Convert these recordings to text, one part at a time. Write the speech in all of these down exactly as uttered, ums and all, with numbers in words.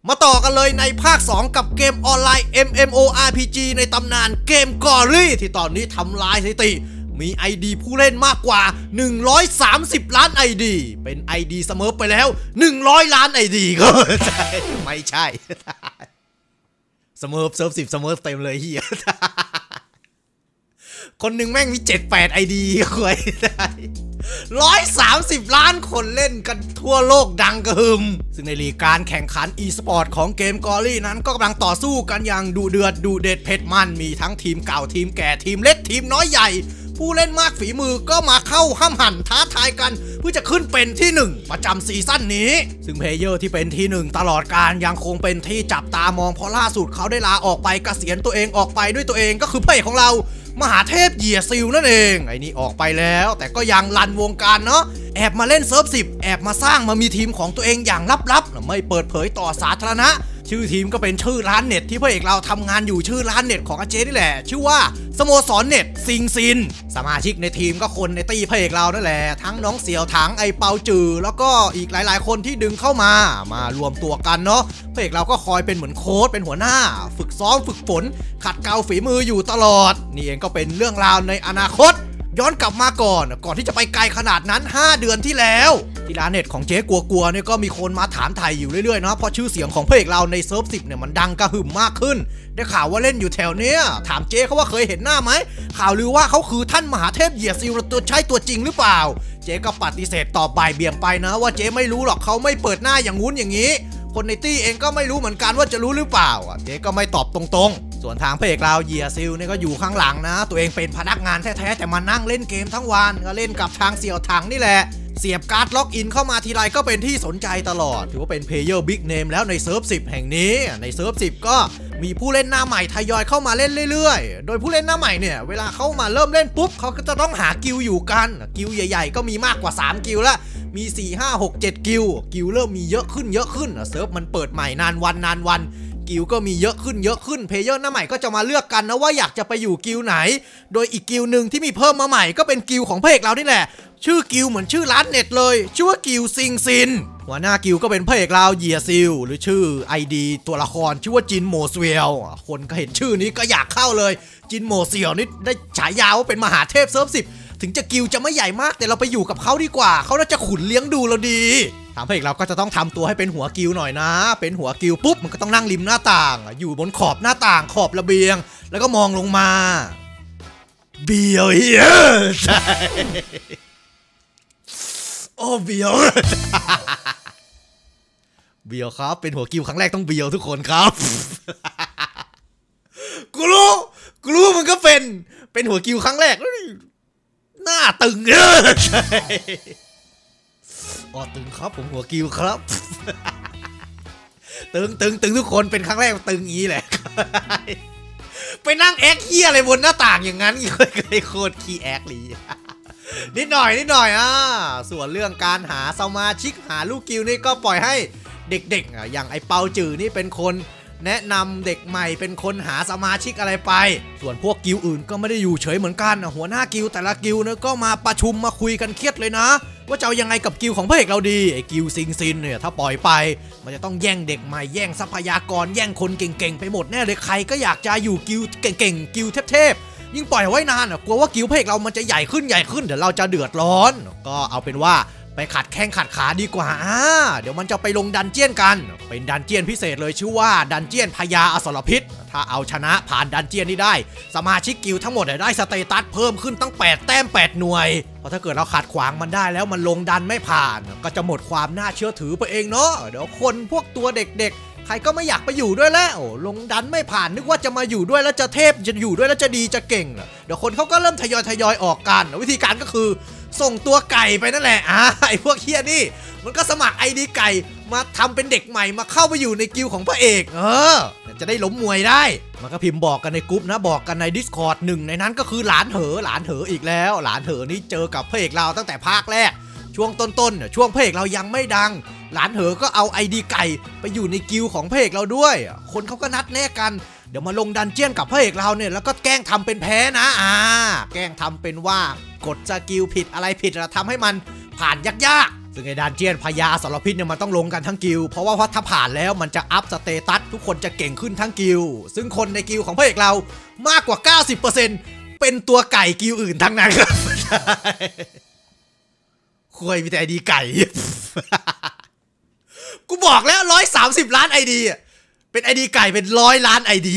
มาต่อกันเลยในภาคสองกับเกมออนไลน์ เอ็ม เอ็ม โอ อาร์ พี จี ในตำนานเกมกอรี่ที่ตอนนี้ทำลายสถิติมี ไอ ดี ผู้เล่นมากกว่าหนึ่งร้อยสามสิบล้าน ไอ ดี เป็น ไอ ดี เสมอไปแล้วหนึ่งร้อยล้าน ไอ ดี ก็ใช่ไม่ใช่เสมอเซิร์ฟสิบเสมอเต็มเลยเฮียคนหนึ่งแม่งมีเจ็ดแปด ไอ ดี คุยได้ร้อยสามสิบล้านคนเล่นกันทั่วโลกดังกระหึ่มซึ่งในลีกการแข่งขัน อีสปอร์ต ของเกมกอรี่นั้นก็กำลังต่อสู้กันอย่างดุเดือดดุเด็ดเผ็ดมันมีทั้งทีมเก่าทีมแก่ทีมเล็กทีมน้อยใหญ่ผู้เล่นมากฝีมือก็มาเข้าห้ามหันท้าทายกันเพื่อจะขึ้นเป็นที่หนึ่งประจำซีซั่นนี้ซึ่งเพลเยอร์ที่เป็นที่หนึ่งตลอดการยังคงเป็นที่จับตามองเพราะล่าสุดเขาได้ลาออกไปเกษียณตัวเองออกไปด้วยตัวเองก็คือพระเอกของเรามหาเทพเหยียซิลนั่นเองไอ้นี่ออกไปแล้วแต่ก็ยังรันวงการเนาะแอบมาเล่นเซิร์ฟสิบแอบมาสร้างมามีทีมของตัวเองอย่างลับๆไม่เปิดเผยต่อสาธารณะชื่อทีมก็เป็นชื่อร้านเน็ตที่พระเอกเราทำงานอยู่ชื่อร้านเน็ตของอาเจนี่แหละชื่อว่าสโมสรเน็ตซิงซินสมาชิกในทีมก็คนในตีพระเอกเรานั่นแหละทั้งน้องเสี่ยวถังไอเปาจือแล้วก็อีกหลายๆคนที่ดึงเข้ามามารวมตัวกันเนาะพระเอกเราก็คอยเป็นเหมือนโค้ชเป็นหัวหน้าฝึกซ้อมฝึกฝนขัดเกลาฝีมืออยู่ตลอดนี่เองก็เป็นเรื่องราวในอนาคตย้อนกลับมาก่อนก่อนที่จะไปไกลขนาดนั้นห้าเดือนที่แล้วที่ร้านเน็ตของเจ๊กัวกัวเนี่ยก็มีคนมาถามไทยอยู่เรื่อยๆเนาะเพราะชื่อเสียงของพระเอกเราในเซิร์ฟสิบเนี่ยมันดังกระหึ่มมากขึ้นได้ข่าวว่าเล่นอยู่แถวเนี้ยถามเจ๊เขาว่าเคยเห็นหน้าไหมข่าวลือว่าเขาคือท่านมหาเทพเหยียซิลตัวใช่ตัวจริงหรือเปล่าเจ๊ก็ปฏิเสธตอบบ่ายเบี่ยงไปนะว่าเจ๊ไม่รู้หรอกเขาไม่เปิดหน้าอย่างงู้นอย่างนี้คนในตี้เองก็ไม่รู้เหมือนกันว่าจะรู้หรือเปล่าเจ๊ก็ไม่ตอบตรงๆส่วนทางพระเอกเราเหยียซิลเนี่ยก็อยู่ข้างหลังนะตัวเองเป็นพนักงานแท้ๆแต่มานั่งเล่นเกมทั้งวันก็เล่นกับทางเสี่ยวถังนี่แหละเสียบการ์ดล็อกอินเข้ามาทีไรก็เป็นที่สนใจตลอดถือว่าเป็นเพลเยอร์บิ๊กเนมแล้วในเซิร์ฟสิบแห่งนี้ในเซิร์ฟสิบก็มีผู้เล่นหน้าใหม่ทยอยเข้ามาเล่นเรื่อยๆโดยผู้เล่นหน้าใหม่เนี่ยเวลาเข้ามาเริ่มเล่นปุ๊บเขาก็จะต้องหากิลอยู่กันกิลใหญ่ๆก็มีมากกว่าสามกิลละมีสี่ ห้า หก เจ็ดกิลกิลเริ่มมีเยอะขึ้นเยอะขึ้นเซิร์ฟมันเปิดใหม่นานวันนานวันกิลก็มีเยอะขึ้นเยอะขึ้นเพลเยอร์หน้าใหม่ก็จะมาเลือกกันนะว่าอยากจะไปอยู่กิลไหนโดยอีกกิลหนึ่งที่มีเพิ่มมาใหม่ก็เป็นกิลของพระเอกเรานี่แหละชื่อกิลเหมือนชื่อร้านเน็ตเลยชื่อว่ากิลซิงซินหัวหน้ากิลก็เป็นพระเอกเราเหยียซิลหรือชื่อ ไอ ดี ตัวละครชื่อว่าจินโมเซียวคนก็เห็นชื่อนี้ก็อยากเข้าเลยจินโมเซียวนี่ได้ฉายาว่าเป็นมหาเทพเซิร์ฟสิบถึงจะกิลจะไม่ใหญ่มากแต่เราไปอยู่กับเขาดีกว่าเขาน่าจะขุนเลี้ยงดูเราดีทางพระเอกเราก็จะต้องทำตัวให้เป็นหัวกิลหน่อยนะเป็นหัวกิลปุ๊บมันก็ต้องนั่งริมหน้าต่างอยู่บนขอบหน้าต่างขอบระเบียงแล้วก็มองลงมาเบียวเฮียใช่โอ้เบียวเบียวครับเป็นหัวกิลครั้งแรกต้องเบียวทุกคนครับกูรู้กูรู้มันก็เป็นเป็นหัวกิลครั้งแรกหน้าตึงเออใช่อ๋อตึงครับผมหัวกิลครับตึงตึงตึงทุกคนเป็นครั้งแรกตึงงี้แหละไปนั่งแอคเฮียอะไรบนหน้าต่างอย่างนั้นเคยโคตรขี้แอคเลยนิดหน่อยนิดหน่อยอ่ะส่วนเรื่องการหาสมาชิกหาลูกกิลนี่ก็ปล่อยให้เด็กๆอ่ะอย่างไอเปาจือนี่เป็นคนแนะนำเด็กใหม่เป็นคนหาสมาชิกอะไรไปส่วนพวกกิลอื่นก็ไม่ได้อยู่เฉยเหมือนกันหัวหน้ากิลแต่ละกิลเนี่ยก็มาประชุมมาคุยกันเครียดเลยนะว่าจะเอายังไงกับกิลของพระเอกเราดีไอ้กิลซิงซินเนี่ยถ้าปล่อยไปมันจะต้องแย่งเด็กใหม่แย่งทรัพยากรแย่งคนเก่งๆไปหมดแน่เลยใครก็อยากจะอยู่กิลเก่งๆกิลเทพๆยิ่งปล่อยไว้นานกลัวว่ากิลพระเอกเรามันจะใหญ่ขึ้นใหญ่ขึ้นเดี๋ยวเราจะเดือดร้อนก็เอาเป็นว่าไปขัดแข้งขัดขาดีกว่าเดี๋ยวมันจะไปลงดันเจี้ยนกันเป็นดันเจี้ยนพิเศษเลยชื่อว่าดันเจี้ยนพญาอสรพิษถ้าเอาชนะผ่านดันเจี้ยนนี้ได้สมาชิกกิลทั้งหมดได้สเตตัสเพิ่มขึ้นตั้งแปดแต้มแปดหน่วยเพราะถ้าเกิดเราขัดขวางมันได้แล้วมันลงดันไม่ผ่านก็จะหมดความน่าเชื่อถือไปเองเนาะเดี๋ยวคนพวกตัวเด็กๆใครก็ไม่อยากไปอยู่ด้วยแล้วลงดันไม่ผ่านนึกว่าจะมาอยู่ด้วยแล้วจะเทพจะอยู่ด้วยแล้วจะดีจะเก่งเดี๋ยวคนเขาก็เริ่มทยอยทยอยออกกันวิธีการก็คือส่งตัวไก่ไปนั่นแหละอ่าไอพวกเฮียนี่มันก็สมัครไอดีไก่มาทำเป็นเด็กใหม่มาเข้าไปอยู่ในกิลของพระเอกเออจะได้ล้มมวยได้มันก็พิมพ์บอกกันในกลุ่มนะบอกกันใน Discord หนึ่งในนั้นก็คือหลานเหอหลานเหออีกแล้วหลานเหอนี่เจอกับพระเอกเราตั้งแต่ภาคแรกช่วงต้นๆช่วงพระเอกเรายังไม่ดังหลานเหอก็เอาไอดีไก่ไปอยู่ในกิลของพระเอกเราด้วยคนเขาก็นัดแนะกันเดี๋ยวมาลงดันเจี้ยนกับพระเอกเราเนี่ยแล้วก็แกล้งทำเป็นแพ้นะอ่าแกล้งทำเป็นว่ากดสกิลผิดอะไรผิดแล้วทำให้มันผ่านยากๆซึ่งไอ้ดันเจียนพญาอสรพิษเนี่ยมันต้องลงกันทั้งกิลเพราะว่าถ้าผ่านแล้วมันจะอัพสเตตัสทุกคนจะเก่งขึ้นทั้งกิลซึ่งคนในกิลของพระเอกเรามากกว่า เก้าสิบเปอร์เซ็นต์ เป็นตัวไก่กิลอื่นทั้งนั้นครับคุยมีแต่ไอดีไก่กูบอกแล้วร้อยสามสิบล้านไอดีเป็นไอดีไก่เป็นร้อยล้านไอดี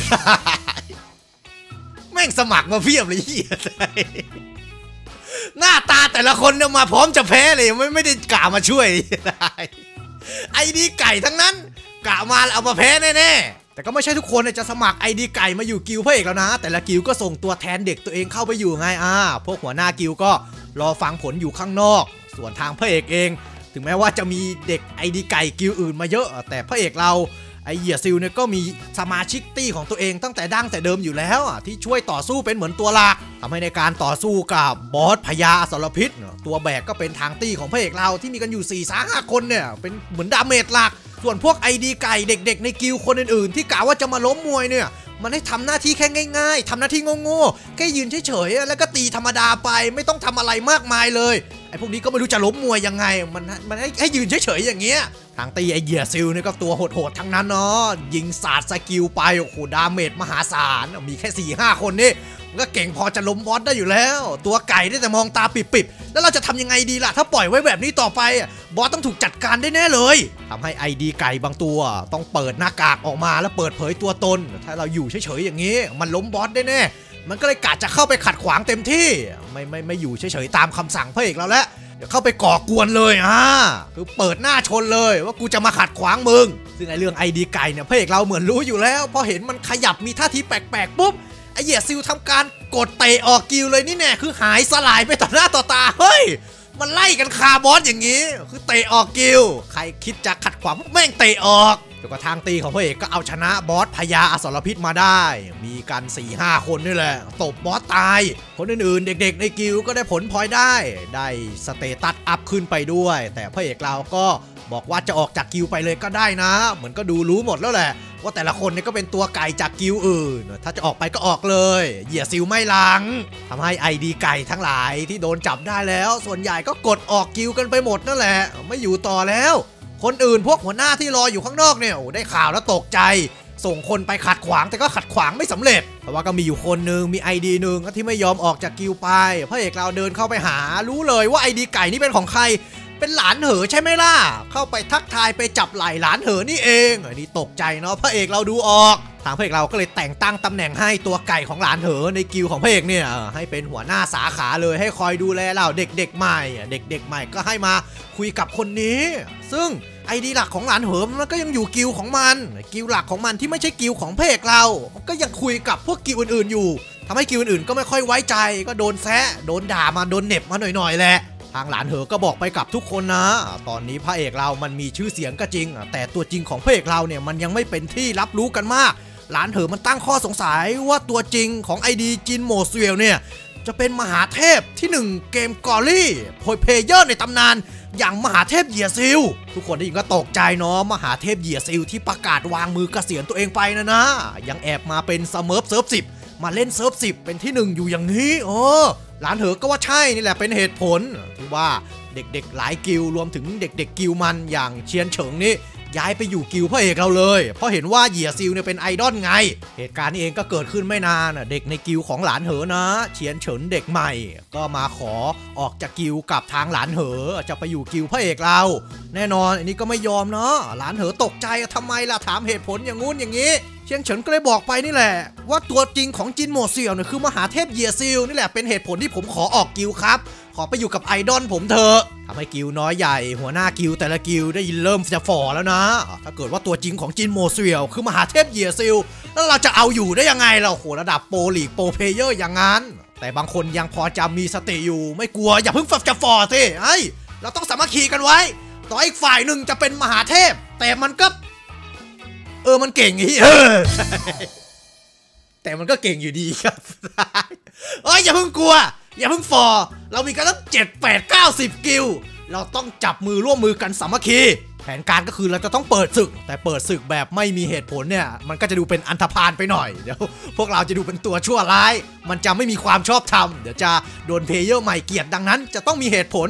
แม่งสมัครมาเพียบเลยเฮียหน้าตาแต่ละคนเนี่ยมาพร้อมจะแพ้เลยไม่ไม่ได้กะมาช่วยไอดีไก่ทั้งนั้นกะมาเอามาแพ้แน่ๆแต่ก็ไม่ใช่ทุกคนจะสมัครไอดีไก่มาอยู่กิลด์พระเอกแล้วนะแต่ละกิลด์ก็ส่งตัวแทนเด็กตัวเองเข้าไปอยู่ไงอ่าพวกหัวหน้ากิลด์ก็รอฟังผลอยู่ข้างนอกส่วนทางพระเอกเองถึงแม้ว่าจะมีเด็กไอดีไก่กิลด์อื่นมาเยอะแต่พระเอกเราไอเหยียซิลเนี่ยก็มีสมาชิกตี้ของตัวเองตั้งแต่ดั้งแต่เดิมอยู่แล้วที่ช่วยต่อสู้เป็นเหมือนตัวหลักทำให้ในการต่อสู้กับบอสพญาอสรพิษตัวแบกก็เป็นทางตี้ของพระเอกเราที่มีกันอยู่ สี่ถึงห้า คนเนี่ยเป็นเหมือนดาเมจหลักส่วนพวกไอดีไก่เด็กๆในกิลด์คนอื่นๆที่กะว่าจะมาล้มมวยเนี่ยมันให้ทำหน้าที่แค่ง่ายๆทำหน้าที่โง่ๆแค่ยืนเฉยๆแล้วก็ตีธรรมดาไปไม่ต้องทำอะไรมากมายเลยไอ้พวกนี้ก็ไม่รู้จะล้มมวยยังไงมันมันให้ให้ยืนเฉยๆอย่างเงี้ยทางตีไอเหยียซิลเนี่ยก็ตัวโหดๆทั้งนั้นเนาะยิงศาสตร์สกิลไปโอ้โหดาเมจมหาศาลมีแค่ สี่ห้า คนนี่ก็เก่งพอจะล้มบอสได้อยู่แล้วตัวไก่ได้แต่มองตาปิบๆแล้วเราจะทำยังไงดีล่ะถ้าปล่อยไว้แบบนี้ต่อไปบอสต้องถูกจัดการได้แน่เลยทำให้ไอดีไก่บางตัวต้องเปิดหน้ากากออกมาแล้วเปิดเผยตัวตนถ้าเราอยู่เฉยๆอย่างนี้มันล้มบอสได้แน่มันก็เลยกะจะเข้าไปขัดขวางเต็มที่ไม่ไม่ไม่อยู่เฉยๆตามคำสั่งพระเอกเราแล้วเดี๋ยวเข้าไปก่อกวนเลยอ่าคือเปิดหน้าชนเลยว่ากูจะมาขัดขวางมึงซึ่งไอเรื่องไอดีไก่เนี่ยพระเอกเราเหมือนรู้อยู่แล้วพอเห็นมันขยับมีท่าทีแปลกๆปุ๊บไอเหยียซิลทำการกดเตะออกกิลเลยนี่แน่คือหายสลายไปต่อหน้าต่อตาเฮ้ยมันไล่กันคาบอสอย่างนี้คือเตะออกกิลใครคิดจะขัดขวางแม่งเตะออกจนกระทั่งตีของพระเอกก็เอาชนะบอสพญาอสรพิษมาได้มีกัน สี่ห้า คนนี่แหละตบบอสตายคนอื่นๆเด็กๆในกิลก็ได้ผลพลอยได้ได้สเตตัสอัพขึ้นไปด้วยแต่พระเอกเราก็บอกว่าจะออกจากกิลไปเลยก็ได้นะเหมือนก็ดูรู้หมดแล้วแหละว่าแต่ละคนเนี่ยก็เป็นตัวไก่จากกิลอื่นถ้าจะออกไปก็ออกเลยเหยียซิลไม่ลังทำให้ไอดีไก่ทั้งหลายที่โดนจับได้แล้วส่วนใหญ่ก็กดออกกิลกันไปหมดนั่นแหละไม่อยู่ต่อแล้วคนอื่นพวกหัวหน้าที่รออยู่ข้างนอกเนี่ยได้ข่าวแล้วตกใจส่งคนไปขัดขวางแต่ก็ขัดขวางไม่สำเร็จเพราะว่าก็มีอยู่คนนึงมี ไอ ดี นึงที่ไม่ยอมออกจากกิลไปพระเอกเราเดินเข้าไปหารู้เลยว่า ไอ ดี ไก่นี่เป็นของใครเป็นหลานเหอใช่ไหมล่ะเข้าไปทักทายไปจับไหล่หลานเหอนี่เองอันนี้ตกใจเนาะพระเอกเราดูออกทางพระเอกเราก็เลยแต่งตั้งตำแหน่งให้ตัวไก่ของหลานเหอในกิลของพระเอกเนี่ยให้เป็นหัวหน้าสาขาเลยให้คอยดูแลเราเด็กๆใหม่เด็กๆใหม่ก็ให้มาคุยกับคนนี้ซึ่งไอดีหลักของหลานเหอมันก็ยังอยู่กิลของมันกิลหลักของมันที่ไม่ใช่กิลของพระเอกเราก็ยังคุยกับพวกกิลอื่นๆอยู่ทำให้กิลอื่นๆก็ไม่ค่อยไว้ใจก็โดนแซะโดนด่ามาโดนเหน็บมาหน่อยๆแหละทางหลานเหอก็บอกไปกับทุกคนนะตอนนี้พระเอกเรามันมีชื่อเสียงก็จริงแต่ตัวจริงของพระเอกเราเนี่ยมันยังไม่เป็นที่รับรู้กันมากหลานเหอมันตั้งข้อสงสัยว่าตัวจริงของ ไอ ดี จินโมสเวลเนี่ยจะเป็นมหาเทพที่หนึ่งเกมกอรี่โพยเพเยอร์ในตำนานอย่างมหาเทพเหยียซิลทุกคนได้ยินก็ตกใจเนาะมหาเทพเหยียซิลที่ประกาศวางมือเกษียณตัวเองไปนะนะยังแอบมาเป็นสเมิร์ฟเซิร์ฟสิบมาเล่นเซิร์ฟสิบเป็นที่หนึ่งอยู่อย่างนี้โอ้หลานเหอก็ว่าใช่นี่แหละเป็นเหตุผลที่ว่าเด็กๆหลายกิลรวมถึงเด็กๆกิลมันอย่างเชียนเฉิงนี่ย้ายไปอยู่กิลพระเอกเราเลยเพราะเห็นว่าเหยียซิลเนี่ยเป็นไอดอลไงเหตุการณ์นี้เองก็เกิดขึ้นไม่นานเด็กในกิลของหลานเหอนะเชียนเฉินเด็กใหม่ก็มาขอออกจากกิลกับทางหลานเหอจะไปอยู่กิลพระเอกเราแน่นอนอันนี้ก็ไม่ยอมเนาะหลานเหอตกใจทำไมล่ะถามเหตุผลอย่างงู้นอย่างนี้เชียงเฉินก็เลยบอกไปนี่แหละว่าตัวจริงของจินโมเซียวเนี่ยคือมหาเทพเหยียซิลนี่แหละเป็นเหตุผลที่ผมขอออกกิลครับขอไปอยู่กับไอดอลผมเถอะทำให้กิลน้อยใหญ่หัวหน้ากิลแต่ละกิลได้ยินเริ่มจะฝ่อแล้วนะถ้าเกิดว่าตัวจริงของจินโมเซียวคือมหาเทพเหยียซิลแล้วเราจะเอาอยู่ได้ยังไงเราโหระดับโปรลีกโปรเพเยอร์อย่างนั้นแต่บางคนยังพอจะมีสติอยู่ไม่กลัวอย่าเพิ่งฝักจะฝ่อสิไอ้เราต้องสามัคคีกันไว้ต่ออีกฝ่ายหนึ่งจะเป็นมหาเทพแต่มันก็เออมันเก่งอีเออแต่มันก็เก่งอยู่ดีครับเอ้ยอย่าเพิ่งกลัวอย่าเพิ่งฟอเรามีกันตั้งเจ็ดแปดเก้าสิบกิลเราต้องจับมือร่วมมือกันสามัคคีแผนการก็คือเราจะต้องเปิดศึกแต่เปิดศึกแบบไม่มีเหตุผลเนี่ยมันก็จะดูเป็นอันธพาลไปหน่อยเดี๋ยวพวกเราจะดูเป็นตัวชั่วร้ายมันจะไม่มีความชอบธรรมเดี๋ยวจะโดนเพลเยอร์ใหม่เกลียดดังนั้นจะต้องมีเหตุผล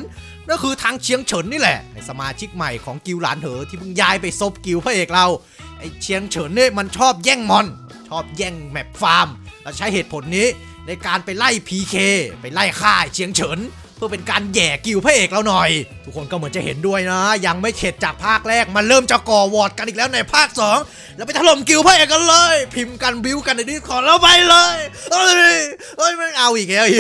นั่นคือทางเชียงเฉินนี่แหละไอสมาชิกใหม่ของกิลหลานเหอที่เพิ่งย้ายไปซบกิลพระเอกเราไอเชียงเฉินเนี่ยมันชอบแย่งมอนชอบแย่งแมปฟาร์มและใช้เหตุผลนี้ในการไปไล่ พี เค ไปไล่ฆ่าเชียงเฉินเพื่อเป็นการแย่กิลพระเอกเราหน่อยทุกคนก็เหมือนจะเห็นด้วยนะยังไม่เข็ดจากภาคแรกมันเริ่มจะก่อวอร์ดกันอีกแล้วในภาคสองแล้วไปถล่มกิลพระเอกกันเลยพิมพ์กันบิวกันในดิสคอร์ดแล้วไปเลยเฮ้ยเฮ้ยมันเอาอีกแล้ว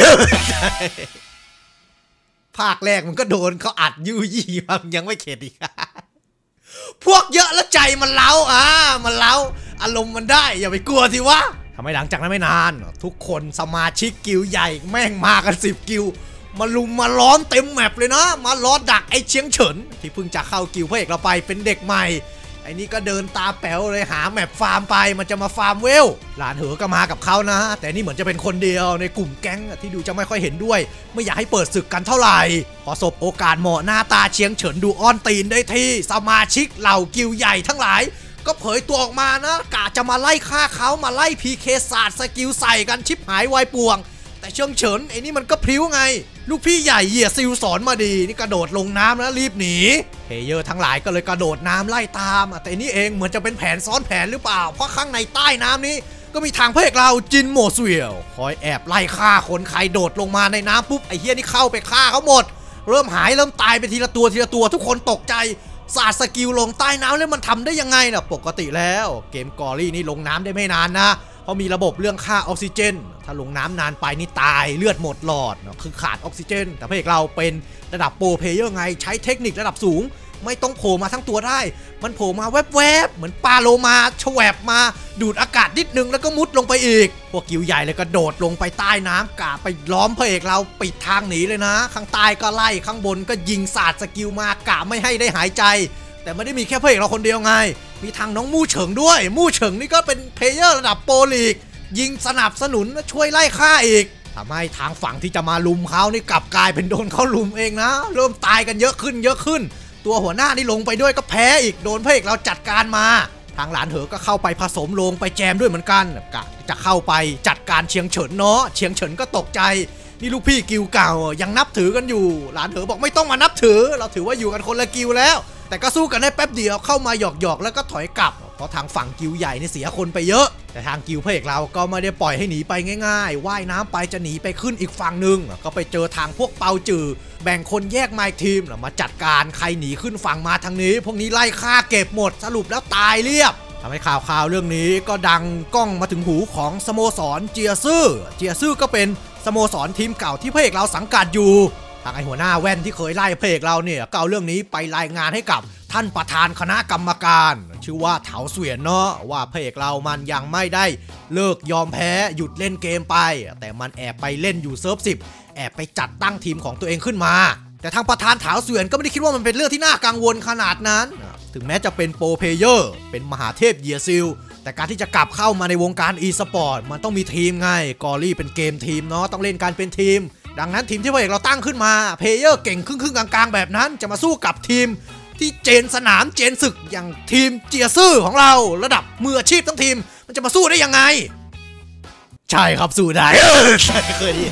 ภาคแรกมันก็โดนเขาอัดยูยี่มันยังไม่เข็ดอีกพวกเยอะแล้วใจมันเล้าอ่ะมันเล้าอารมณ์มันได้อย่าไปกลัวสิวะทำไมหลังจากนั้นไม่นานทุกคนสมาชิกกิลใหญ่แม่งมากันสิบกิลมาลุมมาล้อมเต็มแมปเลยนะมาล้อดักไอ้เชียงเฉินที่เพิ่งจะเข้ากิลพระเอกเราไปเป็นเด็กใหม่ไอ้นี่ก็เดินตาแป๋วเลยหาแมปฟาร์มไปมันจะมาฟาร์มเวลหลานเหอก็มากับเขานะแต่นี่เหมือนจะเป็นคนเดียวในกลุ่มแก๊งที่ดูจะไม่ค่อยเห็นด้วยไม่อยากให้เปิดศึกกันเท่าไหร่พอสบโอกาสเหมาะหน้าตาเชียงเฉินดูอ้อนตีนได้ที่สมาชิกเหล่ากิลใหญ่ทั้งหลายก็เผยตัวออกมานะกะจะมาไล่ฆ่าเขามาไล่ พี เค ศาสตร์สกิลใส่กันชิบหายวายป่วงแต่เชียงเฉินไอ้นี่มันก็พริ้วไงลูกพี่ใหญ่เหยียดซิลสอนมาดีนี่กระโดดลงน้ำแล้วรีบหนีเพลเยอร์ทั้งหลายก็เลยกระโดดน้ำไล่ตามแต่นี่เองเหมือนจะเป็นแผนซ้อนแผนหรือเปล่าเพราะข้างในใต้น้ำนี้ก็มีทางพระเอกเราจินโมเซียวคอยแอบไล่ฆ่าคนใครโดดลงมาในน้ำปุ๊บไอ้เฮียนี่เข้าไปฆ่าเขาหมดเริ่มหายเริ่มตายไปทีละตัวทีละตัวทุกคนตกใจศาสตร์สกิลลงใต้น้ำแล้วมันทำได้ยังไงน่ะปกติแล้วเกมกอรี่นี่ลงน้ำได้ไม่นานนะเพราะมีระบบเรื่องค่าออกซิเจนถ้าลงน้ำนานไปนี่ตายเลือดหมดหลอดคือขาดออกซิเจนแต่พระเอกเราเป็นระดับโปรเพลเยอร์ไงใช้เทคนิคระดับสูงไม่ต้องโผล่มาทั้งตัวได้มันโผล่มาแวบๆเหมือนปลาโลมาแฉวบมาดูดอากาศนิดนึงแล้วก็มุดลงไปอีกพวกกิวใหญ่เลยก็โดดลงไปใต้น้ำกะไปล้อมพระเอกเราปิดทางหนีเลยนะข้างใต้ก็ไล่ข้างบนก็ยิงศาสตร์สกิลมากะไม่ให้ได้หายใจแต่ไม่ได้มีแค่พระเอกเราคนเดียวไงมีทางน้องมู่เฉิงด้วยมู่เฉิงนี่ก็เป็นเพลเยอร์ระดับโปรลีกยิงสนับสนุนช่วยไล่ฆ่าอีกทำให้ทางฝั่งที่จะมาลุมเขานี่กลับกลายเป็นโดนเขาลุมเองนะเริ่มตายกันเยอะขึ้นเยอะขึ้นตัวหัวหน้านี่ลงไปด้วยก็แพ้อีกโดนพระเอกเราจัดการมาทางหลานเหอก็เข้าไปผสมลงไปแจมด้วยเหมือนกันกะจะเข้าไปจัดการเชียงเฉินเนาะเชียงเฉินก็ตกใจนี่ลูกพี่กิวเก่ายังนับถือกันอยู่หลานเหอบอกไม่ต้องมานับถือเราถือว่าอยู่กันคนละกิวแล้วแต่ก็สู้กันได้แป๊บเดียวเข้ามาหยอกๆแล้วก็ถอยกลับเพราะทางฝั่งกิวใหญ่นี่เสียคนไปเยอะแต่ทางกิวพระเอกเราก็ไม่ได้ปล่อยให้หนีไปง่ายๆว่ายน้ำไปจะหนีไปขึ้นอีกฝั่งหนึ่งก็ไปเจอทางพวกเปาจือแบ่งคนแยกมาทีมมาจัดการใครหนีขึ้นฝั่งมาทางนี้พวกนี้ไล่ฆ่าเก็บหมดสรุปแล้วตายเรียบทำให้ข่าวข่าวเรื่องนี้ก็ดังก้องมาถึงหูของสโมสรเจียซื่อเจียซื่อก็เป็นสโมสรทีมเก่าที่พระเอกเราสังกัดอยู่ทางไอหัวหน้าแว่นที่เคยไล่พระเอกเราเนี่ยก็เอาเรื่องนี้ไปรายงานให้กับท่านประธานคณะกรรมการชื่อว่าเถาเสวียนเนาะว่าพระเอกเรามันยังไม่ได้เลิกยอมแพ้หยุดเล่นเกมไปแต่มันแอบไปเล่นอยู่เซิร์ฟสิบแอบไปจัดตั้งทีมของตัวเองขึ้นมาแต่ทางประธานเถาเสวียนก็ไม่ได้คิดว่ามันเป็นเรื่องที่น่ากังวลขนาดนั้นถึงแม้จะเป็นโปรเพลเยอร์เป็นมหาเทพเยียซิลแต่การที่จะกลับเข้ามาในวงการอีสปอร์ตมันต้องมีทีมไงกอรี่เป็นเกมทีมเนาะต้องเล่นการเป็นทีมดังนั้นทีมที่พระเอกเราตั้งขึ้นมาเพลเยอร์เก่งครึ่งๆกลางๆแบบนั้นจะมาสู้กับทีมที่เจนสนามเจนศึกอย่างทีมเจียซื่อของเราระดับมืออาชีพทั้งทีมมันจะมาสู้ได้ยังไงใช่ครับสู้ได้ใช่เคยดี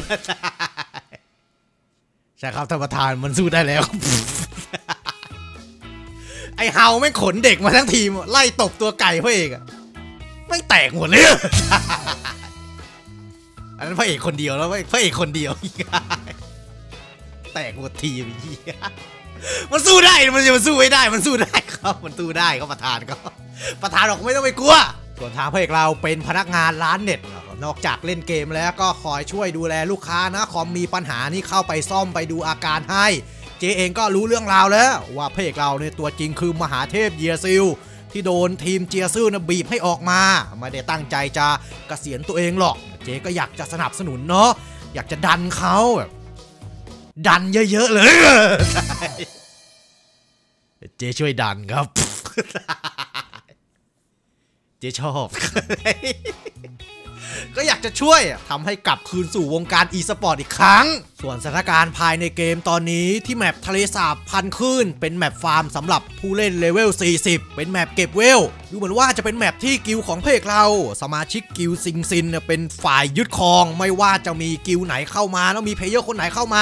ใช่ครับท่านประธานมันสู้ได้แล้วไอเฮาไม่ขนเด็กมาทั้งทีมไล่ตบตัวไก่พระเอกอะไม่แตกหมดเลยอันนั้นพระเอกคนเดียวแล้วพระเอกคนเดียวแตกหมดทีมมันสู้ได้มันจะมันสู้ไม่ได้มันสู้ได้ครับมันสู้ได้ครับประธานก็ประธานบอกไม่ต้องไปกลัวส่วนทางพระเอกเราเป็นพนักงานร้านเน็ตนอกจากเล่นเกมแล้วก็คอยช่วยดูแลลูกค้านะคอมมีปัญหานี่เข้าไปซ่อมไปดูอาการให้เจเองก็รู้เรื่องราวแล้วว่าพระเอกเราเนี่ยตัวจริงคือมหาเทพเยียซิลที่โดนทีมเจียซื่อนะบีบให้ออกมาไม่ได้ตั้งใจจะเกษียณตัวเองหรอกเจก็อยากจะสนับสนุนเนาะอยากจะดันเขาแบบดันเยอะๆเลยเจช่วยดันครับเจชอบก็อยากจะช่วยทำให้กลับคืนสู่วงการอีสปอร์ตอีกครั้งส่วนสถานการณ์ภายในเกมตอนนี้ที่แมปทะเลสาบพันคลื่นเป็นแมปฟาร์มสำหรับผู้เล่นเลเวลสี่สิบเป็นแมปเก็บเวลดูเหมือนว่าจะเป็นแมปที่กิลของเพกเราสมาชิกกิลซิงซินเป็นฝ่ายยึดครองไม่ว่าจะมีกิลไหนเข้ามาแล้วมีเพลเยอร์คนไหนเข้ามา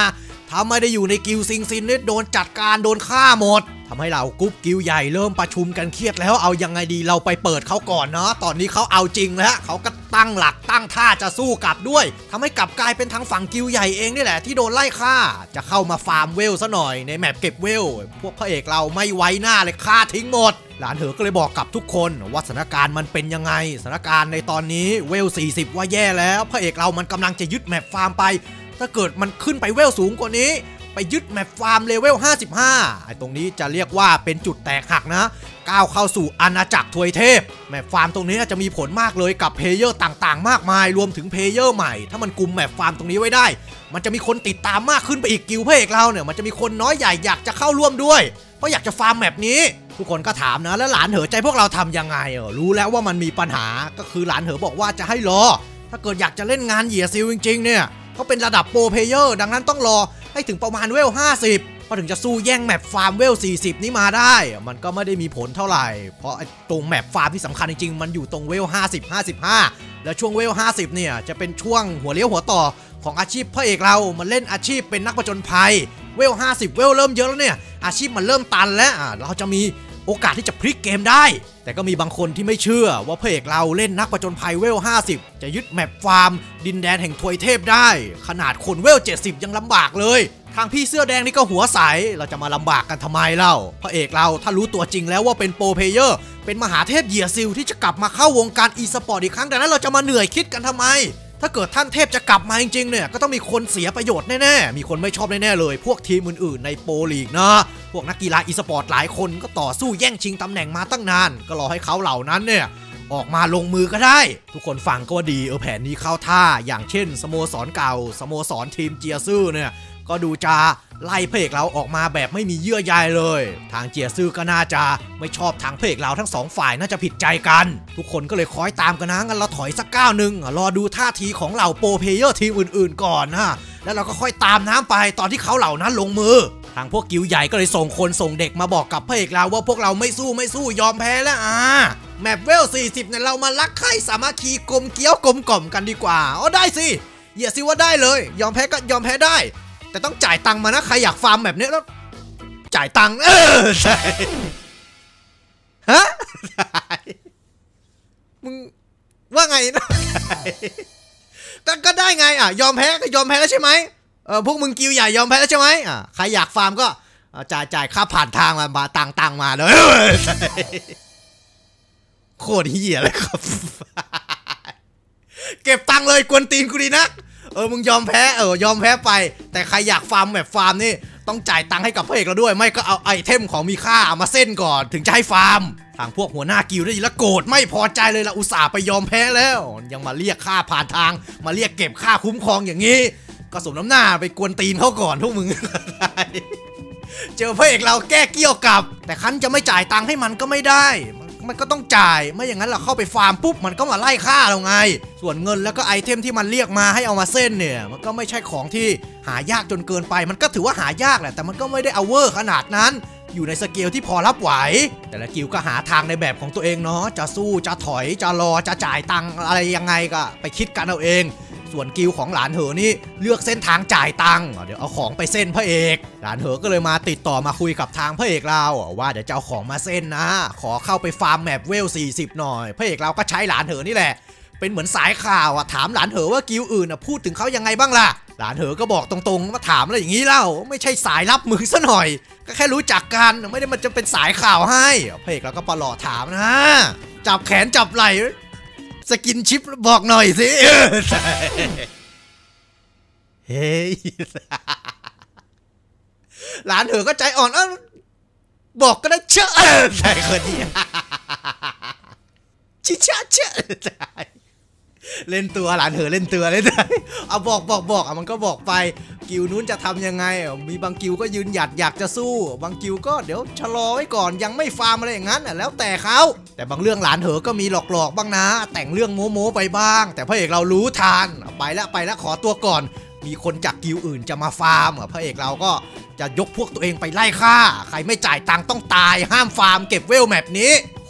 ถ้าไม่ได้อยู่ในกิลซิงซินเนี่ยโดนจัดการโดนฆ่าหมดทำให้เรากรุ๊ปกิลใหญ่เริ่มประชุมกันเครียดแล้วเอายังไงดีเราไปเปิดเขาก่อนเนาะตอนนี้เขาเอาจริงแล้วเขาก็ตั้งหลักตั้งท่าจะสู้กลับด้วยทำให้กลับกลายเป็นทางฝั่งกิลใหญ่เองนี่แหละที่โดนไล่ฆ่าจะเข้ามาฟาร์มเวลซะหน่อยในแมปเก็บเวลพวกพระเอกเราไม่ไว้หน้าเลยฆ่าทิ้งหมดหลานเหอก็เลยบอกกับทุกคนว่าสถานการณ์มันเป็นยังไงสถานการณ์ในตอนนี้เวลสี่สิบว่าแย่แล้วพระเอกเรามันกำลังจะยึดแมปฟาร์มไปถ้าเกิดมันขึ้นไปเวลสูงกว่านี้ไปยึดแมปฟาร์มเลเวลห้าสิบห้าไอ้ตรงนี้จะเรียกว่าเป็นจุดแตกหักนะก้าวเข้าสู่อาณาจักรทวยเทพแมปฟาร์มตรงนี้จะมีผลมากเลยกับเพลเยอร์ต่างๆมากมายรวมถึงเพลเยอร์ใหม่ถ้ามันกุมแมปฟาร์มตรงนี้ไว้ได้มันจะมีคนติดตามมากขึ้นไปอีกกิลด์พระเอกเราเนี่ยมันจะมีคนน้อยใหญ่อยากจะเข้าร่วมด้วยเพราะอยากจะฟาร์มแมปนี้ทุกคนก็ถามนะแล้วหลานเหอใจพวกเราทำยังไงเออรู้แล้วว่ามันมีปัญหาก็คือหลานเหอบอกว่าจะให้รอถ้าเกิดอยากจะเล่นงานเหยียซิลจริงๆเนี่ยเขาเป็นระดับโปรเพลเยอร์ดังนั้นต้องรอให้ถึงประมาณเวลห้าสิบพอถึงจะสู้แย่งแมปฟาร์มเวลสี่สิบนี้มาได้มันก็ไม่ได้มีผลเท่าไหร่เพราะตรงแมปฟาร์มที่สำคัญจริงๆมันอยู่ตรงเวลห้าสิบ ห้าสิบห้าแล้วช่วงเวลห้าสิบเนี่ยจะเป็นช่วงหัวเลี้ยวหัวต่อของอาชีพพระเอกเรามันเล่นอาชีพเป็นนักผจญภัยเวลห้าสิบเวลเริ่มเยอะแล้วเนี่ยอาชีพมันเริ่มตันแล้วเราจะมีโอกาสที่จะพลิกเกมได้แต่ก็มีบางคนที่ไม่เชื่อว่าพระเอกเราเล่นนักผจญภัยเวลห้าสิบจะยึดแมปฟาร์มดินแดนแห่งทวยเทพได้ขนาดคนเวลเจ็ดสิบยังลำบากเลยทางพี่เสื้อแดงนี่ก็หัวใสเราจะมาลำบากกันทำไมเล่าพระเอกเราถ้ารู้ตัวจริงแล้วว่าเป็นโปรเพลเยอร์เป็นมหาเทพเหยียซิลที่จะกลับมาเข้าวงการอีสปอร์ตอีกครั้งดังนั้นเราจะมาเหนื่อยคิดกันทำไมถ้าเกิดท่านเทพจะกลับมาจริงๆเนี่ยก็ต้องมีคนเสียประโยชน์แน่ๆมีคนไม่ชอบแน่ๆเลยพวกทีมอื่นๆในโปรลีกนะพวกนักกีฬาอีสปอร์ตหลายคนก็ต่อสู้แย่งชิงตำแหน่งมาตั้งนานก็รอให้เขาเหล่านั้นเนี่ยออกมาลงมือก็ได้ทุกคนฟังก็ดีเออแผนนี้เข้าท่าอย่างเช่นสโมสรเก่าสโมสรทีมเจียซื่อเนี่ยก็ดูจะไล่พระเอกเราออกมาแบบไม่มีเยื่อใยเลยทางเจียซื่อก็น่าจะไม่ชอบทางพระเอกเราทั้งสองฝ่ายน่าจะผิดใจกันทุกคนก็เลยคอยตามกันนะงั้นเราถอยสักก้าวหนึ่งรอดูท่าทีของเหล่าโปรเพลเยอร์ทีมอื่นๆก่อนนะแล้วเราก็ค่อยตามน้ำไปตอนที่เขาเหล่านั้นลงมือทางพวกกิวใหญ่ก็เลยส่งคนส่งเด็กมาบอกกับพระเอกเราว่าพวกเราไม่สู้ไม่สู้ยอมแพ้แล้วอ่ะแมปเวลสี่สิบเนี่ยเรามารักใคร่สามัคคีกลมเกี้ยวกลมกล่อมกันดีกว่าอ๋อได้สิอย่าสิว่าได้เลยยอมแพ้ก็ยอมแพ้ได้แต่ต้องจ่ายตังค์มานะใครอยากฟาร์มแบบนี้แล้วจ่ายตังค์เออใช่ฮะมึงว่าไงนะก็ก็ได้ไงอ่ะยอมแพ้ก็ยอมแพ้แล้วใช่ไหมเออพวกมึงกิวใหญ่ยอมแพ้แล้วใช่ไหมอ่ะใครอยากฟาร์มก็จ่ายจ่ายค่าผ่านทางมามาตังตังมาเลยโคตรเหี้ยเลยครับเก็บตังค์เลยกวนตีนกูดีนะเออมึงยอมแพ้เออยอมแพ้ไปแต่ใครอยากฟาร์มแบบฟาร์มนี่ต้องจ่ายตังค์ให้กับพระเอกเราด้วยไม่ก็เอาไอเทมของมีค่าเอามาเส้นก่อนถึงจะให้ฟาร์มทางพวกหัวหน้ากิลด์ได้ยินแล้วโกรธไม่พอใจเลยละอุตส่าห์ไปยอมแพ้แล้วยังมาเรียกค่าผ่านทางมาเรียกเก็บค่าคุ้มครองอย่างนี้ก็สมน้ำหน้าไปกวนตีนเขาก่อนพวกมึงเจอพระเอกเราแก้เกี้ยวกับแต่คันจะไม่จ่ายตังค์ให้มันก็ไม่ได้มันก็ต้องจ่ายไม่อย่างนั้นเราเข้าไปฟาร์มปุ๊บมันก็มาไล่ฆ่าเราไงส่วนเงินแล้วก็ไอเทมที่มันเรียกมาให้เอามาเส้นเนี่ยมันก็ไม่ใช่ของที่หายากจนเกินไปมันก็ถือว่าหายากแหละแต่มันก็ไม่ได้เอาเวอร์ขนาดนั้นอยู่ในสเกลที่พอรับไหวแต่ละกิลก็หาทางในแบบของตัวเองเนาะจะสู้จะถอยจะรอจะจ่ายตังค์อะไรยังไงก็ไปคิดกันเอาเองส่วนกิลของหลานเหอนี่เลือกเส้นทางจ่ายตังค์เดี๋ยวเอาของไปเส้นพระเอกหลานเหอก็เลยมาติดต่อมาคุยกับทางพระเอกเราว่าเดี๋ยวจะเอาของมาเส้นนะขอเข้าไปฟาร์มแมปเวลสี่สิบหน่อยพระเอกเราก็ใช้หลานเหอนี่แหละเป็นเหมือนสายข่าวอะถามหลานเหอว่ากิลอื่นอะพูดถึงเขายังไงบ้างล่ะหลานเหอก็บอกตรงๆมาถามอะไรอย่างนี้เล่าไม่ใช่สายรับมือซะหน่อยก็แค่รู้จักกันไม่ได้มันจะเป็นสายข่าวให้พระเอกเราก็ปลอดถามนะจับแขนจับไหล่สกินชิปบอกหน่อยสิเฮ้ยหลานเถอก็ใจอ่อนเออบอกก็ได้เชื่อใช่คนนี้ชิชะเชื่อเล่นตัวหลานเถอเล่นตัวเลยเอาบอกบอกบอกอ่ะมันก็บอกไปกิวนู้นจะทำยังไงมีบางกิวก็ยืนหยัดอยากจะสู้บางกิวก็เดี๋ยวชะลอไว้ก่อนยังไม่ฟาร์มอะไรอย่างนั้นแล้วแต่เขาแต่บางเรื่องหลานเถอก็มีหลอกๆบ้างนะแต่งเรื่องโม้โม้ไปบ้างแต่พระเอกเรารู้ทันไปแล้วไปแล้วขอตัวก่อนมีคนจากกิลอื่นจะมาฟาร์มพระเอกเราก็จะยกพวกตัวเองไปไล่ฆ่าใครไม่จ่ายตังค์ต้องตายห้ามฟาร์มเก็บเวลแมปนี้ค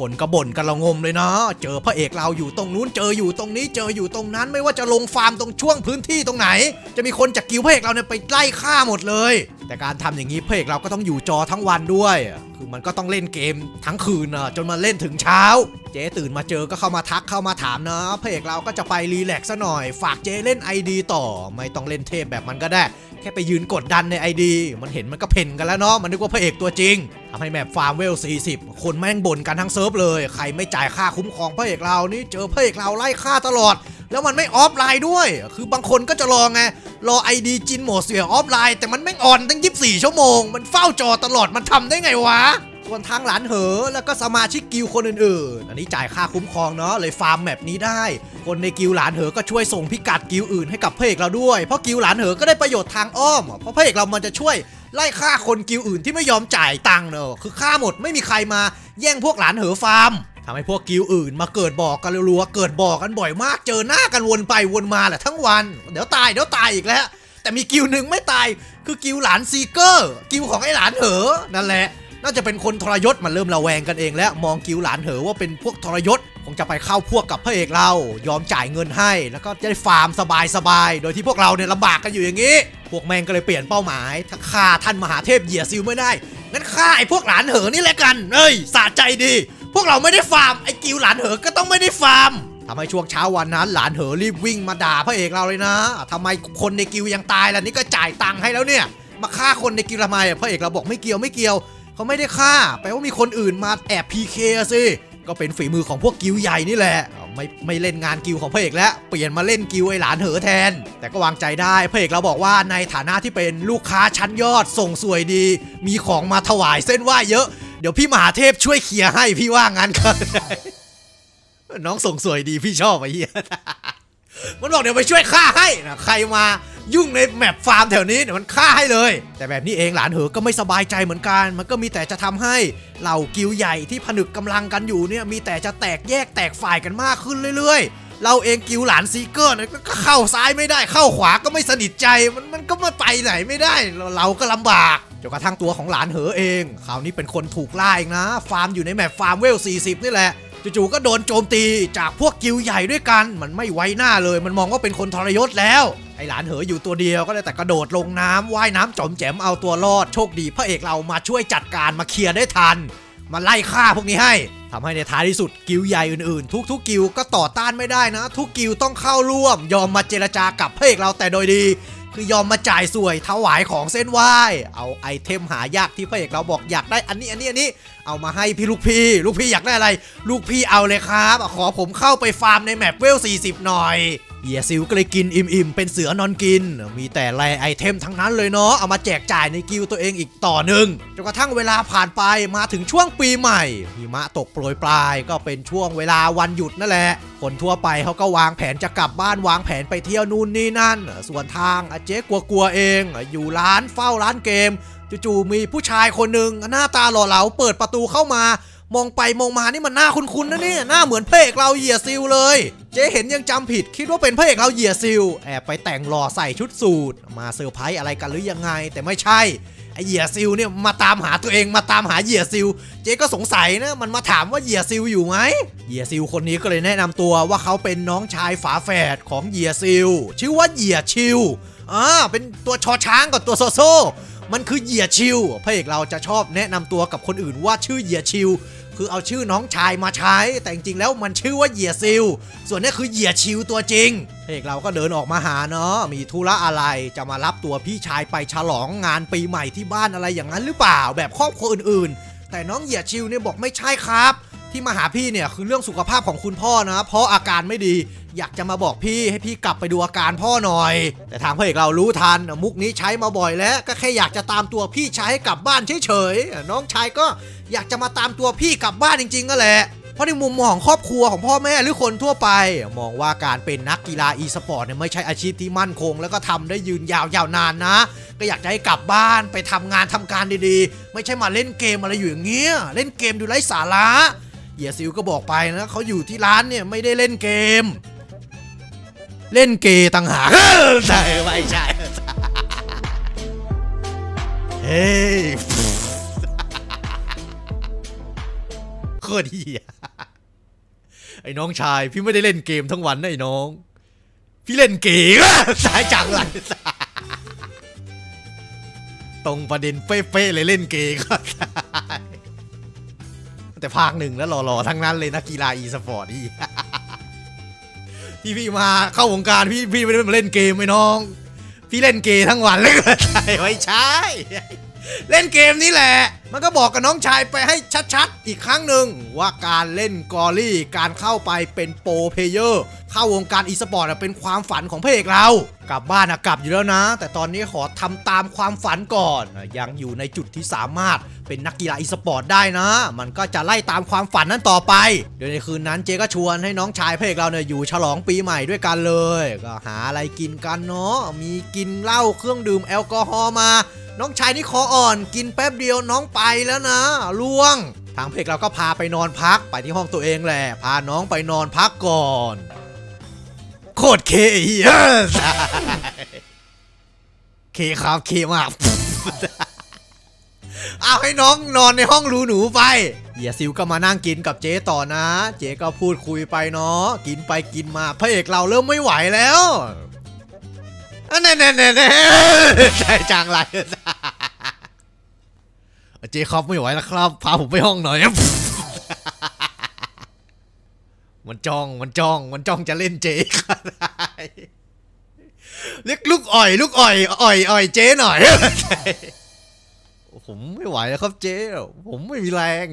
คนก็บ่นกันละงมเลยนะเจอพระเอกเราอยู่ตรงนู้นเจออยู่ตรงนี้เจออยู่ตรงนั้นไม่ว่าจะลงฟาร์มตรงช่วงพื้นที่ตรงไหนจะมีคนจากกิลด์พระเอกเราเนี่ยไปไล่ฆ่าหมดเลยแต่การทำอย่างนี้พระเอกเราก็ต้องอยู่จอทั้งวันด้วยคือมันก็ต้องเล่นเกมทั้งคืนจนมาเล่นถึงเช้าเจ๊ตื่นมาเจอก็เข้ามาทักเข้ามาถามนะพระเอกเราก็จะไปรีแลกซ์ซะหน่อยฝากเจ๊เล่น ไอ ดี ต่อไม่ต้องเล่นเทพแบบมันก็ได้แค่ไปยืนกดดันใน ไอ ดี มันเห็นมันก็เพ่นกันแล้วเนาะมันนึกว่าพระเอกตัวจริงทำให้แมปฟาร์มเวลสี่สิบคนแม่งบ่นกันทั้งเซิร์ฟเลยใครไม่จ่ายค่าคุ้มครองพระเอกเรานี่เจอพระเอกเราไล่ฆ่าตลอดแล้วมันไม่ออฟไลน์ด้วยคือบางคนก็จะรอไงรอ ไอ ดี จินโหมดเสียออฟไลน์แต่มันแม่งออนตั้งยี่สิบสี่ชั่วโมงมันเฝ้าจอตลอดมันทำได้ไงวะส่วนทางหลานเหอแล้วก็สมาชิกกิลคนอื่นๆอันนี้จ่ายค่าคุ้มครองเนาะเลยฟาร์มแมปนี้ได้คนในกิลหลานเหอก็ช่วยส่งพิกัดกิลอื่นให้กับพระเอกเราด้วยเพราะกิลหลานเหอก็ได้ประโยชน์ทางอ้อมเพราะพระเอกเรามันจะช่วยไล่ฆ่าคนกิลอื่นที่ไม่ยอมจ่ายตังค์เนอะคือฆ่าหมดไม่มีใครมาแย่งพวกหลานเหอฟาร์มทำให้พวกกิลอื่นมาเกิดบอกกันรัวๆเกิดบอกกันบ่อยมากเจอหน้ากันวนไปวนมาแหละทั้งวันเดี๋ยวตายเดี๋ยวตายอีกแล้วแต่มีกิลหนึ่งไม่ตายคือกิลหลานซีเกอร์กิลของไอ้หลานเหอนั่นแหละน่าจะเป็นคนทรยศมันเริ่มระแวงกันเองแล้วมองกิลหลานเหอว่าเป็นพวกทรยศคงจะไปเข้าพวกกับพระเอกเรายอมจ่ายเงินให้แล้วก็จะได้ฟาร์มสบายๆโดยที่พวกเราเนี่ยลำบากกันอยู่อย่างนี้พวกแมงก็เลยเปลี่ยนเป้าหมายถ้าฆ่าท่านมหาเทพเหยียซิลไม่ได้งั้นฆ่าไอ้พวกหลานเหอนี่แหละกันเอ้ยสะใจดีพวกเราไม่ได้ฟาร์มไอ้กิลหลานเหอก็ต้องไม่ได้ฟาร์มทำให้ช่วงเช้าวันนั้นหลานเหอรีบวิ่งมาด่าพระเอกเราเลยนะทำไมคนในกิลยังตายล่ะนี่ก็จ่ายตังค์ให้แล้วเนี่ยมาฆ่าคนในกิลทำไมพระเอกเราบอกไม่เกี่ยวไม่เกี่ยวเขาไม่ได้ฆ่าแปลว่ามีคนอื่นมาแอบ พี เค สิก็เป็นฝีมือของพวกกิลใหญ่นี่แหละไม่ไม่เล่นงานกิลของพระเอกแล้วเปลี่ยนมาเล่นกิลไอ้หลานเหอแทนแต่ก็วางใจได้พระเอกเราบอกว่าในฐานะที่เป็นลูกค้าชั้นยอดส่งสวยดีมีของมาถวายเส้นไหว้เยอะเดี๋ยวพี่มหาเทพช่วยเคลียร์ให้พี่ว่างั้นครับน้องส่งสวยดีพี่ชอบไอ้เหี้ยมันบอกเดี๋ยวไปช่วยฆ่าให้นะใครมายุ่งในแมปฟาร์มแถวนี้เดี๋ยวมันฆ่าให้เลยแต่แบบนี้เองหลานเหอก็ไม่สบายใจเหมือนกันมันก็มีแต่จะทำให้เหล่ากิลใหญ่ที่ผนึกกำลังกันอยู่เนี่ยมีแต่จะแตกแยกแตกฝ่ายกันมากขึ้นเรื่อยๆเราเองกิลหลานซีเกอร์เนี่ยก็เข้าซ้ายไม่ได้เข้าขวาก็ไม่สนิทใจมันมันก็ไม่ไปไหนไม่ได้เราก็ลำบากจนกระทั่งตัวของหลานเหอเองคราวนี้เป็นคนถูกล่าเองนะฟาร์มอยู่ในแมปฟาร์มเวลสี่สิบนี่แหละจู่ๆก็โดนโจมตีจากพวกกิลใหญ่ด้วยกันมันไม่ไว้หน้าเลยมันมองว่าเป็นคนทรยศแล้วไอ้หลานเหออยู่ตัวเดียวก็ได้แต่กระโดดลงน้ำว่ายน้ำจอมแจมเอาตัวรอดโชคดีพระเอกเรามาช่วยจัดการมาเคลียร์ได้ทันมาไล่ฆ่าพวกนี้ให้ทำให้ในท้ายที่สุดกิลใหญ่อื่นๆทุกๆกิลก็ต่อต้านไม่ได้นะทุกกิลต้องเข้าร่วมยอมมาเจรจากับพระเอกเราแต่โดยดีคือยอมมาจ่ายสวยถวายของเส้นไหว้เอาไอเทมหายากที่พระเอกเราบอกอยากได้อันนี้อันนี้อันนี้เอามาให้พี่ลูกพี่ลูกพี่อยากได้อะไรลูกพี่เอาเลยครับขอผมเข้าไปฟาร์มในแมปเวลสี่สิบหน่อยเฮียซิลก็เลยกินอิ่มๆเป็นเสือนอนกินมีแต่แร่ไอเทมทั้งนั้นเลยเนาะเอามาแจกจ่ายในกิลตัวเองอีกต่อหนึ่งจนกระทั่งเวลาผ่านไปมาถึงช่วงปีใหม่หิมะตกโปรยปลายก็เป็นช่วงเวลาวันหยุดนั่นแหละคนทั่วไปเขาก็วางแผนจะกลับบ้านวางแผนไปเที่ยวนู่นนี่นั่นส่วนทางเจ๊กลัวๆเองอยู่ร้านเฝ้าร้านเกมจู่ๆมีผู้ชายคนหนึ่งหน้าตาหล่อเหลาเปิดประตูเข้ามามองไปมองมานี่มันหน้าคุ้นๆนะเนี่ยหน้าเหมือนพระเอกเราเหยียซิลเลยเจ๊เห็นยังจำผิดคิดว่าเป็นพระเอกเราเหยียซิลแอบไปแต่งหล่อใส่ชุดสูทมาเซอร์ไพรส์อะไรกันหรือยังไงแต่ไม่ใช่ไอเหยียซิลเนี่ยมาตามหาตัวเองมาตามหาเหยียซิลเจ๊ก็สงสัยนะมันมาถามว่าเหยียซิลอยู่ไหมเหยียซิลคนนี้ก็เลยแนะนำตัวว่าเขาเป็นน้องชายฝาแฝดของเหยียซิลชื่อว่าเหยียชิลอ่าเป็นตัวชอช้างกับตัวโซโซมันคือเหยียชิลพระเอกเราจะชอบแนะนำตัวกับคนอื่นว่าชื่อเหยียชิลคือเอาชื่อน้องชายมาใช้แต่จริงๆแล้วมันชื่อว่าเหยียซิลส่วนนี้คือเหยียชิลตัวจริงพระเอกเราก็เดินออกมาหาเนาะมีธุระอะไรจะมารับตัวพี่ชายไปฉลองงานปีใหม่ที่บ้านอะไรอย่างนั้นหรือเปล่าแบบครอบครัวอื่นๆแต่น้องเหยียชิลเนี่ยบอกไม่ใช่ครับที่มาหาพี่เนี่ยคือเรื่องสุขภาพของคุณพ่อนะเพราะอาการไม่ดีอยากจะมาบอกพี่ให้พี่กลับไปดูอาการพ่อหน่อยแต่ทางพระเอกเรารู้ทันมุกนี้ใช้มาบ่อยแล้วก็แค่อยากจะตามตัวพี่ชายให้กลับบ้านเฉยๆน้องชายก็อยากจะมาตามตัวพี่กลับบ้านจริงๆก็แหละเพราะในมุมมองของครอบครัวของพ่อแม่หรือคนทั่วไปมองว่าการเป็นนักกีฬาอีสปอร์ตเนี่ยไม่ใช่อาชีพที่มั่นคงแล้วก็ทำได้ยืนยาวยาวนานนะก็อยากจะให้กลับบ้านไปทำงานทำการดีๆไม่ใช่มาเล่นเกมอะไรอยู่อย่างเงี้ยเล่นเกมดูไร้สาระเหยียซิลก็บอกไปนะเขาอยู่ที่ร้านเนี่ยไม่ได้เล่นเกมเล่นเกย์ต่างหากใช่ไม่ใช่เฮ้ยคตรเหี้ยไอ้น้องชายพี่ไม่ได้เล่นเกมทั้งวันนะไอ้น้องพี่เล่นเกมสายจังเลยตรงประเด็นเป๊ะๆเลยเล่นเกมก็แต่ภาคหนึ่งแล้วหล่อๆทั้งนั้นเลยนักกีฬาอีสปอร์ตนี่ที่พี่มาเข้าวงการพี่พี่ไม่ได้มาเล่นเกมไอ้น้องพี่เล่นเกมทั้งวันเลยใช่ไม่ใช่เล่นเกมนี่แหละมันก็บอกกับน้องชายไปให้ชัดๆอีกครั้งหนึ่งว่าการเล่นกอรี่การเข้าไปเป็นโปรเพลเยอร์เข้าวงการอีสปอร์ตเป็นความฝันของพระเอกเรากลับบ้านอะกลับอยู่แล้วนะแต่ตอนนี้ขอทำตามความฝันก่อนยังอยู่ในจุดที่สามารถเป็นนักกีฬาอีสปอร์ตได้นะมันก็จะไล่ตามความฝันนั้นต่อไปโดยในคืนนั้นเจก็ชวนให้น้องชายพระเอกเราเนี่ยอยู่ฉลองปีใหม่ด้วยกันเลยก็หาอะไรกินกันเนาะมีกินเหล้าเครื่องดื่มแอลกอฮอล์มาน้องชายนี่คออ่อนกินแป๊บเดียวน้องไปแล้วนะล่วงทางเพกเราก็พาไปนอนพักไปที่ห้องตัวเองแหละพาน้องไปนอนพักก่อนโคตรเคเฮ้ยเคครับเคมากเอาให้น้องนอนในห้องรูหนูไปเฮียซิวก็มานั่งกินกับเจ๊ต่อนะเจ๊ก็พูดคุยไปเนาะกินไปกินมาพระเอกเราเริ่มไม่ไหวแล้วแน่แน่แน่แน่ใจจังไรเจ๊ครับไม่ไหวแล้วครับพาผมไปห้องหน่อยมันจ้องมันจ้องมันจ้องจะเล่นเจ๊ก็ได้เรียกลูกอ่อยลูกอ่อยอ่อยอ่อยเจ๊หน่อยผมไม่ไหวแล้วครับเจ๊ผมไม่มีแรง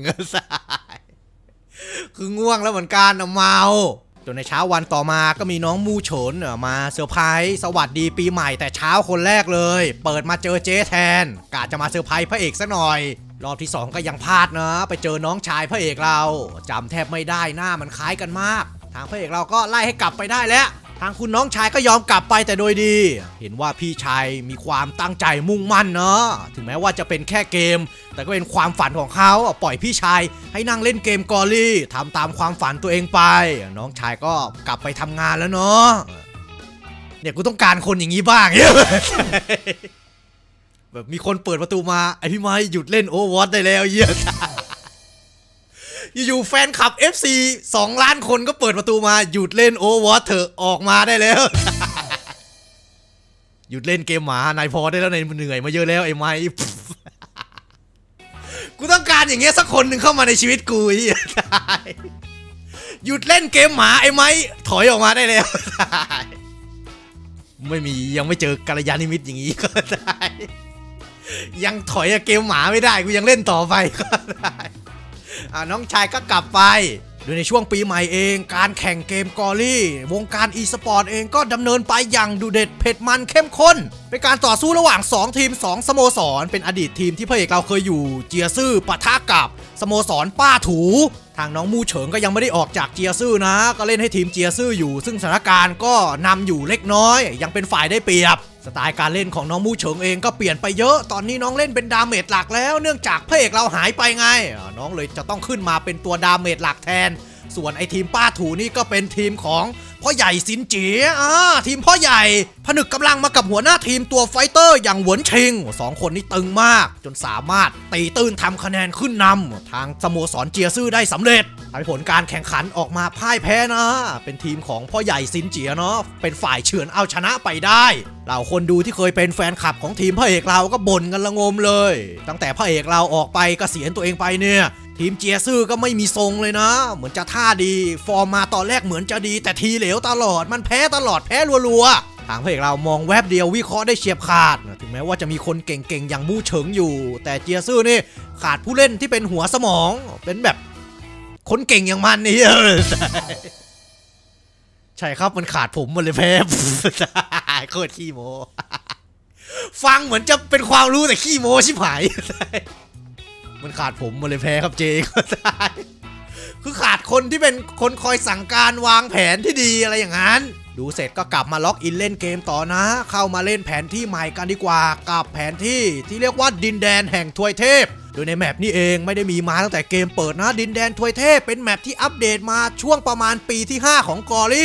คือง่วงแล้วเหมือนกันเมาจนในเช้าวันต่อมาก็มีน้องมูเฉินมาเซอร์ไพรส์สวัสดีปีใหม่แต่เช้าคนแรกเลยเปิดมาเจอเจ๊แทนกะจะมาเซอร์ไพรส์พระเอกซะหน่อยรอบที่สองก็ยังพลาดนะไปเจอน้องชายพระเอกเราจำแทบไม่ได้หน้ามันคล้ายกันมากทางพระเอกเราก็ไล่ให้กลับไปได้แล้วทางคุณน้องชายก็ยอมกลับไปแต่โดยดีเห็นว่าพี่ชายมีความตั้งใจมุ่งมั่นเนาะถึงแม้ว่าจะเป็นแค่เกมแต่ก็เป็นความฝันของเขาปล่อยพี่ชายให้นั่งเล่นเกมกอรี่ทำตามความฝันตัวเองไปน้องชายก็กลับไปทำงานแล้วเนาะเนี่ยกูต้องการคนอย่างนี้บ้างแบบมีคนเปิดประตูมาไอพี่ไม้หยุดเล่นโอเวอร์วอตได้แล้วเยี่ยอยู่ๆแฟนคลับ เอฟ ซี สองล้านคนก็เปิดประตูมาหยุดเล่นโอเวอร์วอตเถอะออกมาได้แล้วหยุดเล่นเกมหมานายพอได้แล้วนายเหนื่อยมาเยอะแล้วไอ้ไม้กูต้องการอย่างเงี้ยสักคนหนึ่งเข้ามาในชีวิตกูหยุดเล่นเกมหมาไอ้ไม้ถอยออกมาได้แล้วไม่มียังไม่เจอกัลยาณมิตรอย่างนี้ก็ได้ยังถอยเกมหมาไม่ได้กูยังเล่นต่อไปก็ได้น้องชายก็กลับไปโดยในช่วงปีใหม่เองการแข่งเกมกอรี่วงการอีสปอร์ตเองก็ดำเนินไปอย่างดุเด็ดเผ็ดมันเข้มข้นเป็นการต่อสู้ระหว่างสองทีมสองสโมสรเป็นอดีตทีมที่พระเอกเราเคยอยู่เจียซื่อปะทะกับสโมสรป้าถูทางน้องมูเฉิงก็ยังไม่ได้ออกจากเจียซื่อนะก็เล่นให้ทีมเจียซื่ออยู่ซึ่งสถานการณ์ก็นำอยู่เล็กน้อยยังเป็นฝ่ายได้เปรียบสไตล์การเล่นของน้องมูเฉิงเองก็เปลี่ยนไปเยอะตอนนี้น้องเล่นเป็นดาเมจหลักแล้วเนื่องจากพระเอกเราหายไปไงน้องเลยจะต้องขึ้นมาเป็นตัวดาเมจหลักแทนส่วนไอทีมป้าถูนี่ก็เป็นทีมของพ่อใหญ่สินจีอ่าทีมพ่อใหญ่ผนึกกำลังมากับหัวหน้าทีมตัวไฟเตอร์อย่างเหวินชิงสองคนนี้ตึงมากจนสามารถตีตื้นทำคะแนนขึ้นนำทางสโมสรเจียซื่อได้สำเร็จทำให้ผลการแข่งขันออกมาพ่ายแพ้นะเป็นทีมของพ่อใหญ่สินเจียเนาะเป็นฝ่ายเฉือนเอาชนะไปได้เหล่าคนดูที่เคยเป็นแฟนคลับของทีมพระเอกเราก็บ่นกันละงมเลยตั้งแต่พระเอกเราออกไปเกษียณตัวเองไปเนี่ยทีมเจียซื่อก็ไม่มีทรงเลยนะเหมือนจะท่าดีฟอร์มมาตอนแรกเหมือนจะดีแต่ทีเหลวตลอดมันแพ้ตลอดแพ้รัวๆทางพระเอกเรามองแวบเดียววิเคราะห์ได้เฉียบขาดถึงแม้ว่าจะมีคนเก่งๆอย่างมู่เฉิงอยู่แต่เจียซื่อนี่ขาดผู้เล่นที่เป็นหัวสมองเป็นแบบคนเก่งอย่างมันนี่ใช่ครับมันขาดผมมันเลยแพ้โคตรขี้โมฟังเหมือนจะเป็นความรู้แต่ขี้โมชิบหายมันขาดผมมาเลยแพ้ครับเจก็ได้คือขาดคนที่เป็นคนคอยสั่งการวางแผนที่ดีอะไรอย่างนั้นดูเสร็จก็กลับมาล็อกอินเล่นเกมต่อนะเข้ามาเล่นแผนที่ใหม่กันดีกว่ากับแผนที่ที่เรียกว่าดินแดนแห่งทวยเทพโดยในแมปนี้เองไม่ได้มีมาตั้งแต่เกมเปิดนะดินแดนทวยเทพเป็นแมปที่อัปเดตมาช่วงประมาณปีที่ห้าของกอรี่พ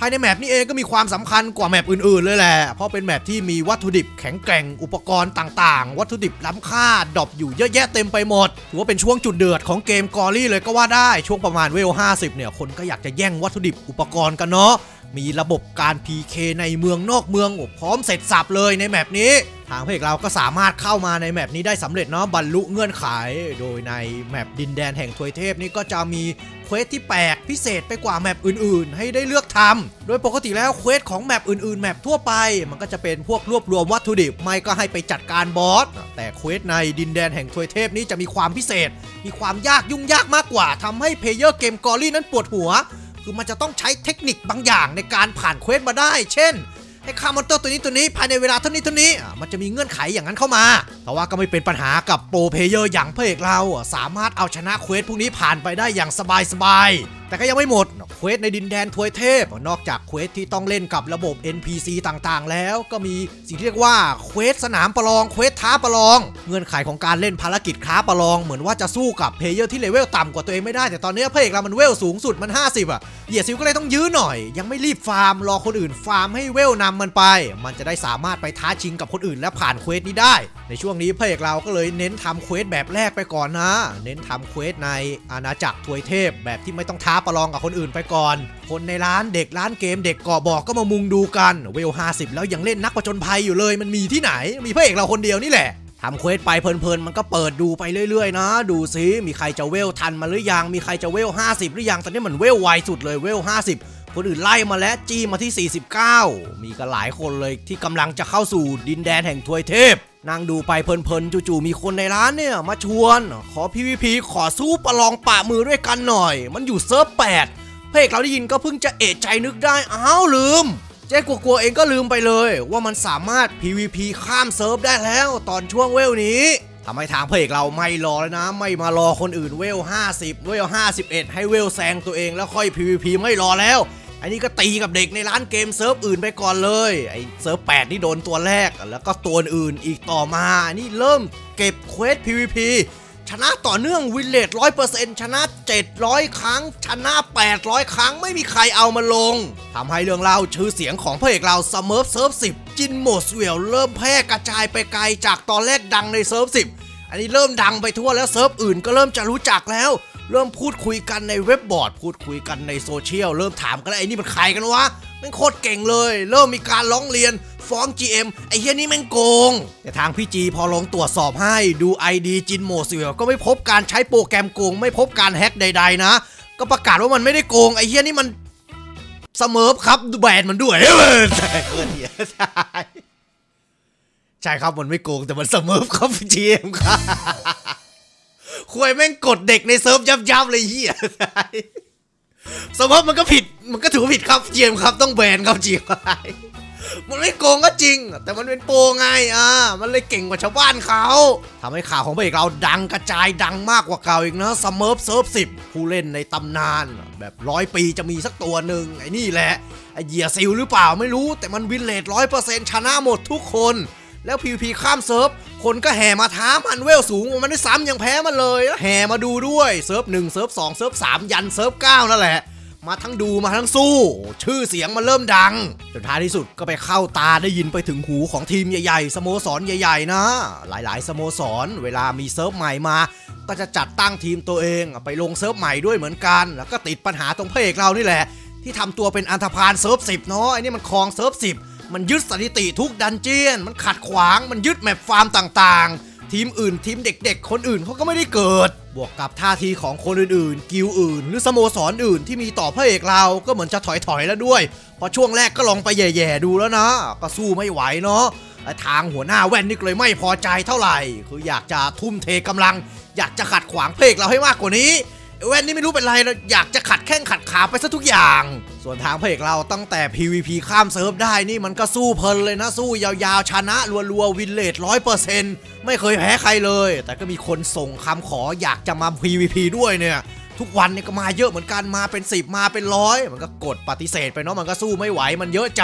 ภายในแมปนี้เองก็มีความสำคัญกว่าแมปอื่นๆเลยแหละเพราะเป็นแมปที่มีวัตถุดิบแข็งแกร่งอุปกรณ์ต่างๆวัตถุดิบล้ำค่าดรอปอยู่เยอะแยะเต็มไปหมดถือว่าเป็นช่วงจุดเดือดของเกมกอรี่เลยก็ว่าได้ช่วงประมาณเวลห้าสิบเนี่ยคนก็อยากจะแย่งวัตถุดิบอุปกรณ์กันเนาะมีระบบการ พี เค ในเมืองนอกเมืองพร้อมเสร็จสับเลยในแมปนี้ทางเพจเราก็สามารถเข้ามาในแมปนี้ได้สำเร็จเนาะบรรลุเงื่อนไขโดยในแมปดินแดนแห่งทวยเทพนี่ก็จะมีเควสที่แปลกพิเศษไปกว่าแมปอื่นๆให้ได้เลือกทำโดยปกติแล้วเควสของแมปอื่นๆแมปทั่วไปมันก็จะเป็นพวกรวบรวมวัตถุดิบไม่ก็ให้ไปจัดการบอสแต่เควสในดินแดนแห่งทวยเทพนี้จะมีความพิเศษมีความยากยุ่งยากมากกว่าทำให้เพลเยอร์เกมกอรี่นั้นปวดหัวคือมันจะต้องใช้เทคนิคบางอย่างในการผ่านเควสมาได้เช่นให้ฆ่ามอนเตอร์ตัวนี้ตัวนี้ภายในเวลาเท่านี้เท่านี้มันจะมีเงื่อนไขอย่างนั้นเข้ามาแต่ว่าก็ไม่เป็นปัญหากับโปรเพลเยอร์อย่างพระเอกเราสามารถเอาชนะเควสพวกนี้ผ่านไปได้อย่างสบายๆแต่ก็ยังไม่หมดเควสในดินแดนทวยเทพนอกจากเควสที่ต้องเล่นกับระบบ เอ็น พี ซี ต่างๆแล้วก็มีสิ่งที่เรียกว่าเควสสนามประลองเควสท้าประลองเงื่อนไขของการเล่นภารกิจท้าประลองเหมือนว่าจะสู้กับเพลเยอร์ที่เลเวลต่ำกว่าตัวเองไม่ได้แต่ตอนนี้พระเอกเรามันเวลสูงสุดมันห้าสิบอ่ะเหยียดซิวก็เลยต้องยื้อหน่อยยังไม่รีบฟาร์มรอคนอื่นฟาร์มให้เวลนำมันไปมันจะได้สามารถไปท้าชิงกับคนอื่นและผ่านเควสนี้ได้ในช่วงนี้พระเอกเราก็เลยเน้นทำเควสแบบแรกไปก่อนนะเน้นทำเควสในอาณาจักรทวยเทพแบบที่ไม่ต้องท้าประลองกับคนอื่นไปก่อนคนในร้านเด็กร้านเกมเด็กก่อบอกก็มามุงดูกันเวลห้าสิบแล้วยังเล่นนักผจญภัยอยู่เลยมันมีที่ไหนมีพระเอกเราคนเดียวนี่แหละทำเควสไปเพลินๆมันก็เปิดดูไปเรื่อยๆนะดูซิมีใครจะเวลทันมาหรือยังมีใครจะเวลห้าสิบหรือยังตอนนี้มันเวลไวสุดเลยเวลห้าสิบคนอื่นไล่มาแล้วจี้มาที่สี่สิบเก้ามีกันหลายคนเลยที่กำลังจะเข้าสู่ดินแดนแห่งทวยเทพนั่งดูไปเพลินๆจู่ๆมีคนในร้านเนี่ยมาชวนขอ พี วี พี ขอสู้ประลองปะมือด้วยกันหน่อยมันอยู่เซิร์ฟแปดเพจเราได้ยินก็เพิ่งจะเอะใจนึกได้อ้าวลืมเจ๊กลัวๆเองก็ลืมไปเลยว่ามันสามารถ พี วี พี ข้ามเซิร์ฟได้แล้วตอนช่วงเวลนี้ทำให้ทางเพจเราไม่รอแล้วนะไม่มารอคนอื่นเวลห้าสิบเวลห้าสิบเอ็ดให้เวลแซงตัวเองแล้วค่อย พี วี พี ไม่รอแล้วอันนี้ก็ตีกับเด็กในร้านเกมเซิร์ฟอื่นไปก่อนเลยไอ้เซิร์ฟแปดนี่โดนตัวแรกแล้วก็ตัวอื่นอีกต่อมานี่เริ่มเก็บเควส พี วี พี ชนะต่อเนื่องวินเลท ร้อยเปอร์เซ็นต์ ชนะเจ็ดร้อยครั้งชนะแปดร้อยครั้งไม่มีใครเอามาลงทำให้เรื่องเล่าชื่อเสียงของพระเอกเราสเมิร์ฟเซิร์ฟสิบจินโมสเวลเริ่มแพร่กระจายไปไกลจากตอนแรกดังในเซิร์ฟสิบอันนี้เริ่มดังไปทั่วแล้วเซิร์ฟอื่นก็เริ่มจะรู้จักแล้วเริ่มพูดคุยกันในเว็บบอร์ดพูดคุยกันในโซเชียลเริ่มถามกันแล้วไอ้นี่มันใครกันวะแม่งโคตรเก่งเลยเริ่มมีการร้องเรียนฟ้อง จี เอ็ม ไอ้เหี้ยนี่แม่งโกงแต่ทางพี่จีพอลงตรวจสอบให้ดู ไอ ดี จินโมซิเวลก็ไม่พบการใช้โปรแกรมโกงไม่พบการแฮ็กใดๆนะก็ประกาศว่ามันไม่ได้โกงไอ้เหี้ยนี่มันเสมอครับดูแบรนด์มันด้วยใช่เออเนี่ยใช่ใช่ครับมันไม่โกงแต่มันเสมอครับพี่จีเอ็มครับคุยแม่งกดเด็กในเซิร์ฟยับๆเลยเหี้ยสมมติมันก็ผิดมันก็ถือว่าผิดครับเจียมครับต้องแบนครับเจียมมันไม่โกงก็จริงแต่มันเป็นโปรไงอ่ะมันเลยเก่งกว่าชาวบ้านเขาทำให้ข่าวของพระเอกเราดังกระจายดังมากกว่าเก่าอีกนะสเมิร์ฟเซิร์ฟสิบผู้เล่นในตำนานแบบร้อยปีจะมีสักตัวหนึ่งไอ้นี่แหละไอ้เหยียซิลหรือเปล่าไม่รู้แต่มันวินเลทร้อยเปอร์เซ็นต์ชนะหมดทุกคนแล้ว พี วี พี ข้ามเซิร์ฟคนก็แห่มาท้ามันเวลสูงมันได้ซ้ำยังแพ้มันเลยแล้วแห่มาดูด้วยเซิร์ฟหนึ่งเซิร์ฟสองเซิร์ฟสามยันเซิร์ฟเก้านั่นแหละมาทั้งดูมาทั้งสู้ชื่อเสียงมันเริ่มดังจนท้ายที่สุดก็ไปเข้าตาได้ยินไปถึงหูของทีมใหญ่ๆสโมสรใหญ่ๆนะหลายๆสโมสรเวลามีเซิร์ฟใหม่มาก็จะจัดตั้งทีมตัวเองไปลงเซิร์ฟใหม่ด้วยเหมือนกันแล้วก็ติดปัญหาตรงพระเอกเรานี่แหละที่ทำตัวเป็นอันธพาลเซิร์ฟสิบเนาะไอ้นี่มันครองเซิร์ฟสิบมันยึดสถิติทุกดันเจียนมันขัดขวางมันยึดแมปฟาร์มต่างๆทีมอื่นทีมเด็กๆคนอื่นเขาก็ไม่ได้เกิดบวกกับท่าทีของคนอื่นๆกิลอื่นหรือสโมสรอื่นที่มีต่อพระเอกเราก็เหมือนจะถอยๆแล้วด้วยพอช่วงแรกก็ลองไปแย่ๆดูแล้วนะก็สู้ไม่ไหวเนาะทางหัวหน้าแว่นนี่เลยไม่พอใจเท่าไหร่คืออยากจะทุ่มเทกำลังอยากจะขัดขวางพระเอกเราให้มากกว่านี้แว่นนี่ไม่รู้เป็นไรแล้วอยากจะขัดแข้งขัดขาไปซะทุกอย่างส่วนทางพระเอกเราตั้งแต่ พี วี พี ข้ามเซิร์ฟได้นี่มันก็สู้เพลินเลยนะสู้ยาวๆชนะรัวๆวินเลท ร้อยเปอร์เซ็นต์ ไม่เคยแพ้ใครเลยแต่ก็มีคนส่งคำขออยากจะมา พี วี พี ด้วยเนี่ยทุกวันเนี่ยก็มาเยอะเหมือนกันมาเป็นสิบมาเป็นร้อยมันก็กดปฏิเสธไปเนาะมันก็สู้ไม่ไหวมันเยอะจัด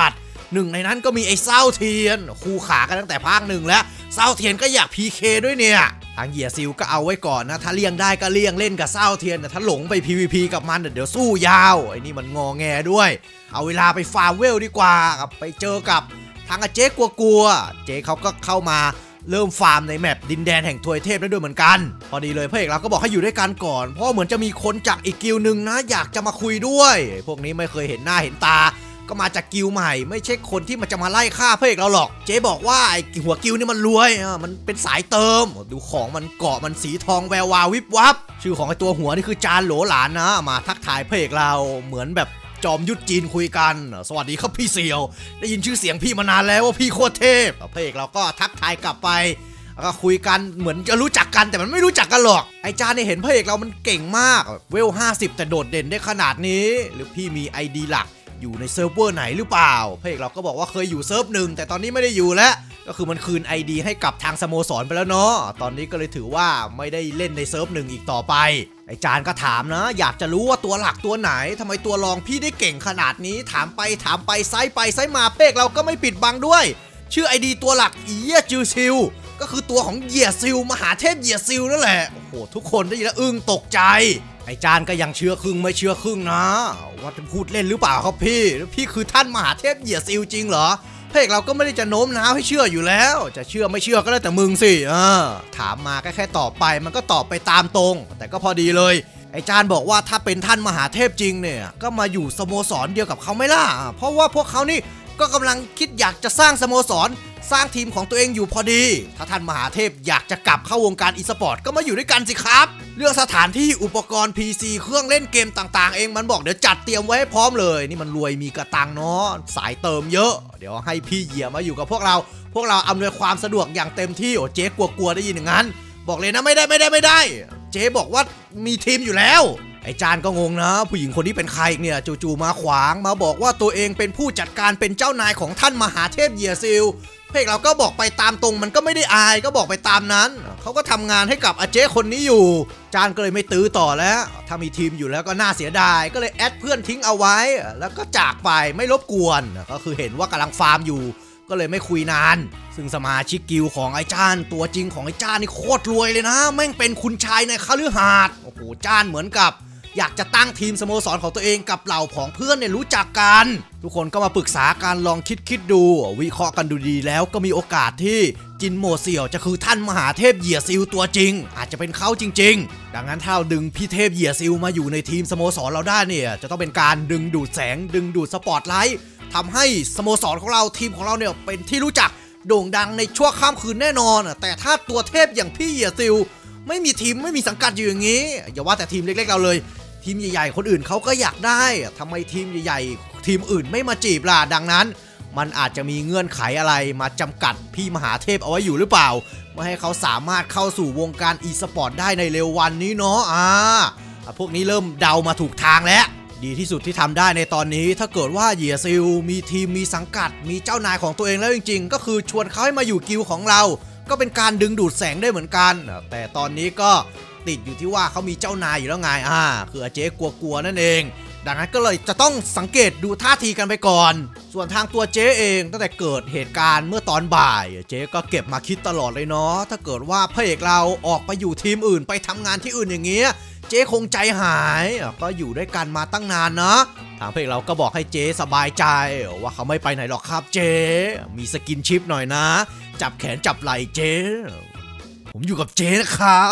หนึ่งในนั้นก็มีไอ้เศร้าเทียนคู่ขากันตั้งแต่ภาคหนึ่งแล้วเศร้าเทียนก็อยาก พี เค ด้วยเนี่ยทางเหยียซิลก็เอาไว้ก่อนนะถ้าเลี่ยงได้ก็เลี่ยงเล่นกับเศร้าเทียนแต่ถ้าหลงไป พี วี พี กับมันเดี๋ยวสู้ยาวไอ้นี่มันงอแงด้วยเอาเวลาไปฟาร์มเวลดีกว่าไปเจอกับทางเจ๊กลัวๆเจ๊เขาก็เข้ามาเริ่มฟาร์มในแมปดินแดนแห่งทวยเทพได้ด้วยเหมือนกันพอดีเลยพระเอกเราก็บอกให้อยู่ด้วยกันก่อนเพราะเหมือนจะมีคนจากอีกกิลนึงนะอยากจะมาคุยด้วยพวกนี้ไม่เคยเห็นหน้าเห็นตาก็มาจากกิลใหม่ไม่ใช่คนที่มันจะมาไล่ฆ่าพระเอกเราหรอกเจ๊บอกว่าไอ้หัวกิลนี่มันรวยมันเป็นสายเติมดูของมันเกาะมันสีทองแวววาววิบวับชื่อของไอ้ตัวหัวนี่คือจานโหลหลานนะมาทักทายพระเอกเราเหมือนแบบจอมยุทธจีนคุยกันสวัสดีครับพี่เสี่ยวได้ยินชื่อเสียงพี่มานานแล้วว่าพี่โคตรเทพพระเอกเราก็ทักทายกลับไปแล้วก็คุยกันเหมือนจะรู้จักกันแต่มันไม่รู้จักกันหรอกไอ้จานเนี่ยเห็นพระเอกเรามันเก่งมากเวลห้าสิบแต่โดดเด่นได้ขนาดนี้หรือพี่มี ไอ ดี หลักอยู่ในเซิร์ฟเวอร์ไหนหรือเปล่าพระเอกเราก็บอกว่าเคยอยู่เซิร์ฟหนึ่งแต่ตอนนี้ไม่ได้อยู่แล้วก็คือมันคืน ไอ ดี ให้กับทางสโมสรไปแล้วเนาะตอนนี้ก็เลยถือว่าไม่ได้เล่นในเซิร์ฟหนึ่งอีกต่อไปไอ้จานก็ถามนะอยากจะรู้ว่าตัวหลักตัวไหนทำไมตัวรองพี่ได้เก่งขนาดนี้ถามไปถามไปไซส์ไปไซส์มาพระเอกเราก็ไม่ปิดบังด้วยชื่อ ไอ ดี ตัวหลักอีเย่จือซิลก็คือตัวของเหยียซิลมหาเทพเหยียซิลนั่นแหละโอ้โหทุกคนได้ยินแล้วอึ้งตกใจไอ้จานก็ยังเชื่อครึ่งไม่เชื่อครึ่งนะว่าจะพูดเล่นหรือเปล่าครับพี่พี่คือท่านมหาเทพเหยียซิลจริงเหรอพระเอกเราก็ไม่ได้จะโน้มน้าวให้เชื่ออยู่แล้วจะเชื่อไม่เชื่อก็แล้วแต่มึงสิเออถามมาก็แค่ตอบไปมันก็ตอบไปตามตรงแต่ก็พอดีเลยไอ้จานบอกว่าถ้าเป็นท่านมหาเทพจริงเนี่ยก็มาอยู่สโมสรเดียวกับเขาไม่ล่ะเพราะว่าพวกเขานี่ก็กำลังคิดอยากจะสร้างสโมสรสร้างทีมของตัวเองอยู่พอดีถ้าท่านมหาเทพอยากจะกลับเข้าวงการอีสปอร์ตก็มาอยู่ด้วยกันสิครับเรื่องสถานที่อุปกรณ์ พี ซี เครื่องเล่นเกมต่างๆเองมันบอกเดี๋ยวจัดเตรียมไว้ให้พร้อมเลยนี่มันรวยมีกระตังเนาะสายเติมเยอะเดี๋ยวให้พี่เหยียมาอยู่กับพวกเราพวกเราอำนวยความสะดวกอย่างเต็มที่โอ้เจ๊กลัวๆได้ยินอย่างนั้นบอกเลยนะไม่ได้ไม่ได้ไม่ได้เจ๊บอกว่ามีทีมอยู่แล้วไอ้จานก็งงนะผู้หญิงคนนี้เป็นใครเนี่ยจู่ๆมาขวางมาบอกว่าตัวเองเป็นผู้จัดการเป็นเจ้านายของท่านมหาเทพเหยียซิลเพกเราก็บอกไปตามตรงมันก็ไม่ได้อายก็บอกไปตามนั้นเขาก็ทำงานให้กับอาเจ๊คนนี้อยู่จานก็เลยไม่ตื้อต่อแล้วถ้ามีทีมอยู่แล้วก็น่าเสียดายก็เลยแอดเพื่อนทิ้งเอาไว้แล้วก็จากไปไม่รบกวนก็คือเห็นว่ากำลังฟาร์มอยู่ก็เลยไม่คุยนานซึ่งสมาชิกกิลของไอ้จ้านตัวจริงของไอ้จ้านนี่โคตรรวยเลยนะแม่งเป็นคุณชายในคฤหาสน์โอ้โหจ้านเหมือนกับอยากจะตั้งทีมสโมสรของตัวเองกับเหล่าผองเพื่อนเนี่ยรู้จักกันทุกคนก็มาปรึกษาการลองคิดคิดดูวิเคราะห์กันดูดีแล้วก็มีโอกาสที่จินโมเสี่ยวจะคือท่านมหาเทพเหยียซิลตัวจริงอาจจะเป็นเขาจริงๆดังนั้นถ้าเราดึงพี่เทพเหยียซิลมาอยู่ในทีมสโมสรเราได้เนี่ยจะต้องเป็นการดึงดูดแสงดึงดูดสปอตไลท์ทำให้สโมสรของเราทีมของเราเนี่ยเป็นที่รู้จักโด่งดังในชั่วข้ามคืนแน่นอนแต่ถ้าตัวเทพอย่างพี่เหยียซิลไม่มีทีมไม่มีสังกัดอยู่อย่างนี้อย่าว่าแต่ทีมเล็กๆเราเลยทีมใหญ่ๆคนอื่นเขาก็อยากได้ทำไมทีมใหญ่ๆทีมอื่นไม่มาจีบล่ะดังนั้นมันอาจจะมีเงื่อนไขอะไรมาจำกัดพี่มหาเทพเอาไว้อยู่หรือเปล่าไม่ให้เขาสามารถเข้าสู่วงการอีสปอร์ตได้ในเร็ววันนี้เนาะอ่าพวกนี้เริ่มเดามาถูกทางแล้วดีที่สุดที่ทำได้ในตอนนี้ถ้าเกิดว่าเหยียซิลมีทีมมีสังกัดมีเจ้านายของตัวเองแล้วจริงๆก็คือชวนเขาให้มาอยู่กิลของเราก็เป็นการดึงดูดแสงได้เหมือนกันแต่ตอนนี้ก็ติดอยู่ที่ว่าเขามีเจ้านายอยู่แล้วไงอ่าคืออาเจ๊กลัวๆนั่นเองดังนั้นก็เลยจะต้องสังเกตดูท่าทีกันไปก่อนส่วนทางตัวเจ๊เองตั้งแต่เกิดเหตุการณ์เมื่อตอนบ่ายเจ๊ก็เก็บมาคิดตลอดเลยเนาะถ้าเกิดว่าพระเอกเราออกไปอยู่ทีมอื่นไปทำงานที่อื่นอย่างเงี้ยเจ๊คงใจหายก็อยู่ด้วยกันมาตั้งนานนะทางเพจเราก็บอกให้เจ๊สบายใจว่าเขาไม่ไปไหนหรอกครับเจ๊มีสกินชิปหน่อยนะจับแขนจับไหล่เจ๊ผมอยู่กับเจ๊นะครับ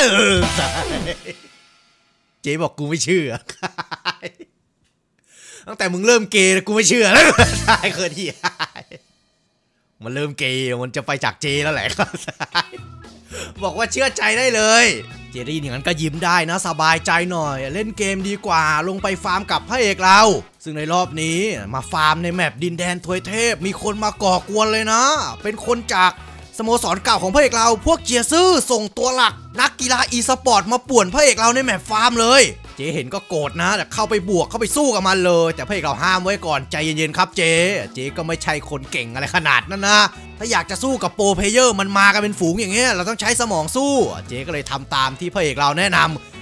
เจ๊บอกกูไม่เชื่อตั้งแต่มึงเริ่มเกย์กูไม่เชื่อแล้วใช่เคยที่มันเริ่มเกย์มันจะไปจากเจ๊แล้วแหละบอกว่าเชื่อใจได้เลยเจได้ยินอย่างนั้นก็ยิ้มได้นะสบายใจหน่อยเล่นเกมดีกว่าลงไปฟาร์มกับพระเอกเราซึ่งในรอบนี้มาฟาร์มในแมปดินแดนทวยเทพมีคนมาก่อกวนเลยนะเป็นคนจากสโมสรเก่าของพระเอกเราพวกเจียซื่อส่งตัวหลักนักกีฬาอีสปอร์ตมาป่วนพระเอกเราในแมปฟาร์มเลยเจ๊เห็นก็โกรธนะแต่เข้าไปบวกเข้าไปสู้กับมันเลยแต่พระเอกเราห้ามไว้ก่อนใจเย็นๆครับเจ๊เจ๊ก็ไม่ใช่คนเก่งอะไรขนาดนั้นนะถ้าอยากจะสู้กับโปรเพลเยอร์มันมากันเป็นฝูงอย่างเงี้ยเราต้องใช้สมองสู้เจ๊ก็เลยทำตามที่พระเอกเราแนะนำ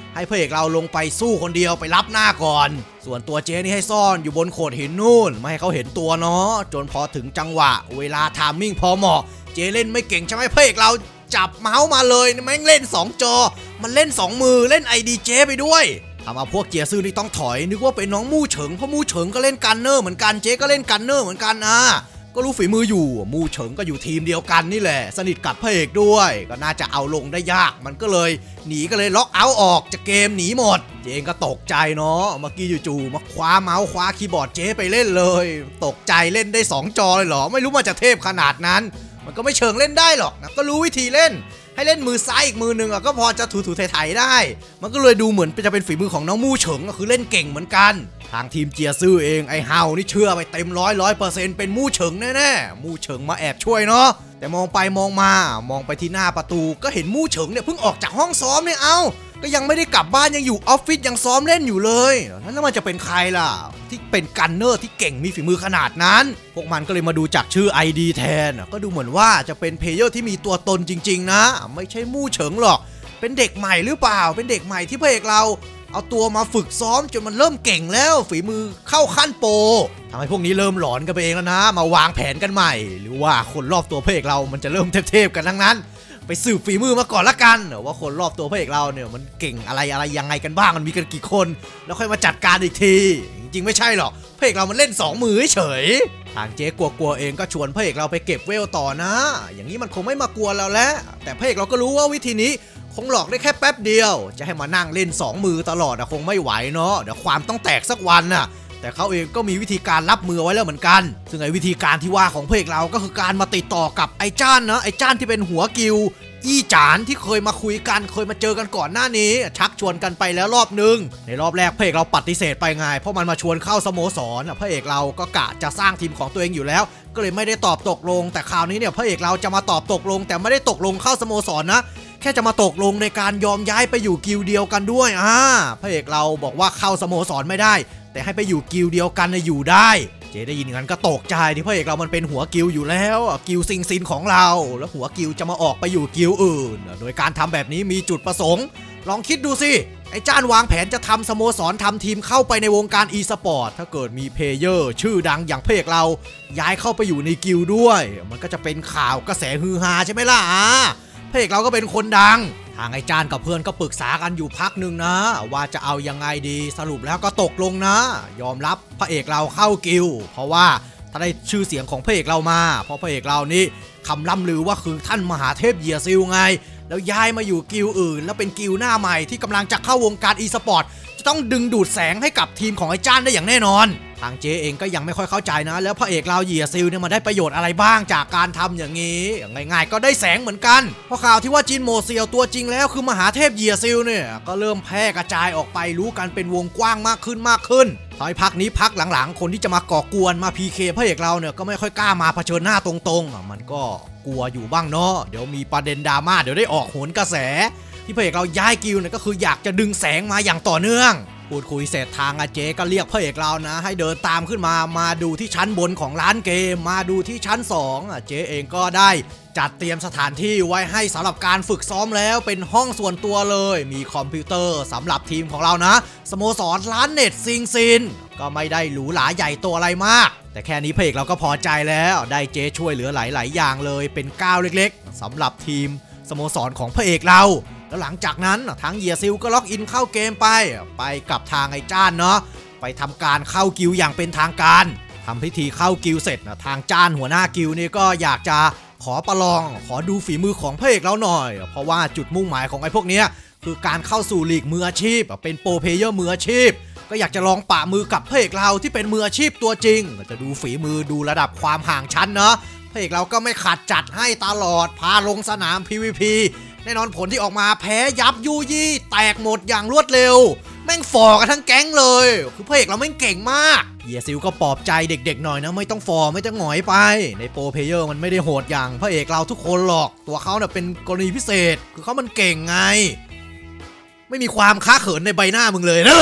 ให้พระเอกเราลงไปสู้คนเดียวไปรับหน้าก่อนส่วนตัวเจนี่ให้ซ่อนอยู่บนโขดหินนู่นไม่ให้เขาเห็นตัวเนาะจนพอถึงจังหวะเวลาไทมิ่งพอเหมาะเจเล่นไม่เก่งใช่ไหมพระเอกเราจับเมาส์มาเลยแม่งเล่นสองจอมันเล่นสองมือเล่น ไอ ดี เจไปด้วยทำเอาพวกเจียซื่อนี่ต้องถอยนึกว่าเป็นน้องมู่เฉิงเพราะมู่เฉิงก็เล่นกันเนอร์เหมือนกันเจ๊ก็เล่นกันเนอร์เหมือนกันนะก็รู้ฝีมืออยู่มู่เฉิงก็อยู่ทีมเดียวกันนี่แหละสนิทกับพระเอกด้วยก็น่าจะเอาลงได้ยากมันก็เลยหนีก็เลยล็อกเอาท์ออกจากเกมหนีหมดเจ๊ก็ตกใจเนาะเมื่อกี้จู่ๆมาคว้าเมาส์คว้าคีย์บอร์ดเจ๊ไปเล่นเลยตกใจเล่นได้สองจอเลยเหรอไม่รู้มันจะเทพขนาดนั้นมันก็ไม่เชิงเล่นได้หรอกนะก็รู้วิธีเล่นให้เล่นมือซ้ายอีกมือหนึ่งก็พอจะถูๆไถๆได้มันก็เลยดูเหมือนจะเป็นฝีมือของน้องมู่เฉิงก็คือเล่นเก่งเหมือนกันทางทีมเจียซื่อเองไอ้เฮานี่เชื่อไปเต็มร้อยร้อยเปอร์เซ็นต์เป็นมู่เฉิงแน่ๆมู่เฉิงมาแอบช่วยเนาะแต่มองไปมองมามองไปที่หน้าประตูก็เห็นมู่เฉิงเนี่ยเพิ่งออกจากห้องซ้อมเนี่ยเอ้าก็ยังไม่ได้กลับบ้านยังอยู่ออฟฟิศยังซ้อมเล่นอยู่เลยแล้วมันจะเป็นใครล่ะที่เป็นกันเนอร์ที่เก่งมีฝีมือขนาดนั้นพวกมันก็เลยมาดูจากชื่อ ไอ ดี แทนก็ดูเหมือนว่าจะเป็นเพลเยอร์ที่มีตัวตนจริงๆนะไม่ใช่มู่เฉิงหรอกเป็นเด็กใหม่หรือเปล่าเป็นเด็กใหม่ที่พระเอกเราเอาตัวมาฝึกซ้อมจนมันเริ่มเก่งแล้วฝีมือเข้าขั้นโปรทำให้พวกนี้เริ่มหลอนกันไปเองแล้วนะมาวางแผนกันใหม่หรือว่าคนรอบตัวพระเอกเรามันจะเริ่มเทพๆกันทั้งนั้นไปสืบฝีมือมาก่อนละกันว่าคนรอบตัวพระเอกเราเนี่ยมันเก่งอะไรอะไรยังไงกันบ้างมันมีกันกี่คนแล้วค่อยมาจัดการอีกทีจริงๆไม่ใช่หรอกพระเอกเรามันเล่นสองมือเฉยทางเจ๊กลัวๆเองก็ชวนพระเอกเราไปเก็บเวลต่อนะอย่างนี้มันคงไม่มากวนเราแล้วแต่พระเอกเราก็รู้ว่าวิธีนี้คงหลอกได้แค่แป๊บเดียวจะให้มานั่งเล่นสองมือตลอดคงไม่ไหวเนาะเดี๋ยวความต้องแตกสักวันน่ะแต่เขาเองก็มีวิธีการรับมือไว้แล้วเหมือนกันซึ่งไอ้วิธีการที่ว่าของพระเอกเราก็คือการมาติดต่อกับไอ้จ้านนะไอ้จ้านที่เป็นหัวกิลอี้จานที่เคยมาคุยกันเคยมาเจอกันก่อนหน้านี้ชักชวนกันไปแล้วรอบนึงในรอบแรกพระเอกเราปฏิเสธไปไงเพราะมันมาชวนเข้าสโมสรพระเอกเราก็กะจะสร้างทีมของตัวเองอยู่แล้วก็เลยไม่ได้ตอบตกลงแต่คราวนี้เนี่ยพระเอกเราจะมาตอบตกลงแต่ไม่ได้ตกลงเข้าสโมสรนะแค่จะมาตกลงในการยอมย้ายไปอยู่กิลด์เดียวกันด้วยอ่าพระเอกเราบอกว่าเข้าสโมสรไม่ได้แต่ให้ไปอยู่กิลด์เดียวกันนะอยู่ได้เจได้ยินงั้นก็ตกใจที่พระเอกเรามันเป็นหัวกิลด์อยู่แล้วกิลด์ซิงซินของเราแล้วหัวกิลด์จะมาออกไปอยู่กิลด์อื่นโดยการทำแบบนี้มีจุดประสงค์ลองคิดดูสิไอ้จ้านวางแผนจะทำสโมสรทำทีมเข้าไปในวงการอีสปอร์ตถ้าเกิดมีเพลเยอร์ชื่อดังอย่างพระเอกเราย้ายเข้าไปอยู่ในกิลด์ด้วยมันก็จะเป็นข่าวกระแสฮือฮาใช่ไหมล่ะพระเอกเราก็เป็นคนดังทางไอ้จานกับเพื่อนก็ปรึกษากันอยู่พักหนึ่งนะว่าจะเอายังไงดีสรุปแล้วก็ตกลงนะยอมรับพระเอกเราเข้ากิลด์เพราะว่าถ้าได้ชื่อเสียงของพระเอกเรามาเพราะพระเอกเรานี่คำล่ำลือว่าคือท่านมหาเทพเหยียซิลไงแล้วย้ายมาอยู่กิลด์อื่นแล้วเป็นกิลด์หน้าใหม่ที่กำลังจะเข้าวงการอีสปอร์ตจะต้องดึงดูดแสงให้กับทีมของไอ้จ้านได้อย่างแน่นอนทางเจเองก็ยังไม่ค่อยเข้าใจนะแล้วพระเอกเราเหยียซิลเนี่ยมาได้ประโยชน์อะไรบ้างจากการทำอย่างนี้ง่ายๆก็ได้แสงเหมือนกันเพราะข่าวที่ว่าจินโมเซียวตัวจริงแล้วคือมหาเทพเหยียซิลเนี่ยก็เริ่มแพร่กระจายออกไปรู้กันเป็นวงกว้างมากขึ้นมากขึ้นทอยพักนี้พักหลังๆคนที่จะมาก่อกวนมา พี เค พระเอกเราเนี่ยก็ไม่ค่อยกล้ามาเผชิญหน้าตรงๆมันก็กลัวอยู่บ้างเนาะเดี๋ยวมีประเด็นดราม่าเดี๋ยวได้ออกโหนกระแสที่พระเอกเราย้ายกิลด์เนี่ยก็คืออยากจะดึงแสงมาอย่างต่อเนื่องพูดคุยเสร็จทางอาเจก็เรียกพระเอกเรานะให้เดินตามขึ้นมามาดูที่ชั้นบนของร้านเกมมาดูที่ชั้นสองอาเจเองก็ได้จัดเตรียมสถานที่ไว้ให้สำหรับการฝึกซ้อมแล้วเป็นห้องส่วนตัวเลยมีคอมพิวเตอร์สำหรับทีมของเรานะสโมสรร้านเน็ตซิงซินก็ไม่ได้หรูหราใหญ่โตอะไรมากแต่แค่นี้พระเอกเราก็พอใจแล้วได้เจช่วยเหลือหลายๆอย่างเลยเป็นก้าวเล็กๆสำหรับทีมสโมสรของพระเอกเราแล้วหลังจากนั้นทางเหยียซิลก็ล็อกอินเข้าเกมไปไปกับทางไอ้จ้านเนาะไปทำการเข้ากิลด์อย่างเป็นทางการทำพิธีเข้ากิลด์เสร็จนะทางจ้านหัวหน้ากิลด์นี่ก็อยากจะขอประลองขอดูฝีมือของพระเอกเราหน่อยเพราะว่าจุดมุ่งหมายของไอ้พวกเนี้ยคือการเข้าสู่ลีกมืออาชีพเป็นโปรเพลเยอร์มืออาชีพก็อยากจะลองปะมือกับพระเอกเราที่เป็นมืออาชีพตัวจริงจะดูฝีมือดูระดับความห่างชั้นเนาะพระเอกเราก็ไม่ขัดจัดให้ตลอดพาลงสนาม พี วี พีแน่นอนผลที่ออกมาแพ้ยับยุยี่แตกหมดอย่างรวดเร็วแม่งฟอกันทั้งแก๊งเลยคือพระเอกเราแม่งเก่งมากเฮียซิลก็ปลอบใจเด็กๆหน่อยนะไม่ต้องฟอไม่ต้องหงอยไปในโปรเพลเยอร์มันไม่ได้โหดอย่างพระเอกเราทุกคนหรอกตัวเขาเนี่ยเป็นกรณีพิเศษคือเขามันเก่งไงไม่มีความค้าเขินในใบหน้ามึงเลยนะ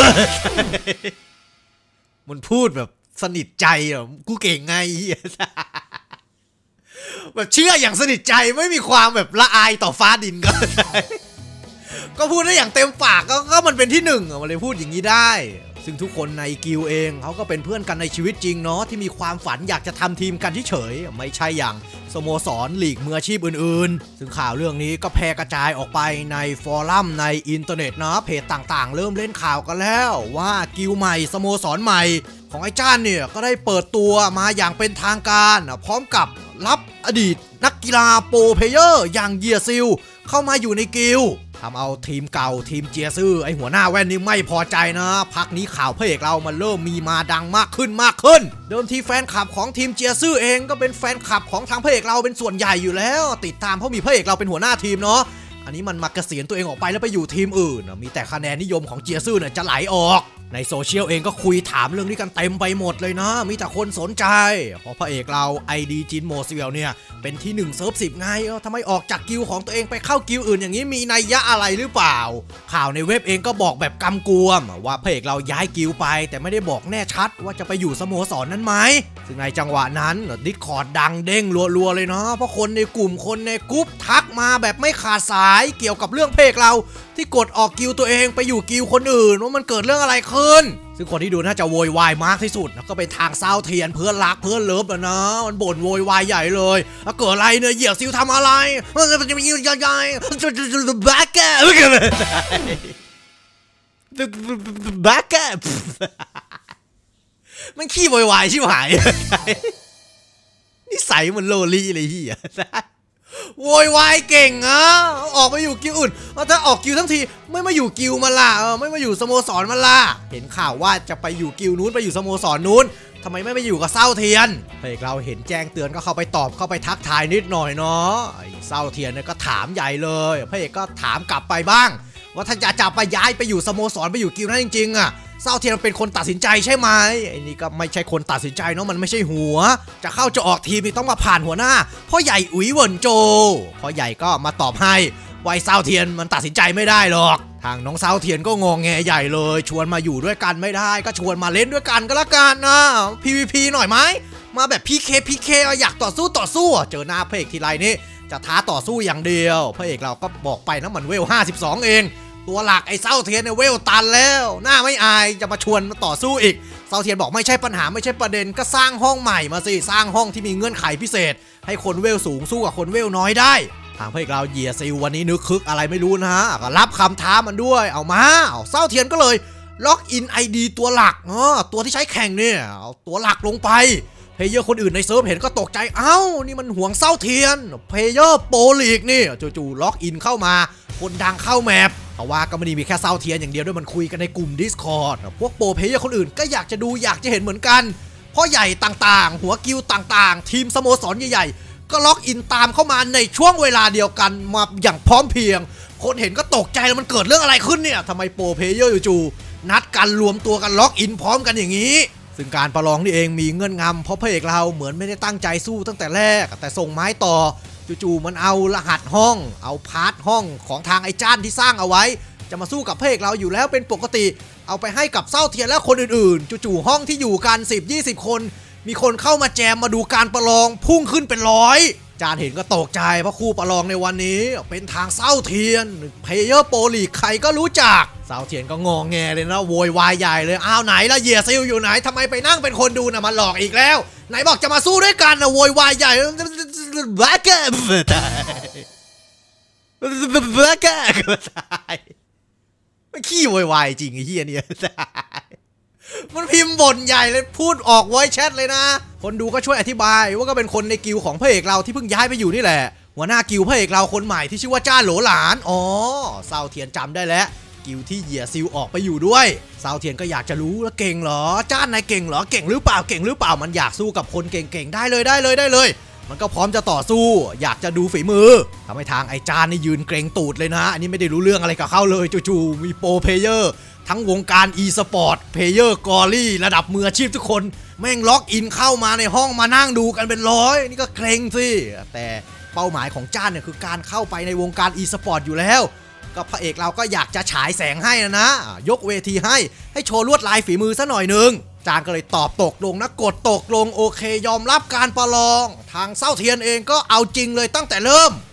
มันพูดแบบสนิทใจอ่ะกูเก่งไงแบบเชื่ออย่างสนิทใจไม่มีความแบบละอายต่อฟ้าดินก็ก็พูดได้อย่างเต็มปากก็ก็มันเป็นที่หนึ่งอะมันเลยพูดอย่างนี้ได้ซึ่งทุกคนในกิลเองเขาก็เป็นเพื่อนกันในชีวิตจริงเนาะที่มีความฝันอยากจะทำทีมกันเฉยๆไม่ใช่อย่างสโมสรลีกมืออาชีพอื่นๆซึ่งข่าวเรื่องนี้ก็แพร่กระจายออกไปในฟอรัมในอินเทอร์เน็ตนะเพจต่างๆเริ่มเล่นข่าวกันแล้วว่ากิลใหม่สโมสรใหม่ของไอ้จ้านเนี่ยก็ได้เปิดตัวมาอย่างเป็นทางการพร้อมกับรับอดีตนักกีฬาโปรเพลเยอร์อย่างเยียซิลเข้ามาอยู่ในกิลทำเอาทีมเก่าทีมเจียซื่อไอหัวหน้าแว่นนี่ไม่พอใจนะพักนี้ข่าวพระเอกเรามันเริ่มมีมาดังมากขึ้นมากขึ้นเดิมทีแฟนคลับของทีมเจียซื่อเองก็เป็นแฟนคลับของทางพระเอกเราเป็นส่วนใหญ่อยู่แล้วติดตามเพราะมีพระเอกเราเป็นหัวหน้าทีมเนาะอันนี้มันมาเกษียณตัวเองออกไปแล้วไปอยู่ทีมอื่นมีแต่คะแนนนิยมของเจียซื่อเนี่ยจะไหลออกในโซเชียลเองก็คุยถามเรื่องนี้กันเต็มไปหมดเลยนะมีแต่คนสนใจเพราะพระเอกเราไอดีจินโมซิเวลเนี่ยเป็นที่หนึ่งเซิร์ฟสิบไงเออทำไมออกจากกิลของตัวเองไปเข้ากิลอื่นอย่างนี้มีนัยยะอะไรหรือเปล่าข่าวในเว็บเองก็บอกแบบกำกวมว่าพระเอกเราย้ายกิลไปแต่ไม่ได้บอกแน่ชัดว่าจะไปอยู่สโมสรนั้นไหมซึ่งในจังหวะนั้นดิสคอร์ดดังเด้งรัวๆเลยเนาะเพราะคนในกลุ่มคนในกรุ๊ปทักมาแบบไม่ขาดสายเกี่ยวกับเรื่องพระเอกเราที่กดออกกิลตัวเองไปอยู่กิลคนอื่นว่ามันเกิดเรื่องอะไรขึ้นซึ่งคนที่ดูน่าจะโวยวายมากที่สุดก็เป็นทางเศร้าเทียนเพื่อนรักเพื่อนเลิฟอะนะมันบ่นโวยวายใหญ่เลยแล้วเกิดอะไรเนี่ยเหยียบซิลทำอะไรมันจะมีใหญ่ๆแบ็กแกแบ็กแกมันขี้โวยวายชิบหายนิสัยมันโลลี่เลยเฮียโวยวายเก่งอ่ะออกไปอยู่กิลอื่นถ้าออกกิลทั้งทีไม่มาอยู่กิลมันล่ะไม่มาอยู่สโมสรมันล่ะเห็นข่าวว่าจะไปอยู่กิลนู้นไปอยู่สโมสรนู้นทำไมไม่ไปอยู่กับเศร้าเทียนพระเอกเราเห็นแจ้งเตือนก็เข้าไปตอบเข้าไปทักทายนิดหน่อยเนาะไอ้เศร้าเทียนเนี่ยก็ถามใหญ่เลยพระเอกก็ถามกลับไปบ้างว่าถ้าจะจับไปย้ายไปอยู่สโมสรไปอยู่กิลนั้นจริงๆอ่ะเศร้าเทียนเป็นคนตัดสินใจใช่ไหมไอ้นี่ก็ไม่ใช่คนตัดสินใจเนาะมันไม่ใช่หัวจะเข้าจะออกทีมนี่ต้องมาผ่านหัวหน้าพ่อใหญ่อุ๋ยเหวินโจพ่อใหญ่ก็มาตอบให้ว่าเศร้าเทียนมันตัดสินใจไม่ได้หรอกทางน้องเศร้าเทียนก็งงแงใหญ่เลยชวนมาอยู่ด้วยกันไม่ได้ก็ชวนมาเล่นด้วยกันก็แล้วกันนะ พี วี พี หน่อยไหมมาแบบ พี เค พี เค อยากต่อสู้ต่อสู้เจอหน้าพระเอกทีไรนี่จะท้าต่อสู้อย่างเดียวพระเอกเราก็บอกไปนะมันเวลห้าสิบสองเองตัวหลักไอ้เศร้าเทียนเนี่ยเวลตันแล้วหน้าไม่อายจะมาชวนมาต่อสู้อีกเศร้าเทียนบอกไม่ใช่ปัญหาไม่ใช่ประเด็นก็สร้างห้องใหม่มาสิสร้างห้องที่มีเงื่อนไขพิเศษให้คนเวลสูงสู้กับคนเวลน้อยได้ทางพระเอกเราเหยียซิลวันนี้นึกคึกอะไรไม่รู้นะฮะก็รับคำท้ามันด้วยเอามาเอาเศร้าเทียนก็เลยล็อกอิน ไอ ดี ตัวหลักเออตัวที่ใช้แข่งเนี่ยเอาตัวหลักลงไปเพลเยอร์คนอื่นในเซิร์ฟเห็นก็ตกใจเอ้านี่มันห่วงเศร้าเทียนเพลเยอร์โปรลีกนี่จู่ๆล็อกอินเข้ามาคนดังเข้าแมปแต่ว่าก็ไม่ได้มีแค่เศร้าเทียนอย่างเดียวด้วยมันคุยกันในกลุ่ม Discord พวกโปรเพลเยอร์คนอื่นก็อยากจะดูอยากจะเห็นเหมือนกันเพราะใหญ่ต่างๆหัวกิลต่างๆทีมสโมสรใหญ่ๆก็ล็อกอินตามเข้ามาในช่วงเวลาเดียวกันมาอย่างพร้อมเพรียงคนเห็นก็ตกใจแล้วมันเกิดเรื่องอะไรขึ้นเนี่ยทำไมโปรเพลเยอร์จู่ๆนัดกันรวมตัวกันล็อกอินพร้อมกันอย่างนี้ซึ่งการประลองนี่เองมีเงื่อนงำเพราะพระเอกเราเหมือนไม่ได้ตั้งใจสู้ตั้งแต่แรกแต่ส่งไม้ต่อจู่ๆมันเอารหัสห้องเอาพาร์ทห้องของทางไอ้จ้านที่สร้างเอาไว้จะมาสู้กับพระเอกเราอยู่แล้วเป็นปกติเอาไปให้กับเศร้าเทียนและคนอื่นๆจู่ๆห้องที่อยู่กัน สิบ ยี่สิบ คนมีคนเข้ามาแจมมาดูการประลองพุ่งขึ้นเป็นร้อยจานเห็นก็ตกใจเพราะคู่ประลองในวันนี้เป็นทางเศร้าเทียนเพลเยอร์โปรลีกใครก็รู้จักเศร้าเทียนก็งงแงเลยนะโวยวายใหญ่เลยอ้าวไหนละเยียซิลอยู่ไหนทำไมไปนั่งเป็นคนดูนะมาหลอกอีกแล้วไหนบอกจะมาสู้ด้วยกันนะโวยวายใหญ่แบล็กแกตายแบล็กแกตายไม่ขี้โวยวายจริงไอ้เฮียเนี่ยมันพิมพ์บ่นใหญ่เลยพูดออกไว้แชทเลยนะคนดูก็ช่วยอธิบายว่าก็เป็นคนในกิลของพระเอกเราที่เพิ่งย้ายไปอยู่นี่แหละหัวหน้ากิลพระเอกเราคนใหม่ที่ชื่อว่าจ้าโหลหลานอ๋อเศร้าเทียนจำได้แล้วกิลที่เหยียซิลออกไปอยู่ด้วยเศร้าเทียนก็อยากจะรู้แล้วเก่งเหรอจ้านายเก่งเหรอเก่งหรือเปล่าเก่งหรือเปล่ามันอยากสู้กับคนเก่งๆได้เลยได้เลยได้เลยมันก็พร้อมจะต่อสู้อยากจะดูฝีมือทำให้ทางไอ้จานนี่ยืนเกรงตูดเลยนะอันนี้ไม่ได้รู้เรื่องอะไรกับเขาเลยจู่ๆมีโปรเพลเยอร์ทั้งวงการ อี สปอร์ต เพลเยอร์กอรี่ระดับมืออาชีพทุกคนแม่งล็อกอินเข้ามาในห้องมานั่งดูกันเป็นร้อยนี่ก็เกรงสิแต่เป้าหมายของจ้านเนี่ยคือการเข้าไปในวงการ อี สปอร์ต อยู่แล้วก็พระเอกเราก็อยากจะฉายแสงให้นะนะยกเวทีให้ให้โชว์ลวดลายฝีมือซะหน่อยนึงจานก็เลยตอบตกลงนะกดตกลงโอเคยอมรับการประลองทางเศร้าเทียนเองก็เอาจริงเลยตั้งแต่เริ่ม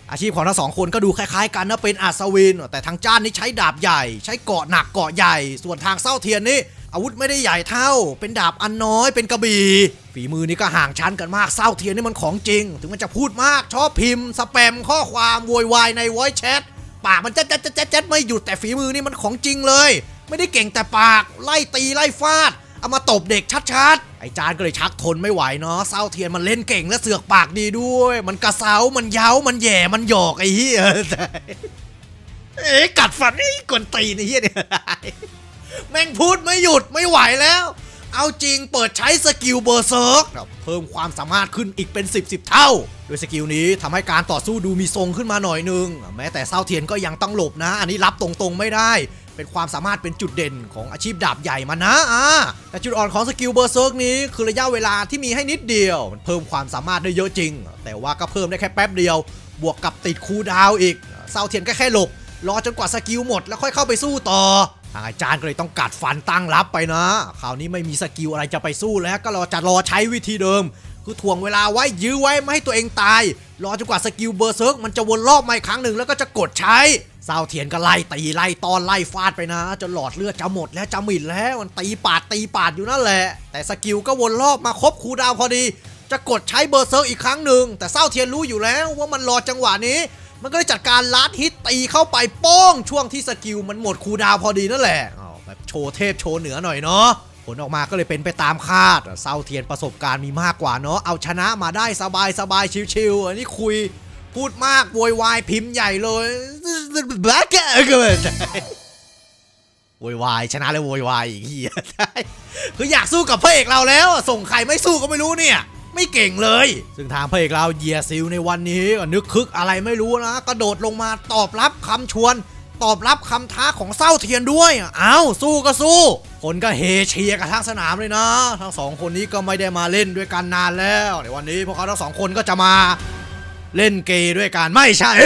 อาชีพของทั้งสองคนก็ดูคล้ายๆกันนะเป็นอัศวินแต่ทางจ้านนี่ใช้ดาบใหญ่ใช้เกราะหนักเกราะใหญ่ส่วนทางเศร้าเทียนนี่อาวุธไม่ได้ใหญ่เท่าเป็นดาบอันน้อยเป็นกระบี่ฝีมือนี่ก็ห่างชั้นกันมากเศร้าเทียนนี่มันของจริงถึงมันจะพูดมากชอบพิมพ์สแปมข้อความโวยวายใน voice chat ปากมันแจ๊ดแจ๊ดแจ๊ดแจ๊ดไม่หยุดแต่ฝีมือนี่มันของจริงเลยไม่ได้เก่งแต่ปากไล่ตีไล่ฟาดเอามาตบเด็กชัดๆไอ้จานก็เลยชักทนไม่ไหวเนาะเศร้าเทียนมันเล่นเก่งและเสือกปากดีด้วยมันกระเซามันเย้ามันแย่มันหยอกไอ้เหี้ยเอ๊ะกัดฟันไอ้กวนตีนไอ้เหี้ยเนี่ยแม่งพูดไม่หยุดไม่ไหวแล้วเอาจริงเปิดใช้สกิลเบอร์เซิร์กเพิ่มความสามารถขึ้นอีกเป็นสิบ สิบเท่าโดยสกิลนี้ทำให้การต่อสู้ดูมีทรงขึ้นมาหน่อยนึงแม้แต่เศร้าเทียนก็ยังต้องหลบนะอันนี้รับตรงๆไม่ได้เป็นความสามารถเป็นจุดเด่นของอาชีพดาบใหญ่มานะอ่าแต่จุดอ่อนของสกิลเบอร์เซิร์กนี้คือระยะเวลาที่มีให้นิดเดียวมันเพิ่มความสามารถได้เยอะจริงแต่ว่าก็เพิ่มได้แค่แป๊บเดียวบวกกับติดคูลดาวน์อีกเศร้าเทียนก็แค่หลบรอจนกว่าสกิลหมดแล้วค่อยเข้าไปสู้ต่อทางอาจารย์ก็เลยต้องกัดฟันตั้งรับไปนะคราวนี้ไม่มีสกิลอะไรจะไปสู้แล้วก็รอจะรอใช้วิธีเดิมคือถ่วงเวลาไว้ยื้อไว้ไม่ให้ตัวเองตายรอจนกว่าสกิลเบอร์เซิร์กมันจะวนรอบมาอีกครั้งหนึ่งแล้วก็จะกดใช้เศร้าเทียนก็ไล่ตีไล่ตอนไล่ฟาดไปนะจนหลอดเลือดจะหมดแล้วจะหมิ่นแล้วมันตีปาดตีปาดอยู่นั่นแหละแต่สกิลก็วนรอบมาครบคูลดาวน์พอดีจะกดใช้เบอร์เซิร์กอีกครั้งหนึ่งแต่เศร้าเทียนรู้อยู่แล้วว่ามันรอจังหวะนี้มันก็เลยจัดการลัดฮิตตีเข้าไปโป้งช่วงที่สกิลมันหมดคูลดาวน์พอดีนั่นแหละแบบโชว์เทพโชว์เหนือหน่อยเนาะผลออกมาก็เลยเป็นไปตามคาดเศร้าเทียนประสบการณ์มีมากกว่าเนาะเอาชนะมาได้สบายสบายชิวๆอันนี้คุยพูดมากโวยวายพิมพ์ใหญ่เลยแบล็กเกอร์ก็ไม่ใช่โวยวายชนะแล้วโวยวายอีกทีใช่คืออยากสู้กับพระเอกเราแล้วส่งใครไม่สู้ก็ไม่รู้เนี่ยไม่เก่งเลยซึ่งทางพระเอกเราเยียซิลในวันนี้นึกคึกอะไรไม่รู้นะกระโดดลงมาตอบรับคำชวนตอบรับคำท้าของเศร้าเทียนด้วยอ้าวสู้ก็สู้คนก็เฮเชียร์กันทั้งสนามเลยนะทั้งสองคนนี้ก็ไม่ได้มาเล่นด้วยกันนานแล้วในวันนี้พวกเขาทั้งสองคนก็จะมาเล่นเกย์ด้วยกันไม่ใช่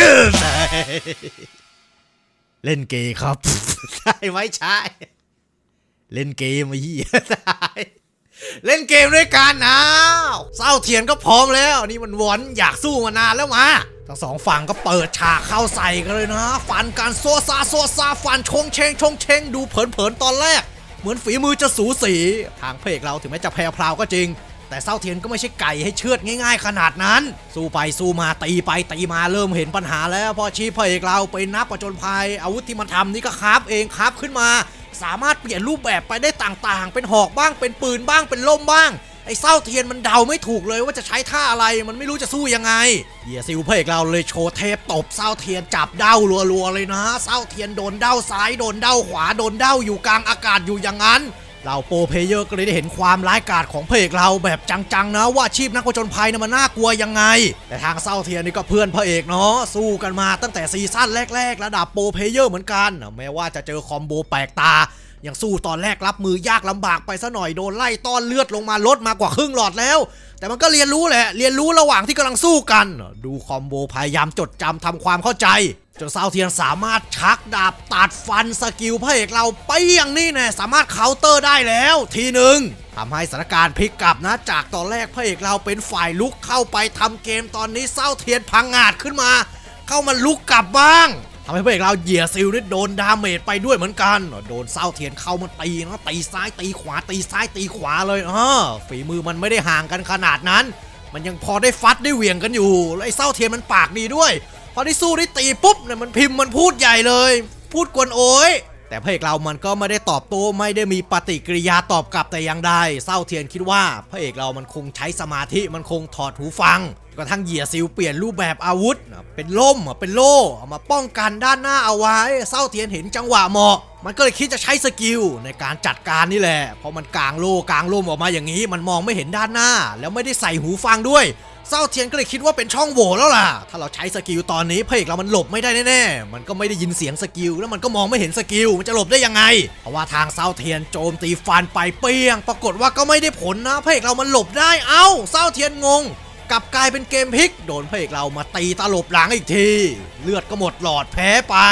เล่นเกย์ครับใช่ไม่ใช่เล่นเกมไอ้เหี้ยเล่นเกมด้วยกันนะเศร้าเทียนก็พร้อมแล้วนี่มันวอนอยากสู้มานานแล้วมาทั้งสองฝั่งก็เปิดฉากเข้าใส่กันเลยนะฟันกันโซซาโซซาฟันชงเชงชงเชงดูเผินๆตอนแรกเหมือนฝีมือจะสูสีทางเพลกเราถึงแม้จะแพ้พราวก็จริงแต่เศร้าเทียนก็ไม่ใช่ไก่ให้เชือดง่ายๆขนาดนั้นสู้ไปสู้มาตีไปตีมาเริ่มเห็นปัญหาแล้วพอชีพเพลกเราไปนักประจนภัยอาวุธที่มันทำนี่ก็คราฟเองคราฟขึ้นมาสามารถเปลี่ยนรูปแบบไปได้ต่างๆเป็นหอกบ้างเป็นปืนบ้างเป็นล่มบ้างไอ้เศร้าเทียนมันเดาไม่ถูกเลยว่าจะใช้ท่าอะไรมันไม่รู้จะสู้ยังไงเยียซิลเพลกเราเลยโชว์เทปตบเศร้าเทียนจับเด้ารัวๆเลยนะเศร้าเทียนโดนเด้าซ้ายโดนเด้าขวาโดนเด้าอยู่กลางอากาศอยู่อย่างนั้นเราโปรเพเยอร์ก็เลยได้เห็นความร้ายกาจของเพลกเราแบบจังๆนะว่าอาชีพนักผจญภัยนะมันน่ากลัวยังไงแต่ทางเศร้าเทียนนี่ก็เพื่อนพระเอกเนาะสู้กันมาตั้งแต่ซีซั่นแรกๆระดับโปรเพเยอร์เหมือนกันแม้ว่าจะเจอคอมโบแปลกตาอย่างสู้ตอนแรกรับมือยากลำบากไปซะหน่อยโดนไล่ต้อนเลือดลงมาลดมากว่าครึ่งหลอดแล้วแต่มันก็เรียนรู้แหละเรียนรู้ระหว่างที่กำลังสู้กันดูคอมโบพยายามจดจำทำความเข้าใจจนเศร้าเทียนสามารถชักดาบตัดฟันสกิลพระเอกเราไปอย่างนี้เนี่ยสามารถเคาน์เตอร์ได้แล้วทีหนึ่งทำให้สถานการณ์พลิกกลับนะจากตอนแรกพระเอกเราเป็นฝ่ายลุกเข้าไปทำเกมตอนนี้เศร้าเทียนพังงาดขึ้นมาเข้ามาลุกกลับบ้างทำให้พระเอกเราเหยียซิลนี่โดนดาเมจไปด้วยเหมือนกันโดนเศร้าเทียนเข้ามาตีนะตีซ้ายตีขวาตีซ้ายตีขวาเลยเออฝีมือมันไม่ได้ห่างกันขนาดนั้นมันยังพอได้ฟัดได้เหวี่ยงกันอยู่แล้วไอ้เศร้าเทียนมันปากดีด้วยพอได้สู้ได้ตีปุ๊บเนี่ยมันพิมพ์มันพูดใหญ่เลยพูดกวนโอยแต่พระเอกเรามันก็ไม่ได้ตอบโต้ไม่ได้มีปฏิกิริยาตอบกลับแต่อย่างใดเศร้าเทียนคิดว่าพระเอกเรามันคงใช้สมาธิมันคงถอดหูฟังกระทั่งเหยียซิลเปลี่ยนรูปแบบอาวุธเป็นล่มเป็นโล่เอามาป้องกันด้านหน้าเอาไว้เศร้าเทียนเห็นจังหวะเหมาะมันก็เลยคิดจะใช้สกิลในการจัดการนี่แหละพอมันกางโล่กางล่มออกมาอย่างนี้มันมองไม่เห็นด้านหน้าแล้วไม่ได้ใส่หูฟังด้วยเศร้าเทียนก็เลยคิดว่าเป็นช่องโหว่แล้วล่ะถ้าเราใช้สกิลตอนนี้พระเอกเรามันหลบไม่ได้แน่ๆมันก็ไม่ได้ยินเสียงสกิลแล้วมันก็มองไม่เห็นสกิลมันจะหลบได้ยังไงเพราะว่าทางเศร้าเทียนโจมตีฟันไปเปี้ยงปรากฏว่าก็ไม่ได้ผลนะพระเอกเรามันหลบได้เอ้าเศร้าเทียนงงกลับกลายเป็นเกมพลิกโดนพระเอกเรามาตีตลบหลังอีกทีเลือดก็หมดหลอดแพ้ไป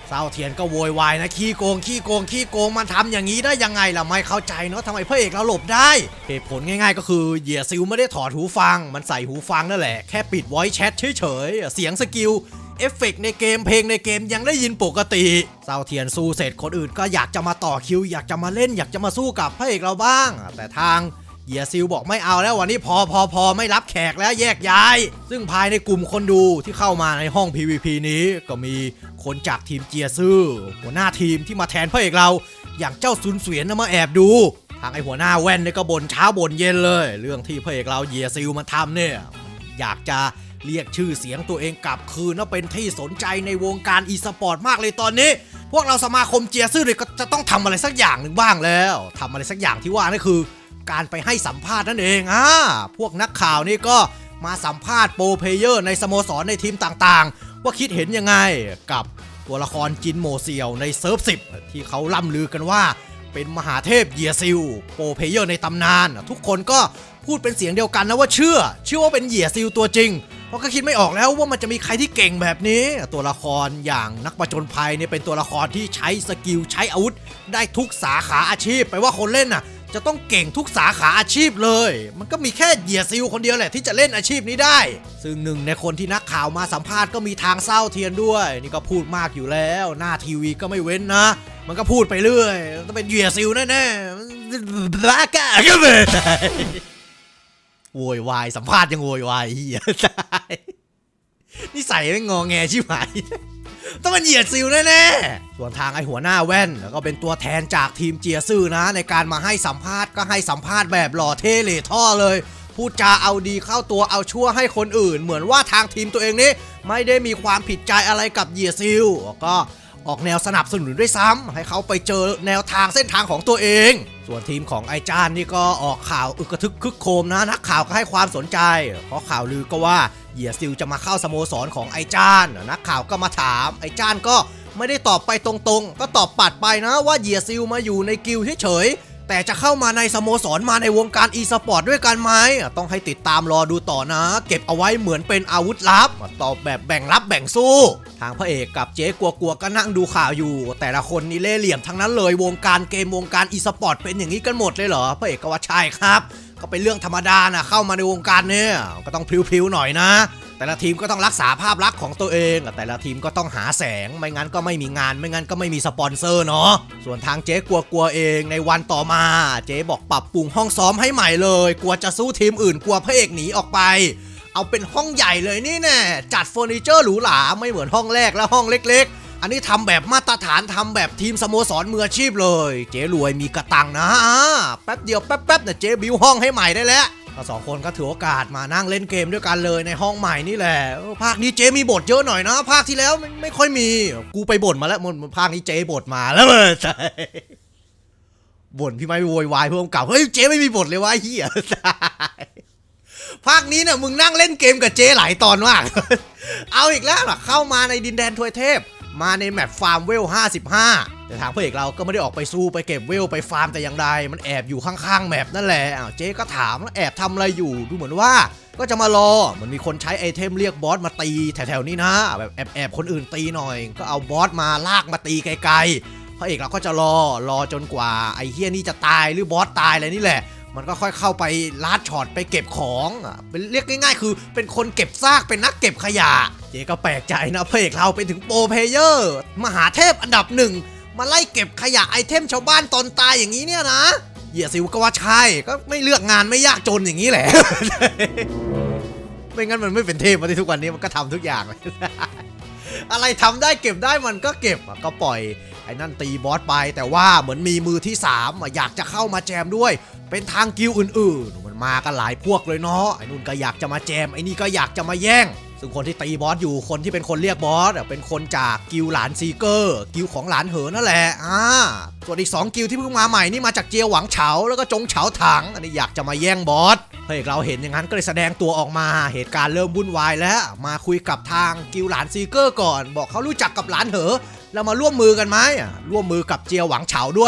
เซาเทียนก็โวยวายนะขี้โกงขี้โกงขี้โกงมันทำอย่างนี้ได้ยังไงล่ะไม่เข้าใจเนาะทำไมพระเอกเราหลบได้เหตุผลง่ายๆก็คือเหยี่ยซิลไม่ได้ถอดหูฟังมันใส่หูฟังนั่นแหละแค่ปิด voice chat เฉยๆเสียงสกิลเอฟเฟกต์ในเกมเพลงในเกมยังได้ยินปกติเซาเทียนสู้เสร็จคนอื่นก็อยากจะมาต่อคิวอยากจะมาเล่นอยากจะมาสู้กับพระเอกเราบ้างแต่ทางเหยี่ยซิลบอกไม่เอาแล้ววันนี้พอพอพอไม่รับแขกแล้วแยกย้ายซึ่งภายในกลุ่มคนดูที่เข้ามาในห้อง พี วี พี นี้ก็มีคนจากทีมเจียซื่อหัวหน้าทีมที่มาแทนพระเอกเราอย่างเจ้าซุนเสวียนมาแอบดูทางไอหัวหน้าแว่นเนี่ยก็บ่นเช้าบ่นเย็นเลยเรื่องที่พระเอกเราเหยี่ยซิลมาทำเนี่ยอยากจะเรียกชื่อเสียงตัวเองกลับคืนว่าเป็นที่สนใจในวงการอีสปอร์ตมากเลยตอนนี้พวกเราสมาคมเจียซื่อเลยก็จะต้องทำอะไรสักอย่างหนึ่งบ้างแล้วทำอะไรสักอย่างที่ว่านั่นคือการไปให้สัมภาษณ์นั่นเองอ่าพวกนักข่าวนี่ก็มาสัมภาษณ์โปรเพลเยอร์ในสโมสรในทีมต่างๆว่าคิดเห็นยังไงกับตัวละครจินโมเซียวในเซิร์ฟสิบที่เขาล่ำลือกันว่าเป็นมหาเทพเหยี่ยซิลโปรเพลเยอร์ในตำนานทุกคนก็พูดเป็นเสียงเดียวกันนะว่าเชื่อเชื่อว่าเป็นเหยี่ยซิลตัวจริงเพราะก็คิดไม่ออกแล้วว่ามันจะมีใครที่เก่งแบบนี้ตัวละครอย่างนักผจญภัยเนี่ยเป็นตัวละครที่ใช้สกิลใช้อาวุธได้ทุกสาขาอาชีพแปลว่าคนเล่นน่ะจะต้องเก่งทุกสาขาอาชีพเลยมันก็มีแค่เหยี่ยซิลคนเดียวแหละที่จะเล่นอาชีพนี้ได้ซึ่งหนึ่งในคนที่นักข่าวมาสัมภาษณ์ก็มีทางเศร้าเทียนด้วยนี่ก็พูดมากอยู่แล้วหน้าทีวีก็ไม่เว้นนะมันก็พูดไปเรื่อยต้องเป็นเหยี่ยซิลแน่ๆบ้าก้าก็ไม่โวยวายสัมภาษณ์ยังโวยวายเหี้ยตายนี่ใส่ไม่งอแงชิบหายต้องเป็นเหยียดซิลแน่ๆส่วนทางไอหัวหน้าแว่นแล้วก็เป็นตัวแทนจากทีมเจียซื่อนะในการมาให้สัมภาษณ์ก็ให้สัมภาษณ์แบบหล่อเท่เหล่ท่อเลยพูดจาเอาดีเข้าตัวเอาชั่วให้คนอื่นเหมือนว่าทางทีมตัวเองนี้ไม่ได้มีความผิดใจอะไรกับเหยียดซิลก็ออกแนวสนับสนุนด้วยซ้ำให้เขาไปเจอแนวทางเส้นทางของตัวเองส่วนทีมของไอจ้านนี่ก็ออกข่าวอึกกระทึกคึกโครมนะนักข่าวก็ให้ความสนใจเพราะข่าวลือก็ว่าเหยี่ยซิลจะมาเข้าสโมสรของไอจ้านนักข่าวก็มาถามไอจ้านก็ไม่ได้ตอบไปตรงๆก็ตอบปัดไปนะว่าเหยี่ยซิลมาอยู่ในกิลด์เฉยๆแต่จะเข้ามาในสโมสรมาในวงการอีสปอร์ตด้วยกันไหมต้องให้ติดตามรอดูต่อนะเก็บเอาไว้เหมือนเป็นอาวุธลับตอบแบบแบ่งรับแบ่งสู้ทางพระเอกกับเจ๊กัวกัวก็นั่งดูข่าวอยู่แต่ละคนนี่เล่ห์เหลี่ยมทั้งนั้นเลยวงการเกมวงการอีสปอร์ตเป็นอย่างนี้กันหมดเลยเหรอพระเอกก็ว่าใช่ครับก็เป็นเรื่องธรรมดานะเข้ามาในวงการเนี่ยก็ต้องพลิ้วๆหน่อยนะแต่ละทีมก็ต้องรักษาภาพลักษณ์ของตัวเองแต่ละทีมก็ต้องหาแสงไม่งั้นก็ไม่มีงานไม่งั้นก็ไม่มีสปอนเซอร์เนาะส่วนทางเจ๊กัวกัวเองในวันต่อมาเจ๊บอกปรับปรุงห้องซ้อมให้ใหม่เลยกลัวจะสู้ทีมอื่นกลัวพระเอกหนีออกไปเอาเป็นห้องใหญ่เลยนี่แน่จัดเฟอร์นิเจอร์หรูหราไม่เหมือนห้องแรกและห้องเล็กๆอันนี้ทำแบบมาตรฐานทำแบบทีมสโมสรมืออาชีพเลยเจ๊รวยมีกระตังนะแป๊บเดียวแป๊บๆเนี่ยเจ๊บิวห้องให้ใหม่ได้แล้วสองคนก็ถือโอกาสมานั่งเล่นเกมด้วยกันเลยในห้องใหม่นี่แหละภาคนี้เจ๊มีบทเยอะหน่อยนะภาคที่แล้วไม่ไม่ค่อยมีกูไปบ่นมาแล้วมันภาคนี้เจ๊บทมาแล้วเลยใช่บ่นพี่ไม่โวยวายเพิ่มเก่าเฮ้ยเจ๊ไม่มีบทเลยวะเฮียภาคนี้เนี่ยมึงนั่งเล่นเกมกับเจ๊หลายตอนมากเอาอีกแล้วล่ะเข้ามาในดินแดนทวยเทพมาในแมปฟาร์มเวลห้าสิบห้าแต่ทางพระเอกเราก็ไม่ได้ออกไปสู้ไปเก็บเวลไปฟาร์มแต่อย่างใดมันแอบอยู่ข้างๆแมปนั่นแหละอ้าวเจ๊ก็ถามแล้วแอบทำอะไรอยู่ดูเหมือนว่าก็จะมารอมันมีคนใช้ไอเทมเรียกบอสมาตีแถวๆนี้นะแบบแอบๆคนอื่นตีหน่อยก็เอาบอสมาลากมาตีไกลๆพระเอกเราก็จะรอรอจนกว่าไอเฮียนี่จะตายหรือบอสตายอะไรนี่แหละมันก็ค่อยเข้าไปลาดช็อตไปเก็บของอ่ะเป็นเรียกง่ายๆคือเป็นคนเก็บซากเป็นนักเก็บขยะเจ๊ก็แปลกใจนะพระเอกเราเป็นถึงโปรเพลเยอร์มหาเทพอันดับหนึ่งมาไล่เก็บขยะไอเทมชาวบ้านตอนตายอย่างนี้เนี่ยนะเหยี่ยซิวก็ว่าใช่ก็ไม่เลือกงานไม่ยากจนอย่างนี้แหละ ไม่งั้นมันไม่เป็นเทพมาที่ทุกวันนี้มันก็ทำทุกอย่าง อะไรทำได้เก็บได้มันก็เก็บก็ปล่อยไอ้นั่นตีบอสไปแต่ว่าเหมือนมีมือที่สามอยากจะเข้ามาแจมด้วยเป็นทางกิลอื่นๆมันมากันหลายพวกเลยเนาะไอ้นู่นก็อยากจะมาแจมไอ้นี่ก็อยากจะมาแย่งซึ่งคนที่ตีบอสอยู่คนที่เป็นคนเรียกบอสเป็นคนจากกิลหลานซีเกอร์กิลของหลานเหอนั่นแหละอ่าส่วนอีกสองกิลที่เพิ่งมาใหม่นี่มาจากเจียวหวังเฉาแล้วก็จงเฉาถังอันนี้อยากจะมาแย่งบอสพระเอกเราเห็นอย่างนั้นก็เลยแสดงตัวออกมาเหตุการณ์เริ่มวุ่นวายแล้วมาคุยกับทางกิลหลานซีเกอร์ก่อนบอกเขารู้จักกับหลานเหอเรามาร่วมมือกันไหมร่วมมือกับเจียวหวังเฉาด้วยให้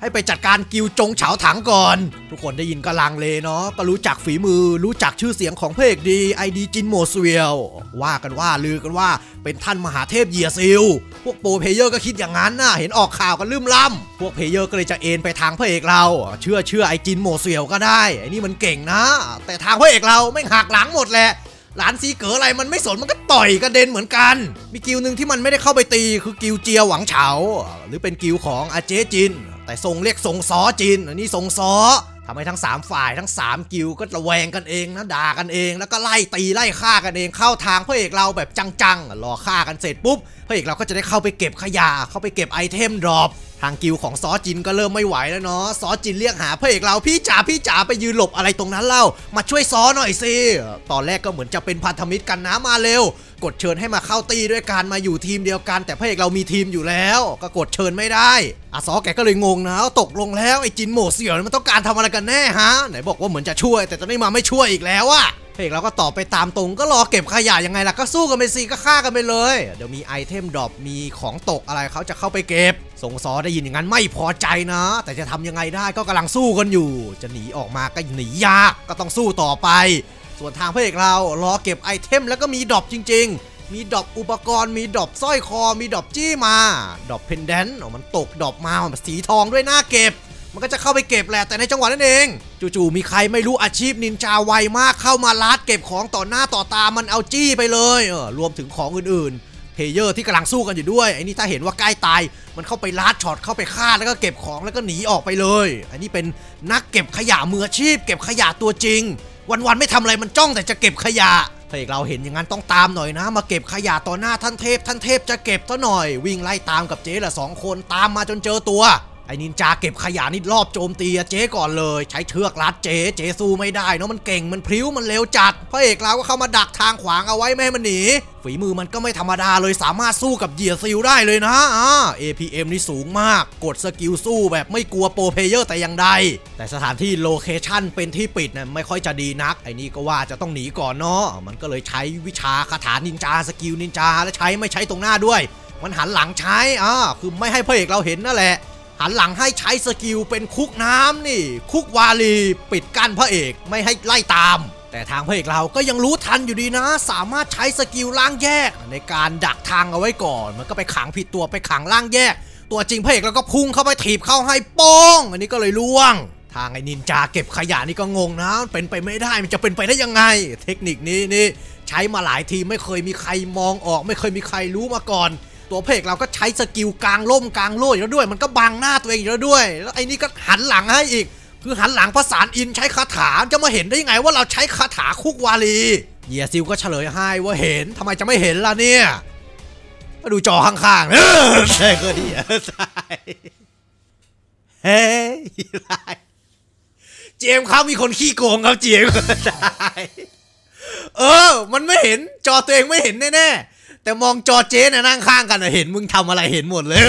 ให้ไปจัดการกิวจงเฉาถังก่อนทุกคนได้ยินก็ลังเลเนาะก็รู้จักฝีมือรู้จักชื่อเสียงของพระเอกดีไอดีจินโมสเวียลว่ากันว่าลือกันว่าเป็นท่านมหาเทพเหยียซิลพวกโปรเพเยอร์ก็คิดอย่างนั้นนะเห็นออกข่าวกันลืมล่ำพวกเพเยอร์ก็เลยจะเอ็นไปทางพระเอกเราเชื่อเชื่อไอจินโมสเวียลก็ได้ไอ้นี่มันเก่งนะแต่ทางพระเอกเราไม่หักหลังหมดแหละหลานซีเก๋ออะไรมันไม่สนมันก็ต่อยกระเด็นเหมือนกันมีกิวหนึ่งที่มันไม่ได้เข้าไปตีคือกิวเจียหวังเฉาหรือเป็นกิวของอาเจจินแต่ทรงเรียกทรงซอจินอันนี้ทรงซอทำให้ทั้งสามฝ่ายทั้งสามกิวก็ระแวงกันเองนะด่ากันเองแล้วก็ไล่ตีไล่ฆ่ากันเองเข้าทางพระเอกเราแบบจังๆรอฆ่ากันเสร็จปุ๊บพระเอกเราก็จะได้เข้าไปเก็บขยะเข้าไปเก็บไอเทมดรอปทางกิวของซอจินก็เริ่มไม่ไหวแล้วเนาะซอจินเรียกหาพระเอกเราพี่จ๋าพี่จ๋าไปยืนหลบอะไรตรงนั้นเล่ามาช่วยซอหน่อยสิตอนแรกก็เหมือนจะเป็นพันธมิตรกันนะมาเร็วกดเชิญให้มาเข้าตีด้วยกันมาอยู่ทีมเดียวกันแต่พระเอกเรามีทีมอยู่แล้วก็กดเชิญไม่ได้อาซอแกก็เลยงงนะตกลงแล้วไอ้จินโหมเสี่ยวมันต้องการทำอะไรกันแน่ฮะไหนบอกว่าเหมือนจะช่วยแต่ตอนนี้มาไม่ช่วยอีกแล้วอะพระเอกเราก็ตอบไปตามตรงก็รอเก็บขยะยังไงล่ะก็สู้กันไปสิก็ฆ่ากันไปเลยเดี๋ยวมีไอเทมดรอปมีของตกอะไรเขาจะเข้าไปเก็บสงซอได้ยินอย่างนั้นไม่พอใจนะแต่จะทำยังไงได้ก็กำลังสู้กันอยู่จะหนีออกมาก็หนียากก็ต้องสู้ต่อไปส่วนทางพระเอกเรารอเก็บไอเทมแล้วก็มีดรอปจริงๆมีดรอปอุปกรณ์มีดรอปสร้อยคอมีดรอปจี้มาดรอปเพนเดนต์มันตกดรอปมาสีทองด้วยหน้าเก็บมันก็จะเข้าไปเก็บแหละแต่ในจังหวะนั้นเองจู่ๆมีใครไม่รู้อาชีพนินจาไวมากเข้ามาลัดเก็บของต่อหน้าต่อตามันเอาจี้ไปเลยเออรวมถึงของอื่นๆเพลเยอร์ที่กำลังสู้กันอยู่ด้วยไอ้นี่ถ้าเห็นว่าใกล้ตายมันเข้าไปลัดช็อตเข้าไปฆ่าแล้วก็เก็บของแล้วก็หนีออกไปเลยอันนี้เป็นนักเก็บขยะมืออาชีพเก็บขยะตัวจริงวันๆไม่ทำอะไรมันจ้องแต่จะเก็บขยะพระเอกเราเห็นอย่างนั้นต้องตามหน่อยนะมาเก็บขยะต่อหน้าท่านเทพท่านเทพจะเก็บซะหน่อยวิ่งไล่ตามกับเจ๊ละสองคนตามมาจนเจอตัวไอ้นินจาเก็บขยะนี่รอบโจมตีเจ๊ก่อนเลยใช้เชือกรัดเจ๊เจ๊สู้ไม่ได้เนาะมันเก่งมันพริ้วมันเร็วจัดพระเอกเราก็เข้ามาดักทางขวางเอาไว้ไม่ให้มันหนีฝีมือมันก็ไม่ธรรมดาเลยสามารถสู้กับเหยียซิลได้เลยนะอ่า เอ พี เอ็ม นี่สูงมากกดสกิลสู้แบบไม่กลัวโปรเพลเยอร์แต่อย่างใดแต่สถานที่โลเคชั่นเป็นที่ปิดนะไม่ค่อยจะดีนักไอ้นี่ก็ว่าจะต้องหนีก่อนเนาะมันก็เลยใช้วิชาคาถานินจาสกิลนินจาและใช้ไม่ใช้ตรงหน้าด้วยมันหันหลังใช้อ่าคือไม่ให้พระเอกเราเห็นนั่นแหละหันหลังให้ใช้สกิลเป็นคุกน้ำนี่คุกวาลีปิดกั้นพระเอกไม่ให้ไล่ตามแต่ทางพระเอกเราก็ยังรู้ทันอยู่ดีนะสามารถใช้สกิลล่างแยกในการดักทางเอาไว้ก่อนมันก็ไปขังผิดตัวไปขังล่างแยกตัวจริงพระเอกเราก็พุ่งเข้าไปถีบเข้าให้โป้งอันนี้ก็เลยล่วงทางไอ้นินจาเก็บขยะนี่ก็งงนะเป็นไปไม่ได้มันจะเป็นไปได้ยังไงเทคนิคนี้นี่ใช้มาหลายทีไม่เคยมีใครมองออกไม่เคยมีใครรู้มาก่อนตัวเพกเราก็ใช้สกิลกลางล่มกลางโล่อยู่แล้วด้วยมันก็บังหน้าตัวเองอยู่แล้วด้วยแล้วไอ้นี่ก็หันหลังให้อีกคือหันหลังประสานอินใช้คาถาจะมาเห็นได้ยังไงว่าเราใช้คาถาคุกวาลีเหยียซิลก็เฉลยให้ว่าเห็นทำไมจะไม่เห็นล่ะเนี่ยมาดูจอข้างๆเออใช่ก็ดีใช่เฮ้ยเจมส์เขามีคนขี้โกงครับเจมส์ใช่เออมันไม่เห็นจอตัวเองไม่เห็นแน่ๆแต่มองจอเจ๊เนี่ยนั่งข้างกันเห็นมึงทำอะไรเห็นหมดเลย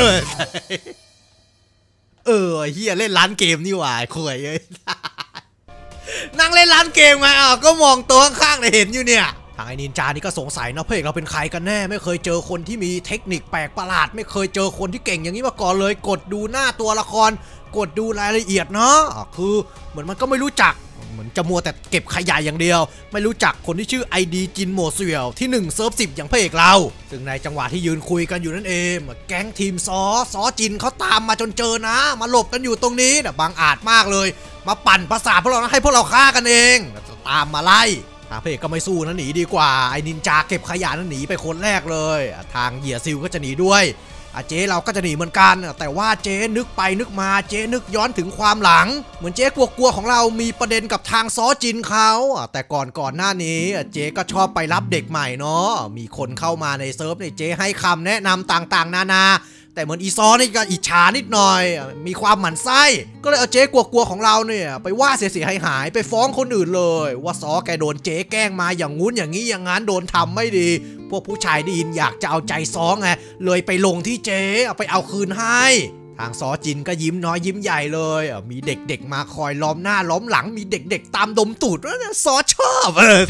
เออเฮียเล่นร้านเกมนี่หว่าคุยเอ้ยนั่งเล่นร้านเกมไงอ่ะก็มองตัวข้างๆเห็นอยู่เนี่ยทางไอ้นินจานี่ก็สงสัยนะพระเอกเราเป็นใครกันแน่ไม่เคยเจอคนที่มีเทคนิคแปลกประหลาดไม่เคยเจอคนที่เก่งอย่างนี้มาก่อนเลยกดดูหน้าตัวละครกดดูรายละเอียดเนาะคือเหมือนมันก็ไม่รู้จักเหมือนจะมัวแต่เก็บขยะอย่างเดียวไม่รู้จักคนที่ชื่อ ไอ ดี จินโมสเวียลที่หนึ่งเซิร์ฟสิบอย่างพระเอกเราซึ่งในจังหวะที่ยืนคุยกันอยู่นั่นเองแก๊งทีมซอซอจินเขาตามมาจนเจอนะมาหลบกันอยู่ตรงนี้นะบางอาจมากเลยมาปั่นประสาทพวกเราให้พวกเราฆ่ากันเองตามมาไล่ทางพระเอกก็ไม่สู้นะหนีดีกว่าไอ้นินจาเก็บขยะนั้นหนีไปคนแรกเลยทางเหยียซิลก็จะหนีด้วยเจ๊เราก็จะหนีเหมือนกันแต่ว่าเจ๊นึกไปนึกมาเจ๊นึกย้อนถึงความหลังเหมือนเจ๊กลัวๆของเรามีประเด็นกับทางซอจินเขาแต่ก่อนก่อนหน้านี้เจ๊ก็ชอบไปรับเด็กใหม่เนาะมีคนเข้ามาในเซิร์ฟเนี่ยเจ๊ให้คำแนะนำต่างๆนานาแต่เหมือนอีซอนี่ก็อิจฉานิดหน่อยมีความหมั่นไส้ก็เลยเอาเจ๊กลัวๆของเราเนี่ยไปว่าเสียหายๆไปฟ้องคนอื่นเลยว่าซอแกโดนเจ๊แกล้งมาอย่างงู้นอย่างนี้อย่างงั้นโดนทำไม่ดีพวกผู้ชายได้ยินอยากจะเอาใจซอไงเลยไปลงที่เจ๊เอาไปเอาคืนให้ทางซอจินก็ยิ้มน้อยยิ้มใหญ่เลยมีเด็กๆมาคอยล้อมหน้าล้อมหลังมีเด็กๆตามดมตูดซอชอบเออ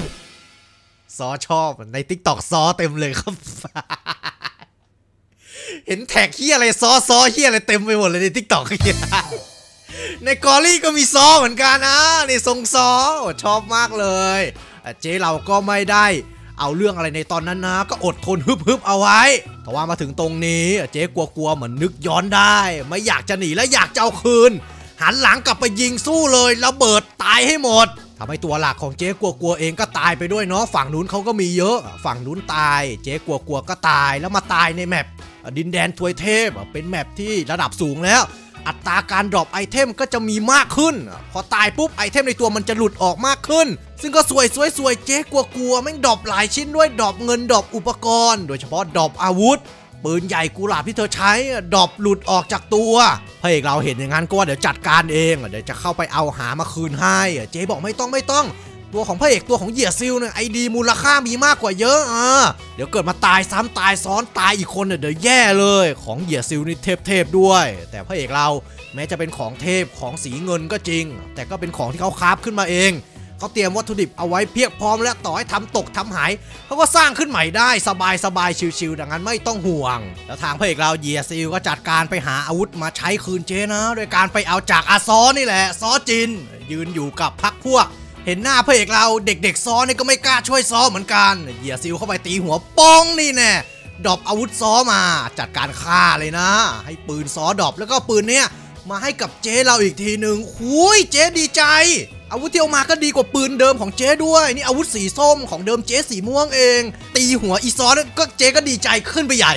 ซอชอบในติ๊กต็อกซอเต็มเลยครับเห็นแท็กเฮียอะไรซอซอเฮียอะไรเต็มไปหมดเลยในทิกตอกในกอรี่ก็มีซอเหมือนกันนะนี่ทรงซอชอบมากเลยเจ๊เราก็ไม่ได้เอาเรื่องอะไรในตอนนั้นนะก็อดทนฮึบๆเอาไว้แต่ว่ามาถึงตรงนี้เจ๊กลัวๆเหมือนนึกย้อนได้ไม่อยากจะหนีและอยากจะเอาคืนหันหลังกลับไปยิงสู้เลยระเบิดตายให้หมดทำให้ตัวหลักของเจ๊กลัวๆเองก็ตายไปด้วยเนาะฝั่งนู้นเขาก็มีเยอะฝั่งนู้นตายเจ๊กลัวๆก็ตายแล้วมาตายในแมปดินแดนทวยเทพเป็นแมปที่ระดับสูงแล้วอัตราการดรอปไอเทมก็จะมีมากขึ้นพอตายปุ๊บไอเทมในตัวมันจะหลุดออกมากขึ้นซึ่งก็สวยสวยสวยเจ๊กลัวๆแม่งดรอปหลายชิ้นด้วยดรอปเงินดรอปอุปกรณ์โดยเฉพาะดรอปอาวุธปืนใหญ่กุหลาบที่เธอใช้ดรอปหลุดออกจากตัวพระเอกเราเห็นอย่างนั้นก็ว่าเดี๋ยวจัดการเองเดี๋ยวจะเข้าไปเอาหามาคืนให้เจ๊บอกไม่ต้องไม่ต้องตัวของพระเอกตัวของเหยียซิลเนี่ยไอดีมูลค่ามีมากกว่าเยอะอ่ะเดี๋ยวเกิดมาตายซ้ำตายซ้อนตายอีกคนเนี่ยเดี๋ยวแย่เลยของเหยียซิลนี่เทพๆด้วยแต่พระเอกเราแม้จะเป็นของเทพของสีเงินก็จริงแต่ก็เป็นของที่เขาคราฟขึ้นมาเองเขาเตรียมวัตถุดิบเอาไว้เพียบพร้อมและต่อให้ทำตกทำหายเขาก็สร้างขึ้นใหม่ได้สบายสบายชิวๆดังนั้นไม่ต้องห่วงแล้วทางพระเอกเราเหยียซิลก็จัดการไปหาอาวุธมาใช้คืนเจนะโดยการไปเอาจากอาซอนี่แหละซอจินยืนอยู่กับพักพวกเห็นหน้าพระเอกเราเด็กๆซอนี่ก็ไม่กล้าช่วยซอเหมือนกันเหยียซิลเข้าไปตีหัวป้องนี่แน่ดรอปอาวุธซอมาจัดการฆ่าเลยนะให้ปืนซอดรอปแล้วก็ปืนเนี้ยมาให้กับเจ๊เราอีกทีหนึ่งหุยเจ๊ดีใจอาวุธที่เอามาก็ดีกว่าปืนเดิมของเจ๊ด้วยนี่อาวุธสีส้มของเดิมเจ๊สีม่วงเองตีหัวอีซอสก็เจ๊ก็ดีใจขึ้นไปใหญ่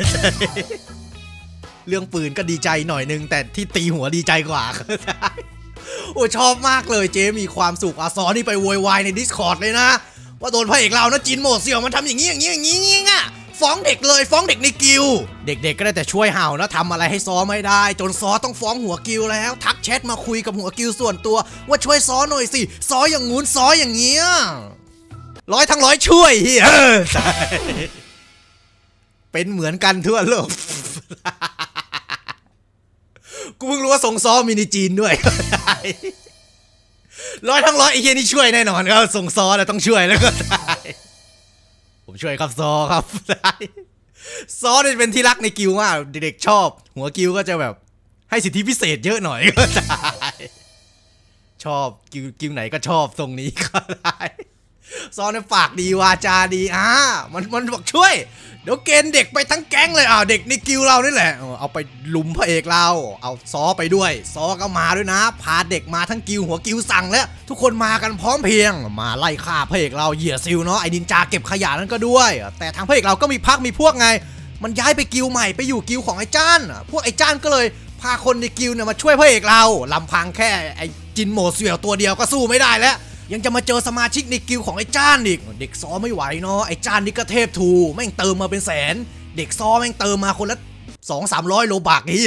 เรื่องปืนก็ดีใจหน่อยนึงแต่ที่ตีหัวดีใจกว่า โอ้ชอบมากเลยเจ๊มีความสุขอาซอนี่ไปโวยวายใน Discord เลยนะว่าโดนพระเอกเรานะจินโหมดเสี่ยวมันทำอย่างนี้อย่างนี้อย่างนี้อ่ะฟ้องเด็กเลยฟ้องเด็กในกิลเด็กๆ ก็ได้แต่ช่วยเห่านะทำอะไรให้ซอไม่ได้จนซอต้องฟ้องหัวกิลแล้วทักแชทมาคุยกับหัวกิลส่วนตัวว่าช่วยซอหน่อยสิซออย่างงู้นซออย่างเงี้ยร้อยทั้งร้อยช่วยเฮียเป็นเหมือนกันทั่วโลกกูเพิ่งรู้ว่าส่งซอมินิจีนด้วยร้อยทั้งร้อยไอ้เฮียนี่ช่วยแน่นอนครับส่งซอแล้วต้องช่วยแล้วก็ได้ผมช่วยครับซอครับซอเนี่ยเป็นที่รักในกิลมากเด็กๆชอบหัวกิลก็จะแบบให้สิทธิพิเศษเยอะหน่อยก็ได้ชอบกิลกิลไหนก็ชอบทรงนี้ก็ได้ซอเนี่ยฝากดีวาจาดีอ่ะมันมันบอกช่วยเดี๋ยวเกณฑ์เด็กไปทั้งแก๊งเลยอ่ะเด็กในกิลเรานี่แหละเอาไปลุมพระเอกเราเอาซอไปด้วยซอก็มาด้วยนะพาเด็กมาทั้งกิลหัวกิลสั่งแล้วทุกคนมากันพร้อมเพรียงมาไล่ฆ่าพระเอกเราเหยียซิลเนาะไอ้นินจาเก็บขยะนั้นก็ด้วยแต่ทางพระเอกเราก็มีพักมีพวกไงมันย้ายไปกิลใหม่ไปอยู่กิลของไอ้จ้านพวกไอ้จ้านก็เลยพาคนในกิลเนี่ยมาช่วยพระเอกเราลำพังแค่ไอ้จินโหมดเสี่ยวตัวเดียวก็สู้ไม่ได้แล้วยังจะมาเจอสมาชิกในกิลของไอ้จ้านอีกเด็กซอไม่ไหวเนาะไอ้จ้านนี่ก็เทพทูแม่งเติมมาเป็นแสนเด็กซอแม่งเติมมาคนละสองสามร้อยโลบักนี่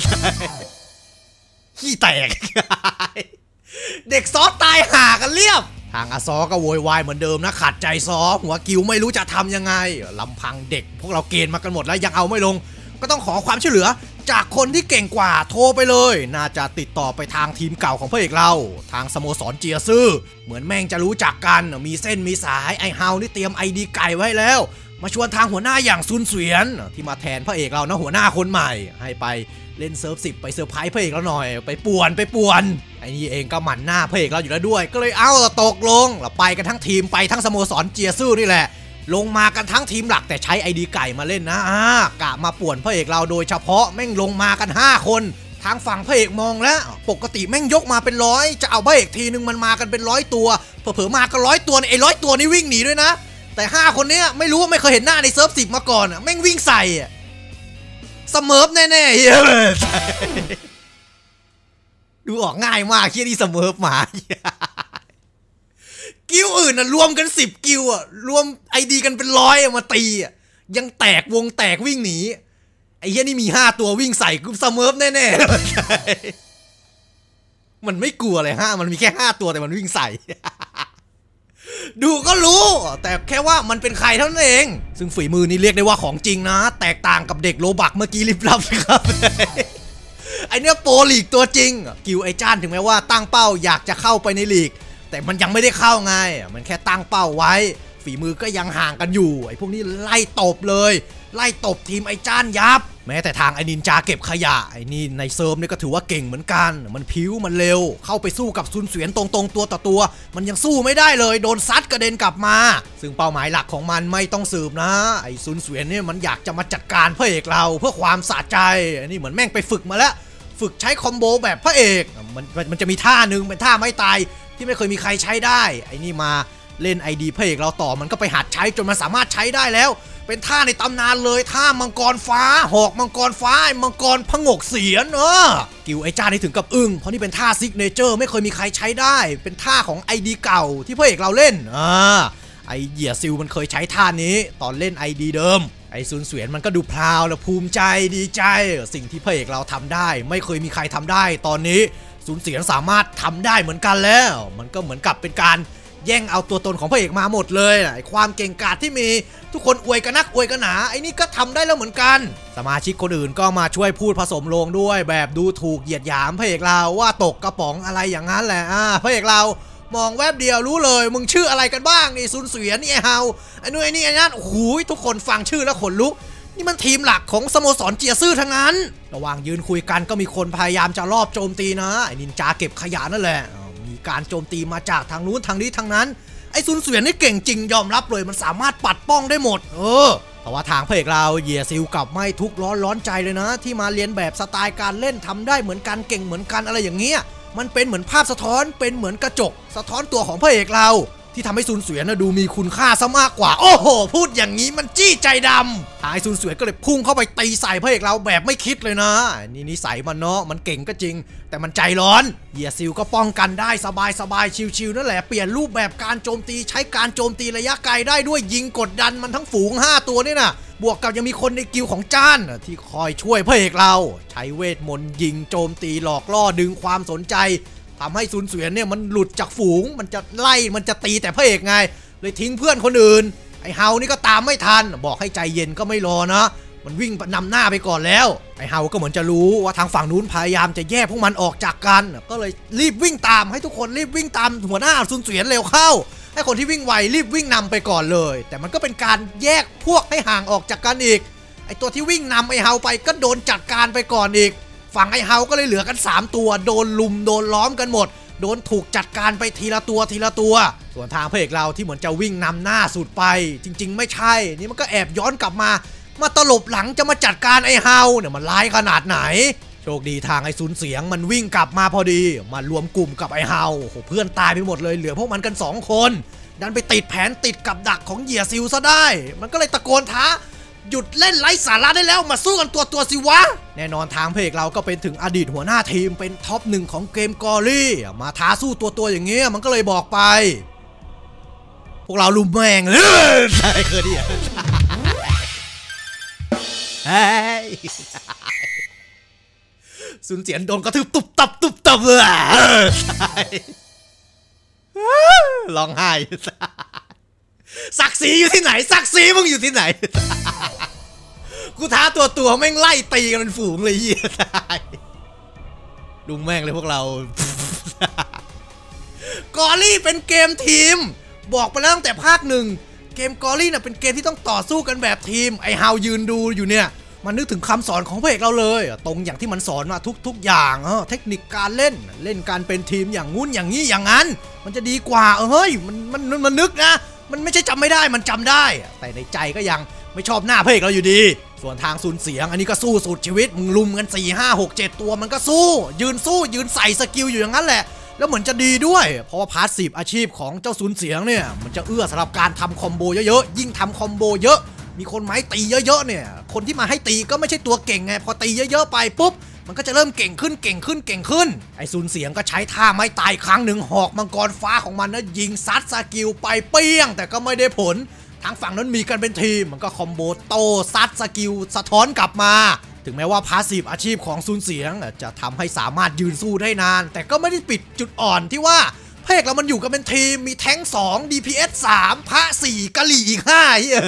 ขี้แตกเด็กซอตายห่ากันเรียบทางอาซอก็โวยวายเหมือนเดิมนะขัดใจซอหัวกิลไม่รู้จะทำยังไงลำพังเด็กพวกเราเกณฑ์มากันหมดแล้วยังเอาไม่ลงก็ต้องขอความช่วยเหลือจากคนที่เก่งกว่าโทรไปเลยน่าจะติดต่อไปทางทีมเก่าของพระเอกเราทางสโมสรเจียซื่อเหมือนแม่งจะรู้จักกันมีเส้นมีสายไอเฮานี่เตรียมไอดีไก่ไว้แล้วมาชวนทางหัวหน้าอย่างซุนเสวียนที่มาแทนพระเอกเรานะหัวหน้าคนใหม่ให้ไปเล่นเซิร์ฟสิบไปเซอร์ไพรส์พระเอกเราหน่อยไปป่วนไปป่วนไอ้นี่เองก็หมั่นหน้าพระเอกเราอยู่แล้วด้วยก็เลยเอาตกลงเราไปกันทั้งทีมไปทั้งสโมสรเจียซื่อนี่แหละลงมากันทั้งทีมหลักแต่ใช้ไอดีไก่มาเล่นนะอ่ากะมาป่วนพระเอกเราโดยเฉพาะแม่งลงมากันห้าคนทางฝั่งพระเอกมองแล้วปกติแม่งยกมาเป็นร้อยจะเอาพระเอกทีนึงมันมากันเป็นร้อยตัวเผลอๆมากันร้อยตัวไอ้ร้อยตัวนี่วิ่งหนีด้วยนะแต่ห้าคนนี้ไม่รู้ว่าไม่เคยเห็นหน้าในเซิร์ฟสิบมาก่อนแม่งวิ่งใส่เสมอแน่ๆเฮียดูออกง่ายมากเฮียนี่เสมอมากิลอื่นนะรวมกันสิบกิลอ่ะรวมไอดีกันเป็นร้อยมาตีอ่ะยังแตกวงแตกวิ่งหนีไอ้เหี้ยนี่มีห้าตัววิ่งใส่กูเสมอแน่ๆมันไม่กลัวเลยฮะมันมีแค่ห้าตัวแต่มันวิ่งใส่ดูก็รู้แต่แค่ว่ามันเป็นใครเท่านั้นเองซึ่งฝีมือนี่เรียกได้ว่าของจริงนะแตกต่างกับเด็กโลบักเมื่อกี้ลิบลับครับไอเนี้ยโปรลีกตัวจริงกิลไอจ้านถึงแม้ว่าตั้งเป้าอยากจะเข้าไปในลีกแต่มันยังไม่ได้เข้าไงมันแค่ตั้งเป้าไว้ฝีมือก็ยังห่างกันอยู่ไอ้พวกนี้ไล่ตบเลยไล่ตบทีมไอ้จ้านยับแม้แต่ทางไอ้นินจาเก็บขยะไอ้นี่ในเซิร์ฟนี่ก็ถือว่าเก่งเหมือนกันมันผิวมันเร็วเข้าไปสู้กับซุนเสวียนตรงๆตัวต่อตัวมันยังสู้ไม่ได้เลยโดนซัดกระเด็นกลับมาซึ่งเป้าหมายหลักของมันไม่ต้องสืบนะไอ้ซุนเสวียนเนี่ยมันอยากจะมาจัดการพระเอกเราเพื่อความสะใจอันนี้เหมือนแม่งไปฝึกมาแล้วฝึกใช้คอมโบแบบพระเอกมันมันจะมีท่าหนึ่งเป็นท่าไม่ตายที่ไม่เคยมีใครใช้ได้ไอ้นี่มาเล่น ไอ ดี พระเอกเราต่อมันก็ไปหัดใช้จนมันสามารถใช้ได้แล้วเป็นท่าในตำนานเลยท่ามังกรฟ้าหอกมังกรฟ้ามังกรผงกเสียนเออกิวไอจ้านี่ถึงกับอึ้งเพราะนี่เป็นท่าซิกเนเจอร์ไม่เคยมีใครใช้ได้เป็นท่าของ ไอ ดี เก่าที่พระเอกเราเล่นอ่าไอเหยียซิลมันเคยใช้ท่านี้ตอนเล่น ไอ ดี เดิมไอซุนเสวียนมันก็ดูพราวและภูมิใจดีใจสิ่งที่พระเอกเราทำได้ไม่เคยมีใครทำได้ตอนนี้ซุนเสวียนสามารถทำได้เหมือนกันแล้วมันก็เหมือนกับเป็นการแย่งเอาตัวตนของพระเอกมาหมดเลยไอ้ความเก่งกาจที่มีทุกคนอวยกันนักอวยกันหนาไอ้นี่ก็ทำได้แล้วเหมือนกันสมาชิกคนอื่นก็มาช่วยพูดผสมลงด้วยแบบดูถูกเหยียดหยามพระเอกเราว่าตกกระป๋องอะไรอย่างนั้นแหละอ่าพระเอกเรามองแวบเดียวรู้เลยมึงชื่ออะไรกันบ้างนี่ซุนเสวียนนี่ไอ้เฮาไอ้นู่นไอ้นี่ไอ้นั่นโอ้โหทุกคนฟังชื่อแล้วขนลุกนี่มันทีมหลักของสโมสรเจียซื่อทั้งนั้นระหว่างยืนคุยกันก็มีคนพยายามจะรอบโจมตีนะไอ้นินจาเก็บขยะนั่นแหละมีการโจมตีมาจากทางนู้นทางนี้ทางนั้นไอ้ซุนเสวียนนี่เก่งจริงยอมรับเลยมันสามารถปัดป้องได้หมดเออแต่ว่าทางพระเอกเราเหยียซิลกลับไม่ทุกร้อนร้อนใจเลยนะที่มาเรียนแบบสไตล์การเล่นทำได้เหมือนกันเก่งเหมือนกันอะไรอย่างเงี้ยมันเป็นเหมือนภาพสะท้อนเป็นเหมือนกระจกสะท้อนตัวของพระเอกเราที่ทำให้ซุนเสวียนดูมีคุณค่าซะมากกว่าโอ้โหพูดอย่างนี้มันจี้ใจดำทางไอ้ซุนเสวียนก็เลยพุ่งเข้าไปตีใส่พระเอกเราแบบไม่คิดเลยนะนี่นิสัยมันเนาะมันเก่งก็จริงแต่มันใจร้อนเหยียซิลก็ป้องกันได้สบายสบายชิวๆนั่นแหละเปลี่ยนรูปแบบการโจมตีใช้การโจมตีระยะไกลได้ด้วยยิงกดดันมันทั้งฝูงห้าตัวนี่นะบวกกับยังมีคนในกิลของจ้านที่คอยช่วยพระเอกเราใช้เวทมนต์ยิงโจมตีหลอกล่อดึงความสนใจทำให้ซุนเสวียนเนี่ยมันหลุดจากฝูงมันจะไล่มันจะตีแต่พระเอกไงเลยทิ้งเพื่อนคนอื่นไอ้เฮานี่ก็ตามไม่ทันบอกให้ใจเย็นก็ไม่รอนะมันวิ่งนำหน้าไปก่อนแล้วไอ้เฮาก็เหมือนจะรู้ว่าทางฝั่งนู้นพยายามจะแยกพวกมันออกจากกันก็เลยรีบวิ่งตามให้ทุกคนรีบวิ่งตามหัวหน้าซุนเสวียนเร็วเข้าให้คนที่วิ่งไวรีบวิ่งนำไปก่อนเลยแต่มันก็เป็นการแยกพวกให้ห่างออกจากกันอีกไอ้ตัวที่วิ่งนำไอ้เฮาไปก็โดนจัดการไปก่อนอีกฝั่งไอ้เฮาก็เลยเหลือกันสามตัวโดนลุมโดนล้อมกันหมดโดนถูกจัดการไปทีละตัวทีละตัวส่วนทางพระเอกเราที่เหมือนจะวิ่งนำหน้าสุดไปจริงๆไม่ใช่นี่มันก็แอบย้อนกลับมามาตลบหลังจะมาจัดการไอ้เฮาเนี่ยมันร้ายขนาดไหนโชคดีทางไอ้ซุนเสียงมันวิ่งกลับมาพอดีมารวมกลุ่มกับไอ้เฮาโอ้โหเพื่อนตายไปหมดเลยเหลือพวกมันกันสองคนดันไปติดแผนติดกับดักของเหยียซิลซะได้มันก็เลยตะโกนท้าหยุดเล่นไร้สาระได้แล้วมาสู้กันตัวตัวสิวะแน่นอนทางเพจเราก็เป็นถึงอดีตหัวหน้าทีมเป็นท็อปหนึ่งของเกมกอรี่มาท้าสู้ตัวตัวอย่างเงี้ยมันก็เลยบอกไปพวกเราลุมแม่งเลยใช่เคยดิเฮ้ยซุนเสียนโดนกระทืบตุบตับตุบตับเลยร้องไห้ศักดิ์ศรีอยู่ที่ไหนศักดิ์ศรีมึงอยู่ที่ไหนกูท้าตัวตัวแม่งไล่ตีกันเป็นฝูงเลยเหี้ยลุงแม่งเลยพวกเรากอรี่เป็นเกมทีมบอกไปแล้วตั้งแต่ภาคหนึ่งเกมกอรี่น่ะเป็นเกมที่ต้องต่อสู้กันแบบทีมไอ้ฮาวยืนดูอยู่เนี่ยมันนึกถึงคำสอนของพระเอกเราเลยตรงอย่างที่มันสอนมาทุกๆอย่างเออเทคนิคการเล่นเล่นการเป็นทีมอย่างงู้นอย่างนี้อย่างนั้นมันจะดีกว่าเออเฮ้ยมันมันมันนึกนะมันไม่ใช่จำไม่ได้มันจำได้แต่ในใจก็ยังไม่ชอบหน้าพระเอกเราอยู่ดีส่วนทางซุนเสียงอันนี้ก็สู้สุดชีวิตมึงลุมกันสี่ห้าหกเจ็ดตัวมันก็สู้ยืนสู้ยืนใส่สกิลอยู่อย่างนั้นแหละแล้วเหมือนจะดีด้วยเพราะว่าพาสซีฟอาชีพของเจ้าซุนเสียงเนี่ยมันจะเอื้อสำหรับการทำคอมโบเยอะๆยิ่งทำคอมโบเยอะมีคนไม้ตีเยอะๆเนี่ยคนที่มาให้ตีก็ไม่ใช่ตัวเก่งไงพอตีเยอะๆไปปุ๊บมันก็จะเริ่มเก่งขึ้นเก่งขึ้นเก่งขึ้นไอ้ซุนเสียงก็ใช้ท่าไม้ตายครั้งหนึ่งหอกมังกรฟ้าของมันนะยิงซัดสกิลไปเปี้ยงแต่ก็ไม่ได้ผลทางฝั่งนั้นมีกันเป็นทีมมันก็คอมโบโตซัดสกิลสะท้อนกลับมาถึงแม้ว่าพาสซีฟอาชีพของซุนเสียงจะทำให้สามารถยืนสู้ได้นานแต่ก็ไม่ได้ปิดจุดอ่อนที่ว่าพระเอกเรามันอยู่กันเป็นทีมมีแท้งสอง ดี พี เอส สามพระสี่กะหรี่อีกห้า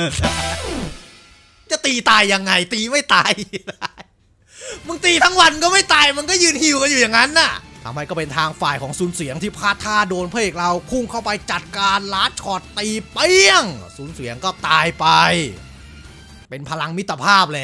จะตีตายยังไงตีไม่ตายมึงตีทั้งวันก็ไม่ตายมันก็ยืนหิวกันอยู่อย่างนั้นน่ะทำไมก็เป็นทางฝ่ายของซุนเสียงที่พลาดท่าโดนพระเอกเราพุ่งเข้าไปจัดการลัดช็อตตีเปี้ยงซุนเสียงก็ตายไปเป็นพลังมิตรภาพเลย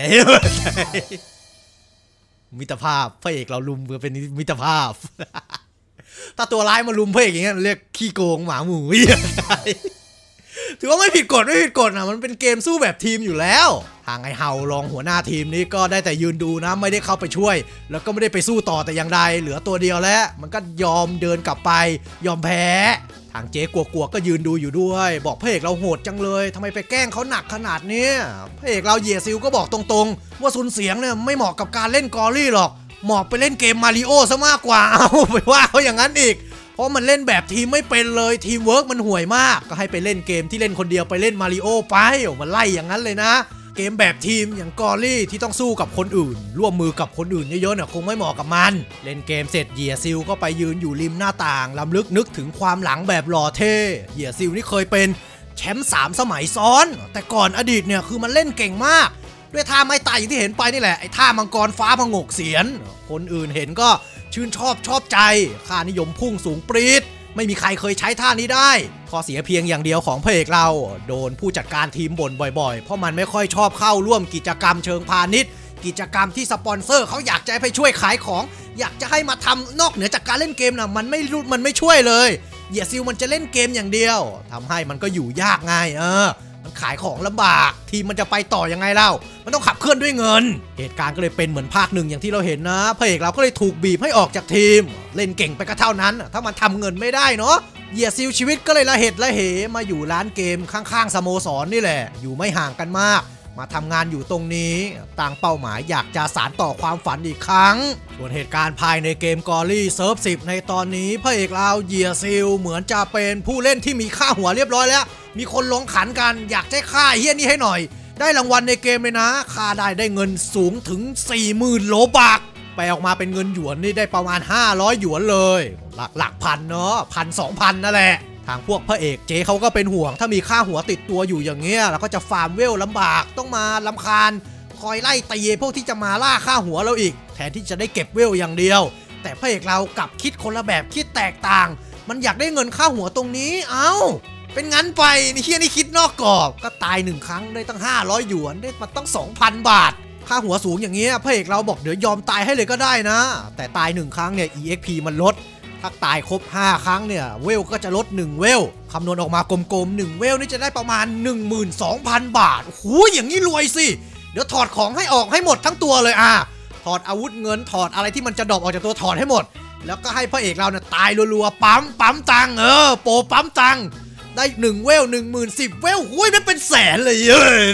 มิตรภาพพระเอกเราลุมเพื่อเป็นมิตรภาพ ถ้าตัวร้ายมาลุมพระเอกอย่างเงี้ยเรียกขี้โกงหมาหมูถือว่าไม่ผิดกฎไม่ผิดกฎนะมันเป็นเกมสู้แบบทีมอยู่แล้วทางไอเฮารองหัวหน้าทีมนี้ก็ได้แต่ยืนดูนะไม่ได้เข้าไปช่วยแล้วก็ไม่ได้ไปสู้ต่อแต่อย่างใดเหลือตัวเดียวแล้วมันก็ยอมเดินกลับไปยอมแพ้ทางเจ๊กลัวๆก็ยืนดูอยู่ด้วยบอกพระเอกเราโหดจังเลยทำไมไปแกล้งเขาหนักขนาดนี้พระเอกเราเหยียซิลก็บอกตรงๆว่าซุนเสียงเนี่ยไม่เหมาะกับการเล่นกอรี่หรอกเหมาะไปเล่นเกมมาริโอซะมากกว่าเอาไปว่าเขาอย่างนั้นอีกเพราะมันเล่นแบบทีมไม่เป็นเลยทีมเวิร์กมันห่วยมากก็ให้ไปเล่นเกมที่เล่นคนเดียวไปเล่นมาริโอไปมันไล่อย่างนั้นเลยนะเกมแบบทีมอย่างกอรี่ที่ต้องสู้กับคนอื่นร่วมมือกับคนอื่นเยอะๆเนี่ยคงไม่เหมาะกับมันเล่นเกมเสร็จเหยียซิลก็ไปยืนอยู่ริมหน้าต่างลำลึกนึกถึงความหลังแบบหล่อเท่เหยียซิลนี่เคยเป็นแชมป์สามสมัยซ้อนแต่ก่อนอดีตเนี่ยคือมันเล่นเก่งมากด้วยท่าไม้ตายอย่างที่เห็นไปนี่แหละไอ้ท่ามังกรฟ้าผงกเสียนคนอื่นเห็นก็ชื่นชอบชอบใจค่านิยมพุ่งสูงปรี๊ดไม่มีใครเคยใช้ท่านี้ได้ข้อเสียเพียงอย่างเดียวของพระเอกเราโดนผู้จัดการทีมบ่นบ่อยๆเพราะมันไม่ค่อยชอบเข้าร่วมกิจกรรมเชิงพาณิชย์กิจกรรมที่สปอนเซอร์เขาอยากจะให้ไปช่วยขายของอยากจะให้มาทำนอกเหนือจากการเล่นเกมนะมันไม่รู้มันไม่ช่วยเลยเหยียซิลมันจะเล่นเกมอย่างเดียวทำให้มันก็อยู่ยากไงเออมันขายของลำบากทีมมันจะไปต่อยังไงเล่ามันต้องขับเคลื่อนด้วยเงินเหตุการณ์ก็เลยเป็นเหมือนภาคหนึ่งอย่างที่เราเห็นนะพระเอกเราก็เลยถูกบีบให้ออกจากทีมเล่นเก่งไปก็เท่านั้นถ้ามันทำเงินไม่ได้เนาะเหยียซิลชีวิตก็เลยละเหตุละเหมาอยู่ร้านเกมข้างๆสโมสรนี่แหละอยู่ไม่ห่างกันมากมาทำงานอยู่ตรงนี้ตั้งเป้าหมายอยากจะสานต่อความฝันอีกครั้งส่วนเหตุการณ์ภายในเกมกอรี่เซิร์ฟสิบในตอนนี้พระเอกเราเหยียซิลเหมือนจะเป็นผู้เล่นที่มีค่าหัวเรียบร้อยแล้วมีคนลงขันกันอยากได้ค่าเฮี้ยนี่ให้หน่อยได้รางวัลในเกมเลยนะค่าได้ได้เงินสูงถึง สี่หมื่น โลบักไปออกมาเป็นเงินหยวนนี่ได้ประมาณห้าร้อยหยวนเลยหลักหลักพันเนาะพันสองพันนั่นแหละทางพวกพระเอกเจ๊เขาก็เป็นห่วงถ้ามีค่าหัวติดตัวอยู่อย่างเงี้ยเราก็จะฟาร์มเวลลำบากต้องมาลำคาญคอยไล่ตีพวกที่จะมาล่าค่าหัวเราอีกแทนที่จะได้เก็บเวลอย่างเดียวแต่พระเอกเรากลับคิดคนละแบบคิดแตกต่างมันอยากได้เงินค่าหัวตรงนี้เอ้าเป็นงั้นไปนี่เฮียนี่คิดนอกกรอบก็ตายหนึ่งครั้งได้ตั้งห้าร้อยหยวนได้มาตั้ง สองพัน บาทค่าหัวสูงอย่างเงี้ยพระเอกเราบอกเดี๋ยวยอมตายให้เลยก็ได้นะแต่ตายหนึ่งครั้งเนี่ย อี เอ็กซ์ พี มันลดถ้าตายครบห้าครั้งเนี่ยเวลก็จะลดหนึ่งเวลคำนวณออกมากลมๆหนึ่งเวลนี่จะได้ประมาณ หนึ่งหมื่นสองพัน บาทโอ้โหอย่างนี้รวยสิเดี๋ยวถอดของให้ออกให้หมดทั้งตัวเลยอ่ะถอดอาวุธเงินถอดอะไรที่มันจะดรอปออกจากตัวถอดให้หมดแล้วก็ให้พระเอกเราเนี่ยตายรัวๆปั๊มปั๊มตังเออโปปั๊มตังได้หนึ่งเวลหนึ่งหมื่นสิบเวลหุ้ยมันเป็นแสนเลยเฮ้ย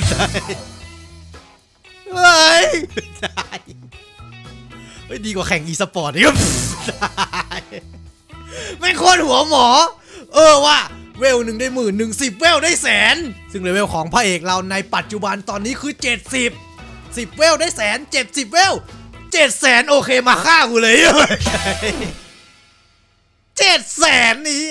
เฮ้ยเฮ้ยดีกว่าแข่งอีสปอร์ตนี่ไม่โคตรหัวหมอเออว่าเวลหนึ่งได้หมื่นหนึ่งสิบเวลได้แสนซึ่งเลเวลของพระเอกเราในปัจจุบันตอนนี้คือเจ็ดสิบ สิบเวลได้แสนเจ็ดสิบเวลเจ็ดแสนโอเคมาฆ่ากูเลยเจ็ดแสนนี้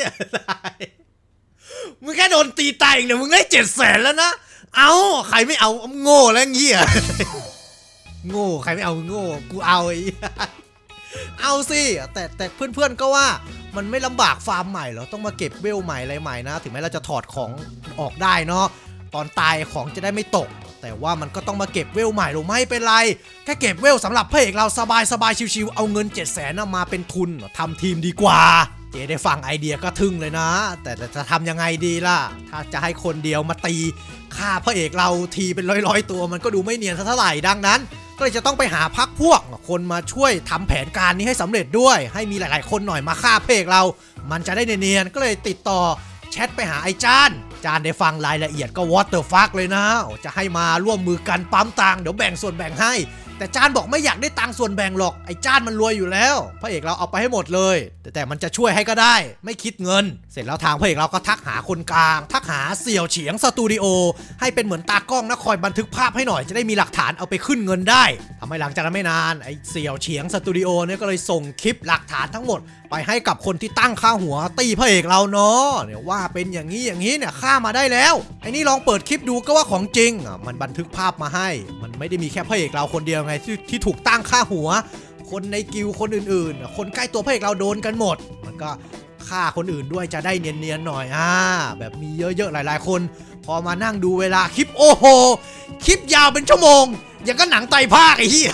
มึงแค่โดนตีตายเองเนี่ยมึงได้เจ็ดแสนแล้วนะเอาใครไม่เอาโง่แล้วเงี้ยโง่ใครไม่เอาโง่กูเอาไอ้เอาสิแต่แต่เพื่อนๆก็ว่ามันไม่ลำบากฟาร์มใหม่เหรอต้องมาเก็บเวลใหม่อะไรใหม่นะถึงแม้เราจะถอดของออกได้เนาะตอนตายของจะได้ไม่ตกแต่ว่ามันก็ต้องมาเก็บเวลใหม่หรือไม่เป็นไรแค่เก็บเวลสำหรับพระเอกเราสบายสบายชิวๆเอาเงินเจ็ดแสนมาเป็นทุนทำทีมดีกว่าเจ๊ได้ฟังไอเดียก็ทึ่งเลยนะแต่จะทำยังไงดีล่ะถ้าจะให้คนเดียวมาตีฆ่าพระเอกเราทีเป็นร้อยๆตัวมันก็ดูไม่เนียนเท่าไหร่ดังนั้นก็เลยจะต้องไปหาพรรคพวกคนมาช่วยทำแผนการนี้ให้สำเร็จด้วยให้มีหลายๆคนหน่อยมาฆ่าพระเอกเรามันจะได้เนียนๆก็เลยติดต่อแชทไปหาไอ้จานจานได้ฟังรายละเอียดก็วอเตอร์ฟักเลยนะจะให้มาร่วมมือกันปั๊มตังเดี๋ยวแบ่งส่วนแบ่งให้แต่จานบอกไม่อยากได้ตังส่วนแบ่งหรอกไอ้จานมันรวยอยู่แล้วพระเอกเราเอาไปให้หมดเลยแต่แต่มันจะช่วยให้ก็ได้ไม่คิดเงินเสร็จแล้วทางพระเอกเราก็ทักหาคนกลางทักหาเสี่ยวเฉียงสตูดิโอให้เป็นเหมือนตากล้องนะคอยบันทึกภาพให้หน่อยจะได้มีหลักฐานเอาไปขึ้นเงินได้ทำให้หลังจากนั้นไม่นานไอ้เสี่ยวเฉียงสตูดิโอเนี่ยก็เลยส่งคลิปหลักฐานทั้งหมดไปให้กับคนที่ตั้งค่าหัวตีพระเอกเราเนาะเนี่ยว่าเป็นอย่างนี้อย่างนี้เนี่ยฆ่ามาได้แล้วไอ้นี่ลองเปิดคลิปดูก็ว่าของจริงอ่ะมันบันทึกภาพมาให้มันไม่ได้มีแค่พระเอกเราคนเดียวไงที่ที่ถูกตั้งค่าหัวคนในกิลด์คนอื่นๆคนใกล้ตัวพระเอกเราโดนกันหมดมันก็ฆ่าคนอื่นด้วยจะได้เนียนๆหน่อยอ่าแบบมีเยอะๆหลายๆคนพอมานั่งดูเวลาคลิปโอ้โหคลิปยาวเป็นชั่วโมงอย่างก็หนังไตรภาคไอ้เหี้ย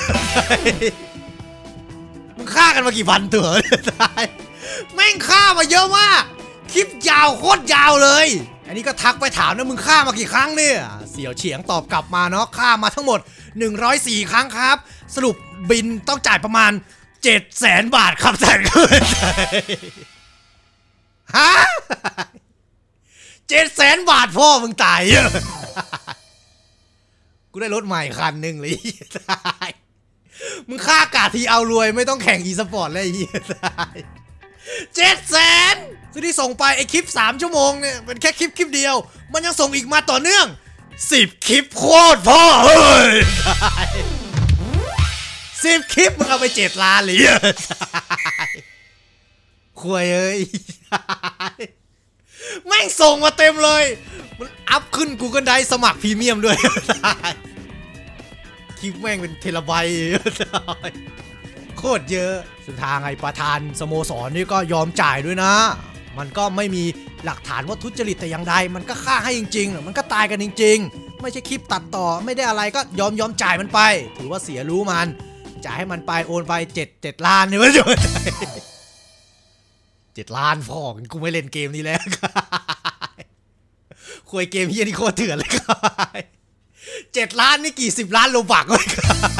มึงฆ่ากันมากี่พันตัวตายแม่งฆ่ามาเยอะมากคลิปยาวโคตรยาวเลยอันนี้ก็ทักไปถามนะมึงฆ่ามากี่ครั้งเนี่ยเสี่ยวเฉียงตอบกลับมาเนาะฆ่ามาทั้งหมดหนึ่งร้อยสี่ครั้งครับสรุปบินต้องจ่ายประมาณเจ็ดแสนบาทครับแสนเกินฮะเจ็ดแสนบาทพ่อมึงตายกูได้รถใหม่คันหนึ่งเลยตายมึงฆ่ากาทีเอารวยไม่ต้องแข่งอีสปอร์ตเลยตายเจ็ดแสนซึ่งที่ส่งไปไอคลิปสามชั่วโมงเนี่ยเป็นแค่คลิปคลิปเดียวมันยังส่งอีกมาต่อเนื่องสิบคลิปโคตรพ่อเฮ้ยสิบคลิปมึงเอาไปเจ็ดล้านเลยคุยเอ้ยแม่งส่งมาเต็มเลยมันอัพขึ้นกูก็ได้สมัครพรีเมียมด้วยคลิปแม่งเป็นเทราไบต์โคตรเยอะสุดทางไอ้ประธานสโมสรนี่ก็ยอมจ่ายด้วยนะมันก็ไม่มีหลักฐานว่าทุจริตแต่อย่างใดมันก็ฆ่าให้จริงๆมันก็ตายกันจริงๆไม่ใช่คลิปตัดต่อไม่ได้อะไรก็ยอมยอมจ่ายมันไปถือว่าเสียรู้มันจ่ายให้มันไปโอนไปเจ็ดเจ็ดล้านเนี่ยไม่ใช่เจ็ดล้านฟอกกูไม่เล่นเกมนี้แล้วคุยเกมเฮียนี่โคตรเถื่อนเลยเจ็ดล้านนี่กี่สิบล้านโลบักเลย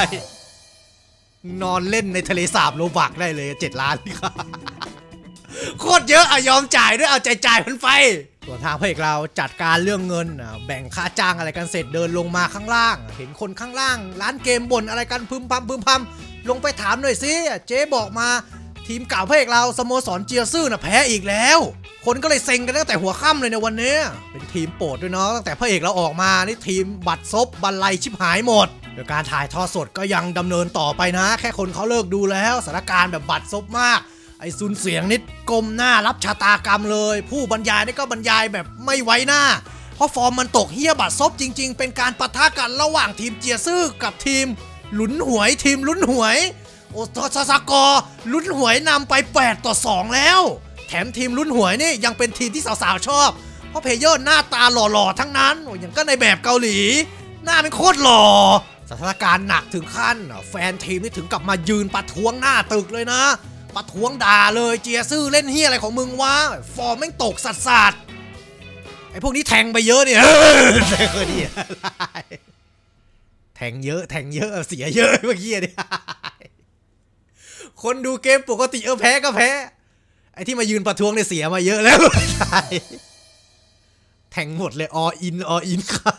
นอนเล่นในทะเลสาบโลบักได้เลยเจ็ดล้านนี่โคตรเยอะอะยอมจ่ายด้วยเอาใจจ่ายมันไปส่วนทางพระเอกเราจัดการเรื่องเงินแบ่งค่าจ้างอะไรกันเสร็จเดินลงมาข้างล่างเห็นคนข้างล่างร้านเกมบ่นอะไรกันพึมพำพึมพำลงไปถามหน่อยสิเจ๊บอกมาทีมเก่าพระเอกเราสโมสรเจียซื่อน่ะแพ้อีกแล้วคนก็เลยเซ็งกันตั้งแต่หัวค่ำเลยในวันนี้เป็นทีมโปรดด้วยเนาะตั้งแต่พระเอกเราออกมานี่ทีมบัตรซบบรรลัยชิบหายหมดโดยการถ่ายทอดสดก็ยังดำเนินต่อไปนะแค่คนเขาเลิกดูแล้วสถานการณ์แบบบัตรซบมากไอ้ซุนเสียงนิดก้มหน้ารับชะตากรรมเลยผู้บรรยายนี่ก็บรรยายแบบไม่ไว้หน้าเพราะฟอร์มมันตกเฮี้ยบัตรซบจริงๆเป็นการปะทะกันระหว่างทีมเจียซื่อกับทีมหลุนหวยทีมลุ้นหวยโอ้ทศกรลุ้นหวยนำไปแปดต่อสองแล้วแถมทีมลุ้นหวยนี่ยังเป็นทีมที่สาวๆชอบเพราะเพลเยอร์หน้าตาหล่อๆทั้งนั้นโอ้อย่างก็ในแบบเกาหลีหน้าเป็นโคตรหล่อสถานการณ์หนักถึงขั้นแฟนทีมนี่ถึงกับมายืนประท้วงหน้าตึกเลยนะประท้วงด่าเลยเจียซื่อเล่นเฮียอะไรของมึงวะฟอร์มแม่งตกสัสๆไอ้พวกนี้แทงไปเยอะเนี่ยแทงเยอะแทงเยอะแทงเยอะเสียเยอะเมื่อกี้เนี่ยคนดูเกมปกติเออแพ้ก็แพ้ไอ้ที่มายืนประท้วงเนี่ยเสียมาเยอะแล้วแทงหมดเลยออินออิน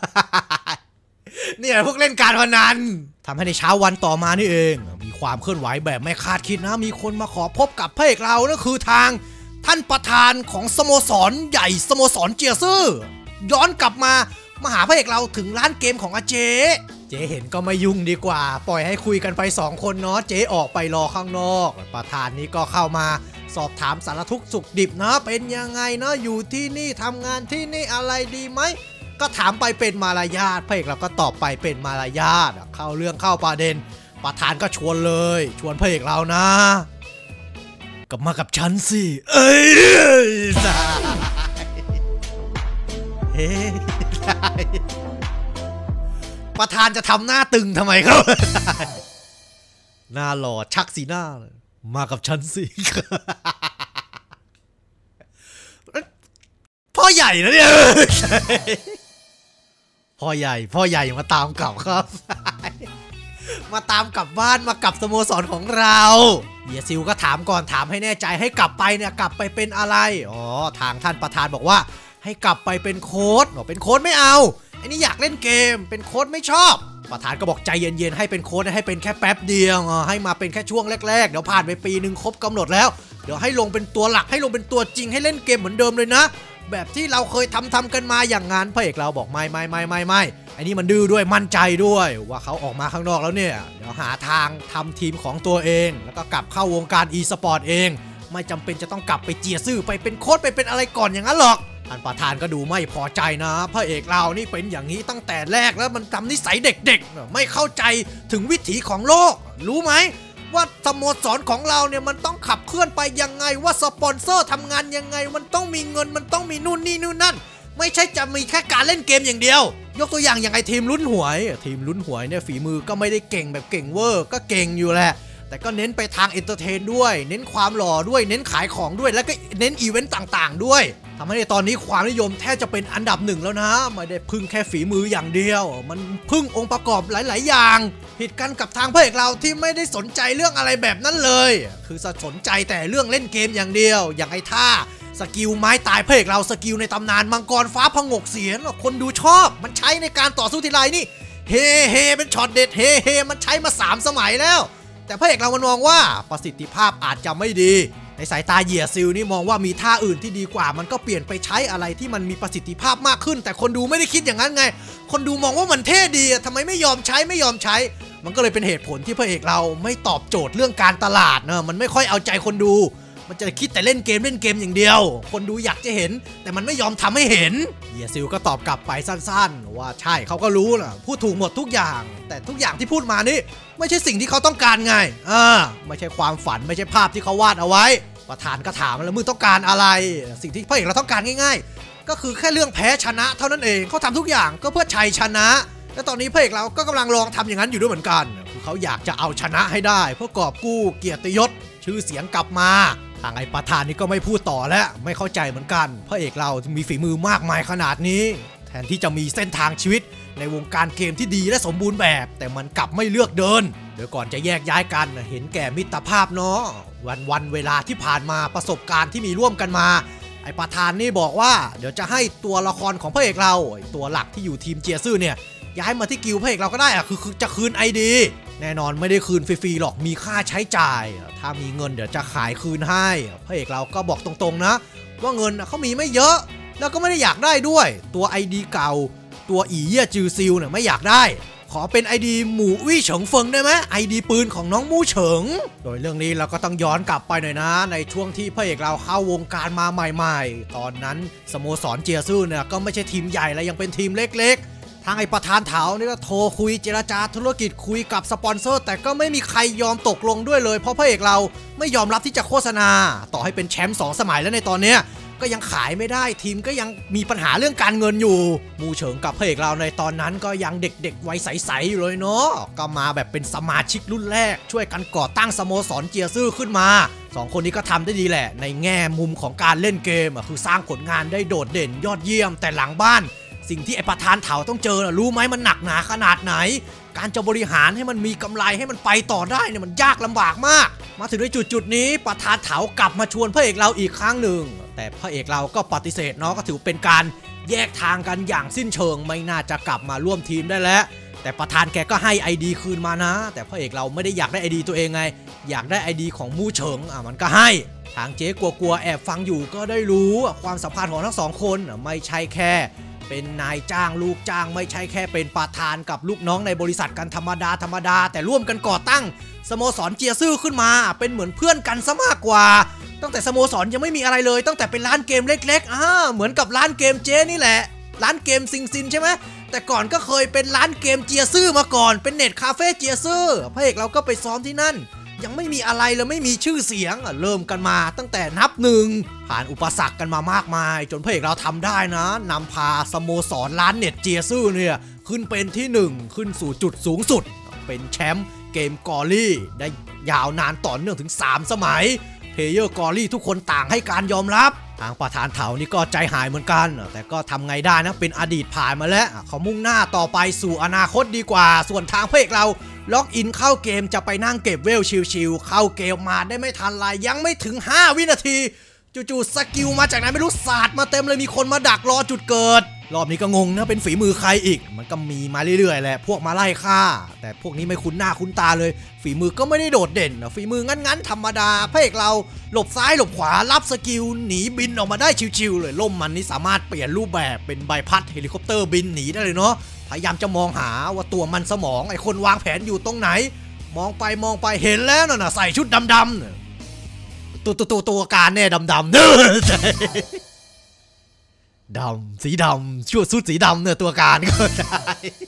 เนี่ยพวกเล่นการพนันทำให้ในเช้าวันต่อมานี่เองมีความเคลื่อนไหวแบบไม่คาดคิดนะมีคนมาขอพบกับพระเอกเรานั่นคือทางท่านประธานของสโมสรใหญ่สโมสรเจียซื่อย้อนกลับมามาหาพระเอกเราถึงร้านเกมของอาเจเจ๊เห็นก็ไม่ยุ่งดีกว่าปล่อยให้คุยกันไปสองคนเนาะเจ๊ออกไปรอข้างนอกประธานนี้ก็เข้ามาสอบถามสารทุกข์สุขดิบนะเป็นยังไงเนาะอยู่ที่นี่ทำงานที่นี่อะไรดีไหมก็ถามไปเป็นมารยาทพระเอกเราก็ตอบไปเป็นมารยาทเข้าเรื่องเข้าประเด็นประธานก็ชวนเลยชวนพระเอกเรานะกลับมากับฉันสิเอ้ยสายเฮ้ยประธานจะทำหน้าตึงทำไมครับหน้าหล่อชักสีหน้าเลยมากับฉันสิพ่อใหญ่นะเนี่ยพ่อใหญ่พ่อใหญ่มาตามกลับครับมาตามกลับบ้านมากลับสโมสรของเราเฮียซิวก็ถามก่อนถามให้แน่ใจให้กลับไปเนี่ยกลับไปเป็นอะไรอ๋อทางท่านประธานบอกว่าให้กลับไปเป็นโค้ชเป็นโค้ชไม่เอาไอ้นี่อยากเล่นเกมเป็นโค้ชไม่ชอบประธานก็บอกใจเย็นๆให้เป็นโค้ชให้เป็นแค่แป๊บเดียวให้มาเป็นแค่ช่วงแรกๆเดี๋ยวผ่านไปปีหนึ่งครบกำหนดแล้วเดี๋ยวให้ลงเป็นตัวหลักให้ลงเป็นตัวจริงให้เล่นเกมเหมือนเดิมเลยนะแบบที่เราเคยทำทำกันมาอย่างงั้นพระเอกเราบอกไม่ไม่ไม่ไม่ไม่ไอ้นี่มันดื้อด้วยมั่นใจด้วยว่าเขาออกมาข้างนอกแล้วเนี่ยเดี๋ยวหาทางทำทีมของตัวเองแล้วก็กลับเข้าวงการอีสปอร์ตเองไม่จำเป็นจะต้องกลับไปเจียซื่อไปเป็นโค้ชไปเป็นอะไรก่อนอย่างนั้นหรอกท่านประธานก็ดูไม่พอใจนะพระเอกเรานี่เป็นอย่างนี้ตั้งแต่แรกแล้วมันทำนิสัยเด็กๆไม่เข้าใจถึงวิถีของโลกรู้ไหมว่าสโมสรของเราเนี่ยมันต้องขับเคลื่อนไปยังไงว่าสปอนเซอร์ทำงานยังไงมันต้องมีเงินมันต้องมีนู่นนี่นู่นนั่นไม่ใช่จะมีแค่การเล่นเกมอย่างเดียวยกตัวอย่างอย่างไอทีมลุ้นหวยทีมลุ้นหวยเนี่ยฝีมือก็ไม่ได้เก่งแบบเก่งเวอร์ก็เก่งอยู่แหละแต่ก็เน้นไปทางเอนเตอร์เทนด้วยเน้นความหล่อด้วยเน้นขายของด้วยแล้วก็เน้นอีเวนต์ต่างๆด้วยทำให้ในตอนนี้ความนิยมแทบจะเป็นอันดับหนึ่งแล้วนะไม่ได้พึ่งแค่ฝีมืออย่างเดียวมันพึ่งองค์ประกอบหลายๆอย่างผิดกันกับทางพระเอกเราที่ไม่ได้สนใจเรื่องอะไรแบบนั้นเลยคือสนใจแต่เรื่องเล่นเกมอย่างเดียวอย่างไอ้ท่าสกิลไม้ตายพระเอกเราสกิลในตำนานมังกรฟ้าผงกเสียนคนดูชอบมันใช้ในการต่อสู้ทีไรนี่เฮเฮเป็นช็อตเด็ดเฮเฮมันใช้มาสามสมัยแล้วแต่พระเอกเรามันมองว่าประสิทธิภาพอาจจะไม่ดีในสายตาเหยียซิลนี่มองว่ามีท่าอื่นที่ดีกว่ามันก็เปลี่ยนไปใช้อะไรที่มันมีประสิทธิภาพมากขึ้นแต่คนดูไม่ได้คิดอย่างนั้นไงคนดูมองว่ามันเท่ดีทำไมไม่ยอมใช้ไม่ยอมใช้มันก็เลยเป็นเหตุผลที่พระเอกเราไม่ตอบโจทย์เรื่องการตลาดเนอะมันไม่ค่อยเอาใจคนดูมันจะคิดแต่เล่นเกมเล่นเกมอย่างเดียวคนดูอยากจะเห็นแต่มันไม่ยอมทำให้เห็นเหยียซิลก็ตอบกลับไปสั้นๆว่าใช่เขาก็รู้นะพูดถูกหมดทุกอย่างแต่ทุกอย่างที่พูดมานี่ไม่ใช่สิ่งที่เขาต้องการไงอ่าไม่ใช่ความฝันไม่ใช่ภาพที่เขาวาดเอาไว้ประธานก็ถามแล้วมึงต้องการอะไรสิ่งที่พระเอกเราต้องการง่ายๆก็คือแค่เรื่องแพ้ชนะเท่านั้นเองเขาทำทุกอย่างก็เพื่อชัยชนะและตอนนี้พระเอกเราก็กำลังลองทำอย่างนั้นอยู่ด้วยเหมือนกันคือเขาอยากจะเอาชนะให้ได้เพื่อกอบกู้เกียรติยศชื่อเสียงกลับมาทางไอ้ประธานนี่ก็ไม่พูดต่อแล้วไม่เข้าใจเหมือนกันพระเอกเรามีฝีมือมากมายขนาดนี้แทนที่จะมีเส้นทางชีวิตในวงการเกมที่ดีและสมบูรณ์แบบแต่มันกลับไม่เลือกเดินเดี๋ยวก่อนจะแยกย้ายกันเห็นแก่มิตรภาพเนาะวันวันเวลาที่ผ่านมาประสบการณ์ที่มีร่วมกันมาไอ้ประธานนี่บอกว่าเดี๋ยวจะให้ตัวละครของพระเอกเราตัวหลักที่อยู่ทีมเจียซื่อเนี่ยย้ายมาที่กิลด์พระเอกเราก็ได้อะคือจะคืน ไอ ดี แน่นอนไม่ได้คืนฟรีๆหรอกมีค่าใช้จ่ายถ้ามีเงินเดี๋ยวจะขายคืนให้พระเอกเราก็บอกตรงๆนะว่าเงินเขามีไม่เยอะแล้วก็ไม่ได้อยากได้ด้วยตัว ไอ ดี เก่าตัวอีเยี่ยจือซิลเนี่ยไม่อยากได้ขอเป็น ไอ ดี หมู่วี่เฉิงเฟิงได้ไหม ไอ ดี ปืนของน้องมู่เฉิงโดยเรื่องนี้เราก็ต้องย้อนกลับไปหน่อยนะในช่วงที่พระเอกเราเข้าวงการมาใหม่ๆตอนนั้นสโมสรเจียซื่อเนี่ยก็ไม่ใช่ทีมใหญ่และยังเป็นทีมเล็กๆทางไอ้ประธานเถานี่ก็โทรคุยเจรจาธุรกิจคุยกับสปอนเซอร์แต่ก็ไม่มีใครยอมตกลงด้วยเลยเพราะพระเอกเราไม่ยอมรับที่จะโฆษณาต่อให้เป็นแชมป์สองสมัยแล้วในตอนเนี้ยก็ยังขายไม่ได้ทีมก็ยังมีปัญหาเรื่องการเงินอยู่มูเฉิงกับพระเอกเราในตอนนั้นก็ยังเด็กๆวัยใสๆอยู่เลยเนาะก็มาแบบเป็นสมาชิกรุ่นแรกช่วยกันก่อตั้งสโมสรเจียซื่อขึ้นมาสองคนนี้ก็ทำได้ดีแหละในแง่มุมของการเล่นเกมคือสร้างผลงานได้โดดเด่นยอดเยี่ยมแต่หลังบ้านสิ่งที่ไอประธานเถาต้องเจอรู้ไหมมันหนักหนาขนาดไหนการจะบริหารให้มันมีกำไรให้มันไปต่อได้เนี่ยมันยากลำบากมากมาถึงในจุดจุดนี้ประธานเถากลับมาชวนพระเอกเราอีกครั้งหนึ่งแต่พระเอกเราก็ปฏิเสธเนาะก็ถือเป็นการแยกทางกันอย่างสิ้นเชิงไม่น่าจะกลับมาร่วมทีมได้แล้วแต่ประธานแกก็ให้ ไอ ดี คืนมานะแต่พระเอกเราไม่ได้อยากได้ ไอ ดี ตัวเองไงอยากได้ ไอ ดี ของมู่เฉิงอ่ะมันก็ให้ทางเจ๊กลัวๆแอบฟังอยู่ก็ได้รู้ความสัมพันธ์ของทั้งสองคนไม่ใช่แค่เป็นนายจ้างลูกจ้างไม่ใช่แค่เป็นประธานกับลูกน้องในบริษัทกันธรรมดาธรรมดาแต่ร่วมกันก่อตั้งสโมสรเจียซื่อขึ้นมาเป็นเหมือนเพื่อนกันซะมากกว่าตั้งแต่สโมสรยังไม่มีอะไรเลยตั้งแต่เป็นร้านเกมเล็กๆอ่าเหมือนกับร้านเกมเจนี่แหละร้านเกมซิงซินใช่ไหมแต่ก่อนก็เคยเป็นร้านเกมเจียซื่อมาก่อนเป็นเน็ตคาเฟ่เจียซื่อพระเอกเราก็ไปซ้อมที่นั่นยังไม่มีอะไรเลยไม่มีชื่อเสียงเริ่มกันมาตั้งแต่นับหนึ่งผ่านอุปสรรคกันมามากมายจนพระเอกเราทำได้นะนำพาสโมสรร้านเน็ตเจียซื่อเนี่ยขึ้นเป็นที่หนึ่งขึ้นสู่จุดสูงสุดเป็นแชมป์เกมกอรี่ได้ยาวนานต่อเนื่องถึงสามสมัยเพลเยอร์กอรี่ทุกคนต่างให้การยอมรับทางประธานเถานี่ก็ใจหายเหมือนกันแต่ก็ทำไงได้นะเป็นอดีตผ่านมาแล้วเขามุ่งหน้าต่อไปสู่อนาคตดีกว่าส่วนทางพระเอกเราล็อกอินเข้าเกมจะไปนั่งเก็บเวลชิวๆเข้าเกมมาได้ไม่ทันไรยังไม่ถึงห้าวินาทีจู่ๆสกิลมาจากไหนไม่รู้ศาสตร์มาเต็มเลยมีคนมาดักรอจุดเกิดรอบนี้ก็งงนะเป็นฝีมือใครอีกมันก็มีมาเรื่อยๆแหละพวกมาไล่ฆ่าแต่พวกนี้ไม่คุ้นหน้าคุ้นตาเลยฝีมือก็ไม่ได้โดดเด่นฝีมืองั้นๆธรรมดาพระเอกเราหลบซ้ายหลบขวารับสกิลหนีบินออกมาได้ชิวๆเลยล่มมันนี่สามารถเปลี่ยนรูปแบบเป็นใบพัดเฮลิคอปเตอร์บินหนีได้เลยเนาะพยายามจะมองหาว่าตัวมันสมองไอ้คนวางแผนอยู่ตรงไหนมองไปมองไปเห็นแล้วน่ะใส่ชุดดำๆตัวตัวตัวตัวการแน่ดำๆเด้อดำสีดำชุดชุดสีดำเนี่ยตัวการก็ได้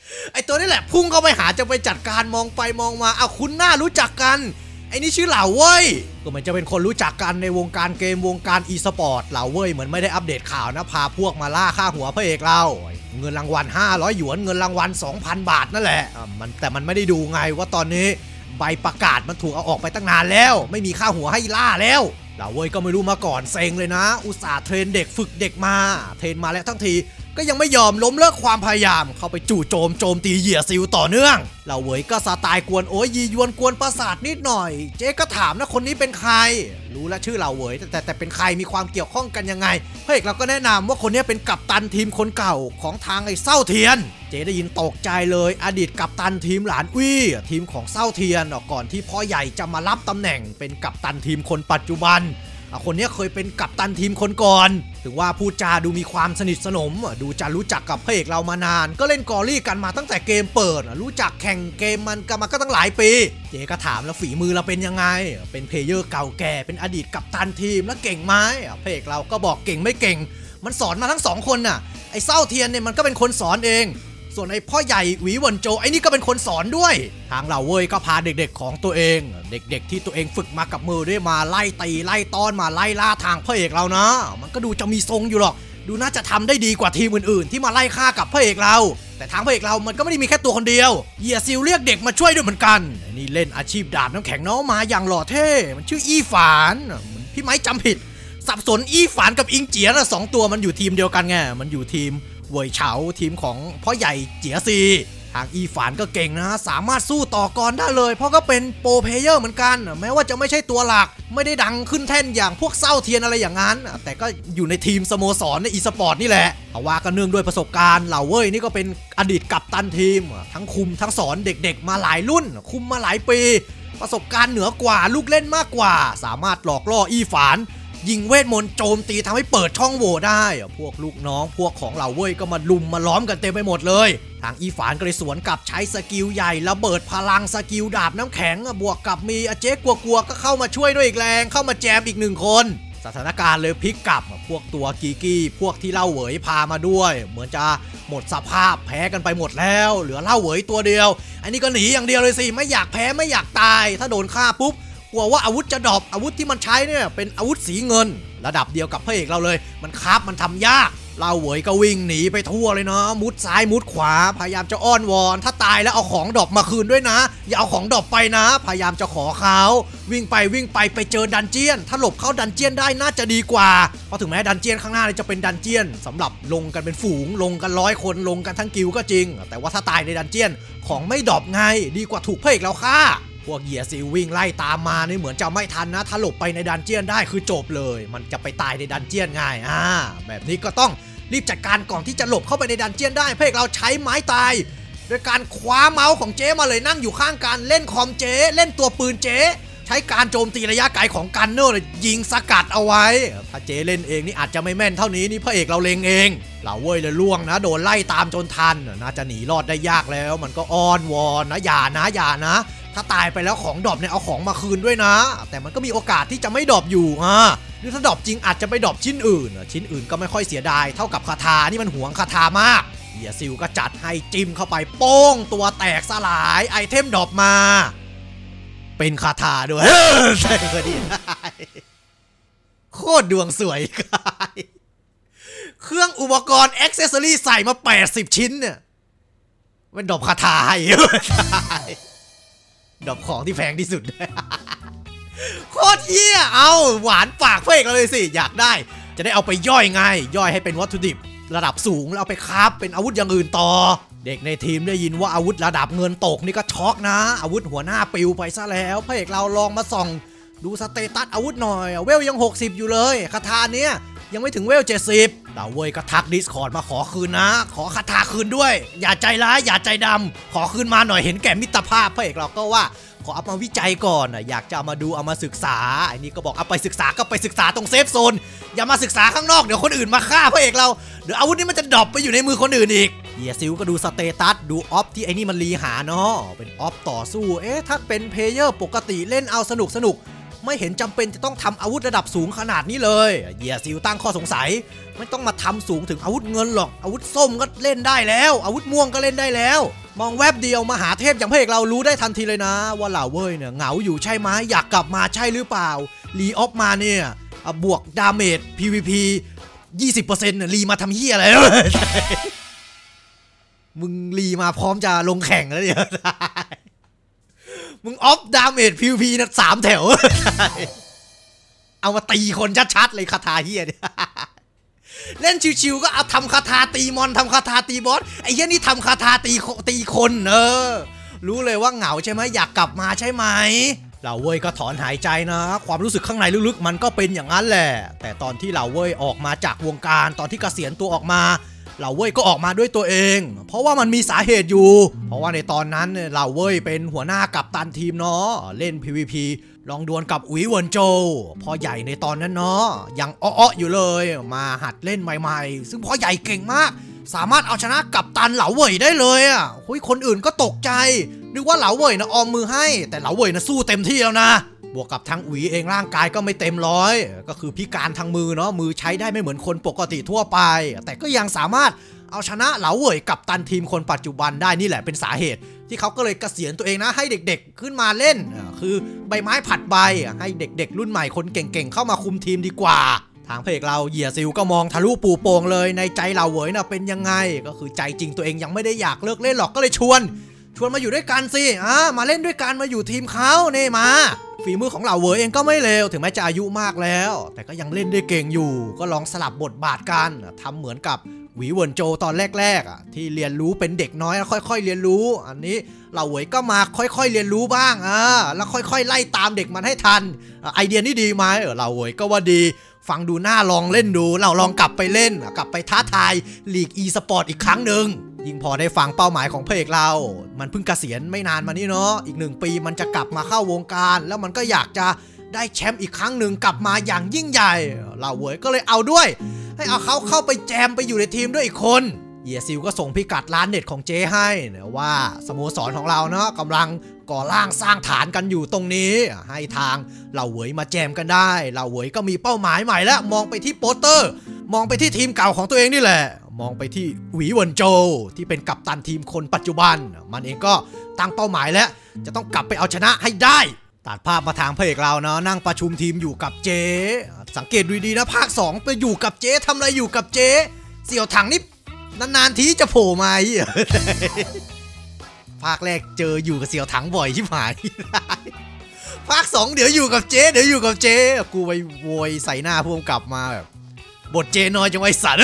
ไอตัวนี้แหละพุ่งเข้าไปหาจะไปจัดการมองไปมองมาเอาคุณหน้ารู้จักกันไอ้นี่ชื่อเหล่าเว้ยก็เหมือนจะเป็นคนรู้จักกันในวงการเกมวงการอีสปอร์ตเหล่าเว้ยเหมือนไม่ได้อัปเดตข่าวนะพาพวกมาล่าค่าหัวพระเอกเราเงินรางวัลห้าร้อยหยวนเงินรางวัล สองพัน บาทนั่นแหละมันแต่มันไม่ได้ดูไงว่าตอนนี้ใบประกาศมันถูกเอาออกไปตั้งนานแล้วไม่มีค่าหัวให้ล่าแล้วเหล่าเว้ยก็ไม่รู้มาก่อนเซ็งเลยนะอุตส่าห์เทรนเด็กฝึกเด็กมาเทรนมาแล้วทั้งทีก็ยังไม่ยอมล้มเลิกความพยายามเข้าไปจู่โจมโจมตีเหยี่ยซิวต่อเนื่องเหล่าเว้ยก็สไตล์กวนโอ้ยยียวนกวนประสาทนิดหน่อยเจ๊ก็ถามนะคนนี้เป็นใครรู้แล้วชื่อเหล่าเว้ยแต่แต่แต่เป็นใครมีความเกี่ยวข้องกันยังไงพระเอกเราก็แนะนำว่าคนนี้เป็นกัปตันทีมคนเก่าของทางไอ้เศร้าเทียนเจ๊ได้ยินตกใจเลยอดีตกัปตันทีมหลานอุ้ยทีมของเศร้าเทียนก่อนที่พ่อใหญ่จะมารับตำแหน่งเป็นกัปตันทีมคนปัจจุบันคนนี้เคยเป็นกัปตันทีมคนก่อนถึงว่าพูดจาดูมีความสนิทสนมดูจะรู้จักกับพระเอกเรามานานก็เล่นกอรี่กันมาตั้งแต่เกมเปิดรู้จักแข่งเกมมันกันมาก็ตั้งหลายปีเจ๊ก็ถามแล้วฝีมือเราเป็นยังไงเป็นเพลเยอร์เก่าแก่เป็นอดีตกัปตันทีมแล้วเก่งไหมพระเอกเราก็บอกเก่งไม่เก่งมันสอนมาทั้งสองคนน่ะไอ้เศร้าเทียนเนี่ยมันก็เป็นคนสอนเองส่วนไอ้พ่อใหญ่หวีหวนโจไอ้นี่ก็เป็นคนสอนด้วยทางเราเว้ยก็พาเด็กๆของตัวเองเด็กๆที่ตัวเองฝึกมากับมือด้วยมาไล่ตีไล่ต้อนมาไล่ล่าทางพระเอกเรานะมันก็ดูจะมีทรงอยู่หรอกดูน่าจะทำได้ดีกว่าทีมอื่นๆที่มาไล่ฆ่ากับพระเอกเราแต่ทางพระเอกเรามันก็ไม่ได้มีแค่ตัวคนเดียวเหยี่ยซิลเรียกเด็กมาช่วยด้วยเหมือนกันนี่เล่นอาชีพดาบน้ำแข็งน้องมาอย่างหล่อเท่มันชื่ออี้ฝานพี่ไม้จำผิดสับสนอี้ฝานกับอิงเจียนะสองตัวมันอยู่ทีมเดียวกันไงมันอยู่ทีมเว่ยเฉาทีมของพ่อใหญ่เจี๋ยซีทางอีฝานก็เก่งนะสามารถสู้ต่อกรได้เลยเพราะก็เป็นโปรเพลเยอร์เหมือนกันแม้ว่าจะไม่ใช่ตัวหลักไม่ได้ดังขึ้นแท่นอย่างพวกเศร้าเทียนอะไรอย่างนั้นแต่ก็อยู่ในทีมสโมสรในอีสปอร์ตนี่แหละเพราะว่าก็เนื่องด้วยประสบการณ์เหล่าเว้ยนี่ก็เป็นอดีตกัปตันทีมทั้งคุมทั้งสอนเด็กๆมาหลายรุ่นคุมมาหลายปีประสบการณ์เหนือกว่าลูกเล่นมากกว่าสามารถหลอกล่ออีฝานยิงเวทมนต์โจมตีทำให้เปิดช่องโหว่ได้พวกลูกน้องพวกของเหล่าเว้ยก็มาลุมมาล้อมกันเต็มไปหมดเลยทางอีฝานก็เลยสวนกลับใช้สกิลใหญ่ระเบิดพลังสกิลดาบน้ำแข็งบวกกับมีอาเจ๊กลัวๆก็เข้ามาช่วยด้วยอีกแรงเข้ามาแจมอีกหนึ่งคนสถานการณ์เลยพลิกกลับพวกตัวกีกี้พวกที่เล่าเหวยพามาด้วยเหมือนจะหมดสภาพแพ้กันไปหมดแล้วเหลือเล่าเหวยตัวเดียวอันนี้ก็หนีอย่างเดียวเลยสิไม่อยากแพ้ไม่อยากตายถ้าโดนฆ่าปุ๊บกลัวว่าอาวุธจะดรอปอาวุธที่มันใช้เนี่ยเป็นอาวุธสีเงินระดับเดียวกับพระเอกเราเลยมันคราฟมันทำยากเราเหวยก็วิ่งหนีไปทั่วเลยเนาะมุดซ้ายมุดขวาพยายามจะอ้อนวอนถ้าตายแล้วเอาของดรอปมาคืนด้วยนะอย่าเอาของดรอปไปนะพยายามจะขอเขาวิ่งไปวิ่งไปไปเจอดันเจียนถ้าหลบเข้าดันเจียนได้น่าจะดีกว่าเพราะถึงแม้ดันเจียนข้างหน้าจะเป็นดันเจียนสำหรับลงกันเป็นฝูงลงกันร้อยคนลงกันทั้งกิวก็จริงแต่ว่าถ้าตายในดันเจียนของไม่ดรอปไงดีกว่าถูกพระเอกเราฆ่าพวกเหยี่ยซิลวิ่งไล่ตามมานี่เหมือนจะไม่ทันนะถ้าหลบไปในดันเจียนได้คือจบเลยมันจะไปตายในดันเจียนง่ายอ่าแบบนี้ก็ต้องรีบจัดการก่อนที่จะหลบเข้าไปในดันเจียนได้พระเอกเราใช้ไม้ตายโดยการคว้าเมาส์ของเจ๊มาเลยนั่งอยู่ข้างกันเล่นคอมเจ๊เล่นตัวปืนเจ๊ใช้การโจมตีระยะไกลของกันเนอร์ยิงสกัดเอาไว้ถ้าเจ๊เล่นเองนี่อาจจะไม่แม่นเท่านี้นี่พระเอกเราเล็งเองเหล่าเว้ยเลยล่วงนะโดนไล่ตามจนทันน่าจะหนีรอดได้ยากแล้วมันก็อ้อนวอนนะอย่านะอย่านะถ้าตายไปแล้วของดรอปเนี่ยเอาของมาคืนด้วยนะแต่มันก็มีโอกาสที่จะไม่ดรอปอยู่อ่ะหรือถ้าดรอปจริงอาจจะไปดรอปชิ้นอื่นชิ้นอื่นก็ไม่ค่อยเสียดายเท่ากับคาถานี่มันหวงคาถามากเหยี่ยซิลก็จัดให้จิ้มเข้าไปโป้งตัวแตกสลายไอเทมดรอปมาเป็นคาถาด้วยใช่ก็ดีโคตรดวงสวยเครื่องอุปกรณ์อ็อกเซสซอรี่ใส่มาแปดสิบชิ้นเนี่ยมันดรอปคาถาให้ดรอปของที่แพงที่สุดโคตรเหี้ยเอาหวานปากเพื่อนเราเลยสิอยากได้จะได้เอาไปย่อยไงย่อยให้เป็นวัตถุดิบระดับสูงแล้วเอาไปคราฟเป็นอาวุธอย่างอื่นต่อเด็กในทีมได้ยินว่าอาวุธระดับเงินตกนี่ก็ช็อกนะอาวุธหัวหน้าปิวไปซะแล้วพระเอกเราลองมาส่องดูสเตตัสอาวุธหน่อยเวลยังหกสิบอยู่เลยคาถาเนี้ยยังไม่ถึงเวลเจ็ดสิบดาวเว้ยก็ทักดิสคอร์ดมาขอคืนนะขอคาถาคืนด้วยอย่าใจร้ายอย่าใจดำขอคืนมาหน่อยเห็นแก่มิตรภาพพระเอกเราก็ว่าขอเอามาวิจัยก่อนอยากจะเอามาดูเอามาศึกษาไอ้นี่ก็บอกเอาไปศึกษาก็ไปศึกษาตรงเซฟโซนอย่ามาศึกษาข้างนอกเดี๋ยวคนอื่นมาฆ่าพระเอกเราเดี๋ยวอาวุธนี้มันจะดรอปไปอยู่ในมือคนอื่นอีกเหยี่ยซิลก็ดูสเตตัสดูออฟที่ไอ้นี่มันรีหาเนาะเป็นออฟต่อสู้เอ๊ะถ้าเป็นเพลเยอร์ปกติเล่นเอาสนุกสนุกไม่เห็นจำเป็นจะต้องทำอาวุธระดับสูงขนาดนี้เลยเหยียซิลตั้งข้อสงสัยไม่ต้องมาทำสูงถึงอาวุธเงินหรอกอาวุธส้มก็เล่นได้แล้วอาวุธม่วงก็เล่นได้แล้วมองแวบเดียวมหาเทพอย่างพระเอกเรารู้ได้ทันทีเลยนะว่าเหล่าเว่ยเนี่ยเหงาอยู่ใช่ไหมอยากกลับมาใช่หรือเปล่ารีออฟมาเนี่ยบวกดาเมจ พี วี พี ยี่สิบเปอร์เซ็นต์ เนี่ยรีมาทำเหี้ยอะไรมึงรีมาพร้อมจะลงแข่งแล้วเนี่ยมึงออฟดาเมจ พี วี พีนะสามแถวเอามาตีคนชัดๆเลยคาถาเหี้ยเนี่ยเล่นชิวๆก็เอาทำคาถาตีมอนทำคาถาตีบอสไอ้เหี้ยนี่ทำคาถาตีตีคนเออรู้เลยว่าเหงาใช่ไหมอยากกลับมาใช่ไหมเราเว้ยก็ถอนหายใจนะความรู้สึกข้างในลึกๆมันก็เป็นอย่างนั้นแหละแต่ตอนที่เราเว้ยออกมาจากวงการตอนที่เกษียณตัวออกมาเราเว้ยก็ออกมาด้วยตัวเองเพราะว่ามันมีสาเหตุอยู่เพราะว่าในตอนนั้นเราเว้ยเป็นหัวหน้ากัปตันทีมเนาะเล่น พี วี พี ลองดวลกับอุ๋ยเวินโจพอใหญ่ในตอนนั้นเนาะยังอ้อๆอยู่เลยมาหัดเล่นใหม่ๆซึ่งพอใหญ่เก่งมากสามารถเอาชนะกัปตันเหลาเว่ยได้เลยอ่ะเฮ้ยคนอื่นก็ตกใจนึกว่าเหลาเว่ยนะออมมือให้แต่เหลาเว่ยนะสู้เต็มที่แล้วนะบวกกับทางอุ๋ยเองร่างกายก็ไม่เต็มร้อยก็คือพิการทางมือเนาะมือใช้ได้ไม่เหมือนคนปกติทั่วไปแต่ก็ยังสามารถเอาชนะเหลาเว่ยกัปตันทีมคนปัจจุบันได้นี่แหละเป็นสาเหตุที่เขาก็เลยเกษียณตัวเองนะให้เด็กๆขึ้นมาเล่นคือใบไม้ผัดใบให้เด็กๆรุ่นใหม่คนเก่งๆเข้ามาคุมทีมดีกว่าทางเพจเราเหยียซิลก็มองทะลุปูโป่งเลยในใจเหล่าเว่ยนะเป็นยังไงก็คือใจจริงตัวเองยังไม่ได้อยากเลิกเล่นหรอกก็เลยชวนชวนมาอยู่ด้วยกันสิอ่ามาเล่นด้วยกันมาอยู่ทีมเขาเน่มาฝีมือของเหล่าเว่ยเองก็ไม่เลวถึงแม้จะอายุมากแล้วแต่ก็ยังเล่นได้เก่งอยู่ก็ลองสลับบทบาทกันทำเหมือนกับหวีเวินโจตอนแรกๆอ่ะที่เรียนรู้เป็นเด็กน้อยแล้วค่อยๆเรียนรู้อันนี้เหล่าเว่ยก็มาค่อยๆเรียนรู้บ้างอ่าแล้วค่อยๆไล่ตามเด็กมันให้ทันไอเดียนี่ดีไหมเออเหล่าเว่ยก็ว่าดีฟังดูน่าลองเล่นดูเราลองกลับไปเล่นกลับไปท้าทายลีก อีสปอร์ตอีกครั้งหนึ่งยิ่งพอได้ฟังเป้าหมายของพระเอกเรามันเพิ่งเกษียณไม่นานมานี้เนาะอีกหนึ่งปีมันจะกลับมาเข้าวงการแล้วมันก็อยากจะได้แชมป์อีกครั้งหนึ่งกลับมาอย่างยิ่งใหญ่เหล่าเว่ยก็เลยเอาด้วยให้เอาเขาเข้าไปแจมไปอยู่ในทีมด้วยอีกคนเยซิลก็ส่งพิกัดร้านเน็ตของเจให้นะว่าสโมสรของเราเนาะกำลังก่อร่างสร้างฐานกันอยู่ตรงนี้ให้ทางเหล่าเว่ยมาแจมกันได้เหล่าเว่ยก็มีเป้าหมายใหม่แล้วมองไปที่โปสเตอร์มองไปที่ทีมเก่าของตัวเองนี่แหละมองไปที่หวีเวินโจที่เป็นกัปตันทีมคนปัจจุบันมันเองก็ตั้งเป้าหมายแล้วจะต้องกลับไปเอาชนะให้ได้ตัดภาพมาทางพระเอกเราเนาะนั่งประชุมทีมอยู่กับเจสังเกตดูดีนะภาคสองไปอยู่กับเจทำอะไรอยู่กับเจเสี่ยวถังนี่นานๆทีจะโผล่มาอีกภาคแรกเจออยู่กับเสี่ยวถังบ่อยชิบหายภาคสองเดี๋ยวอยู่กับเจเดี๋ยวอยู่กับเจกูไปโวยใส่หน้าพวกกลับมาแบบบทเจน้อยจังไว้สัตว์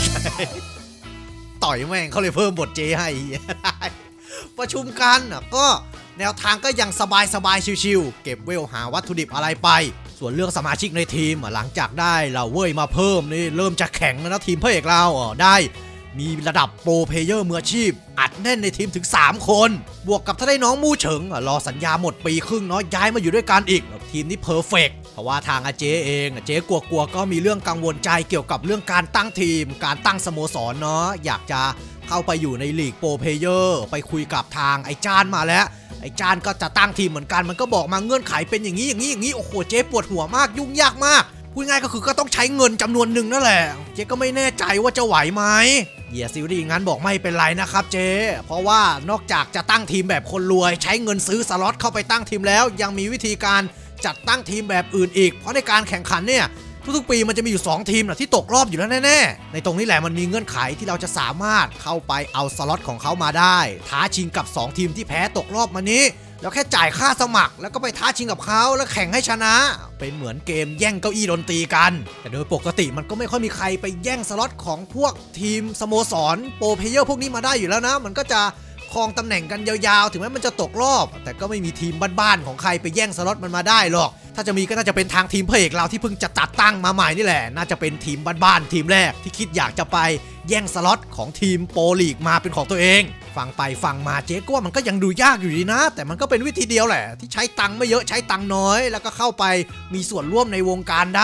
ต่อยแม่งเขาเลยเพิ่มบทเจให้ประชุมกันก็แนวทางก็ยังสบายสบายชิวๆเก็บเวลหาวัตถุดิบอะไรไปส่วนเรื่องสมาชิกในทีมหลังจากได้เราเว้ยมาเพิ่มนี่เริ่มจะแข็งแล้วนะทีมพระเอกเราได้มีระดับโปรเพลเยอร์มืออาชีพอัดแน่นในทีมถึงสามคนบวกกับถ้าได้น้องมู่เฉิงรอสัญญาหมดปีครึ่งเนาะย้ายมาอยู่ด้วยกันอีกทีมนี้เพอร์เฟกต์เพราะว่าทางอาเจเองเจกลัวๆก็มีเรื่องกังวลใจเกี่ยวกับเรื่องการตั้งทีมการตั้งสโมสรเนาะอยากจะเข้าไปอยู่ในลีกโปรเพลเยอร์ไปคุยกับทางไอ้จานมาแล้วไอ้จานก็จะตั้งทีมเหมือนกันมันก็บอกมาเงื่อนไขเป็นอย่างนี้อย่างนี้อย่างนี้โอ้โหเจ๊ปวดหัวมากยุ่งยากมากพูดง่ายก็คือก็ต้องใช้เงินจำนวนหนึ่งนั่นแหละเจ๊ก็ไม่แน่ใจว่าจะไหวไหมเฮียซิลดี้งั้นบอกไม่เป็นไรนะครับเจ๊เพราะว่านอกจากจะตั้งทีมแบบคนรวยใช้เงินซื้อสล็อตเข้าไปตั้งทีมแล้วยังมีวิธีการจัดตั้งทีมแบบอื่นอีกเพราะในการแข่งขันเนี่ยทุกๆปีมันจะมีอยู่สองทีมนะที่ตกรอบอยู่แล้วแน่ๆในตรงนี้แหละมันมีเงื่อนไขที่เราจะสามารถเข้าไปเอาสล็อตของเขามาได้ท้าชิงกับสองทีมที่แพ้ตกรอบมานี้แล้วแค่จ่ายค่าสมัครแล้วก็ไปท้าชิงกับเขาแล้วแข่งให้ชนะเป็นเหมือนเกมแย่งเก้าอี้ดนตรีกันแต่โดยปกติมันก็ไม่ค่อยมีใครไปแย่งสล็อตของพวกทีมสโมสรโปรเพลเยอร์พวกนี้มาได้อยู่แล้วนะมันก็จะครองตำแหน่งกันยาวๆถึงแม้มันจะตกรอบแต่ก็ไม่มีทีมบ้านๆของใครไปแย่งสล็อตมันมาได้หรอกถ้าจะมีก็น่าจะเป็นทางทีมพระเอกเราที่เพิ่งจะจัดตั้งมาใหม่นี่แหละน่าจะเป็นทีมบ้านๆทีมแรกที่คิดอยากจะไปแย่งสล็อตของทีมโปรลีกมาเป็นของตัวเองฟังไปฟังมาเจ๊ก็ว่ามันก็ยังดูยากอยู่ดีนะแต่มันก็เป็นวิธีเดียวแหละที่ใช้ตังค์ไม่เยอะใช้ตังค์น้อยแล้วก็เข้าไปมีส่วนร่วมในวงการได้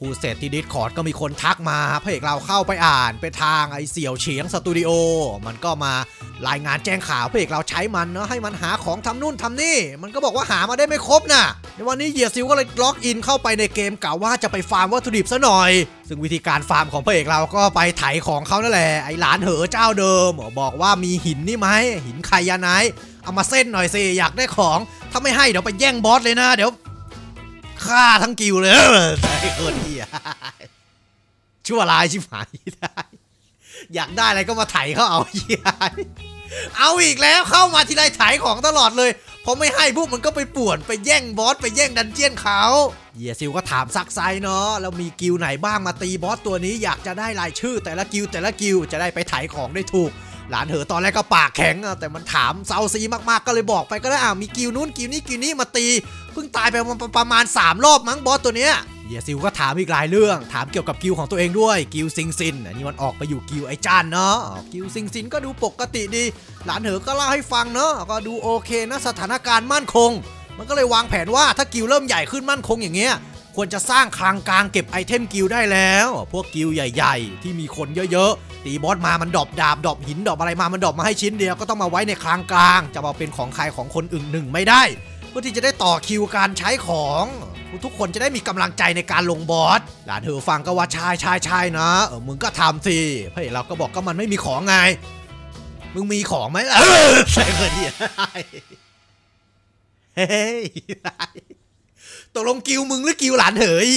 พูดเสร็จที่ Discord ก็มีคนทักมาพระเอกเราเข้าไปอ่านไปทางไอเสี่ยวเฉียงสตูดิโอมันก็มารายงานแจ้งข่าวพระเอกเราใช้มันเนาะให้มันหาของทำนู่นทำนี่มันก็บอกว่าหามาได้ไม่ครบนะในวันนี้เหยียดซิวก็เลยล็อกอินเข้าไปในเกมกะว่าจะไปฟาร์มวัตถุดิบซะหน่อยซึ่งวิธีการฟาร์มของพระเอกเราก็ไปไถของเขานั่นแหละไอหลานเหอเจ้าเดิมบอกว่ามีหินนี่ไหมหินไคยาไนท์เอามาเส้นหน่อยสิอยากได้ของถ้าไม่ให้เดี๋ยวไปแย่งบอสเลยนะเดี๋ยวฆ่าทั้งกิวเลยไอ้คนเหี้ยชั่วร้ายชิบหายได้อยากได้อะไรก็มาไถเขาเอาเหี้ยเอาอีกแล้วเข้ามาทีไรไถของตลอดเลยพอไม่ให้พวกมันก็ไปป่วนไปแย่งบอสไปแย่งดันเจี้ยนเขาเหี้ยซิวก็ถามซักไซเนาะแล้วมีกิวไหนบ้างมาตีบอสตัวนี้อยากจะได้รายชื่อแต่ละกิวแต่ละกิวจะได้ไปไถของได้ถูกหลานเหอตอนแรกก็ปากแข็งแต่มันถามเซาซีมากๆก็เลยบอกไปก็ได้อ่ะมีกิวนู้นกิวนี้กิวนี้มาตีเพิ่งตายไปประมาณสามรอบมั้งบอสตัวเนี้ยเฮียซิวก็ถามอีกหลายเรื่องถามเกี่ยวกับกิวของตัวเองด้วยกิวซิงซินอันนี้มันออกไปอยู่กิวไอจานเนาะกิวซิงซินก็ดูปกติดีหลานเหอก็เล่าให้ฟังเนาะก็ดูโอเคนะสถานการณ์มั่นคงมันก็เลยวางแผนว่าถ้ากิวเริ่มใหญ่ขึ้นมั่นคงอย่างเงี้ยควรจะสร้างคลังกลางเก็บไอเทมกิลได้แล้วพวกกิลใหญ่ๆที่มีคนเยอะๆตีบอสมามันดรอปดาบดรอปหินดรอปอะไรมามันดรอปมาให้ชิ้นเดียวก็ต้องมาไว้ในคลังกลางจะมาเป็นของใครของคนอื่นหนึ่งไม่ได้เพื่อที่จะได้ต่อคิวการใช้ของทุกคนจะได้มีกำลังใจในการลงบอสหลานเธอฟังก็ว่าใช่ใช่ใช่นะเออมึงก็ทำสิเฮ้ยเราก็บอกก็มันไม่มีของไงมึงมีของไหมล่ะใช่คนเดียวเฮ้ยตกลงกิวมึงหรือกิวหลานเหย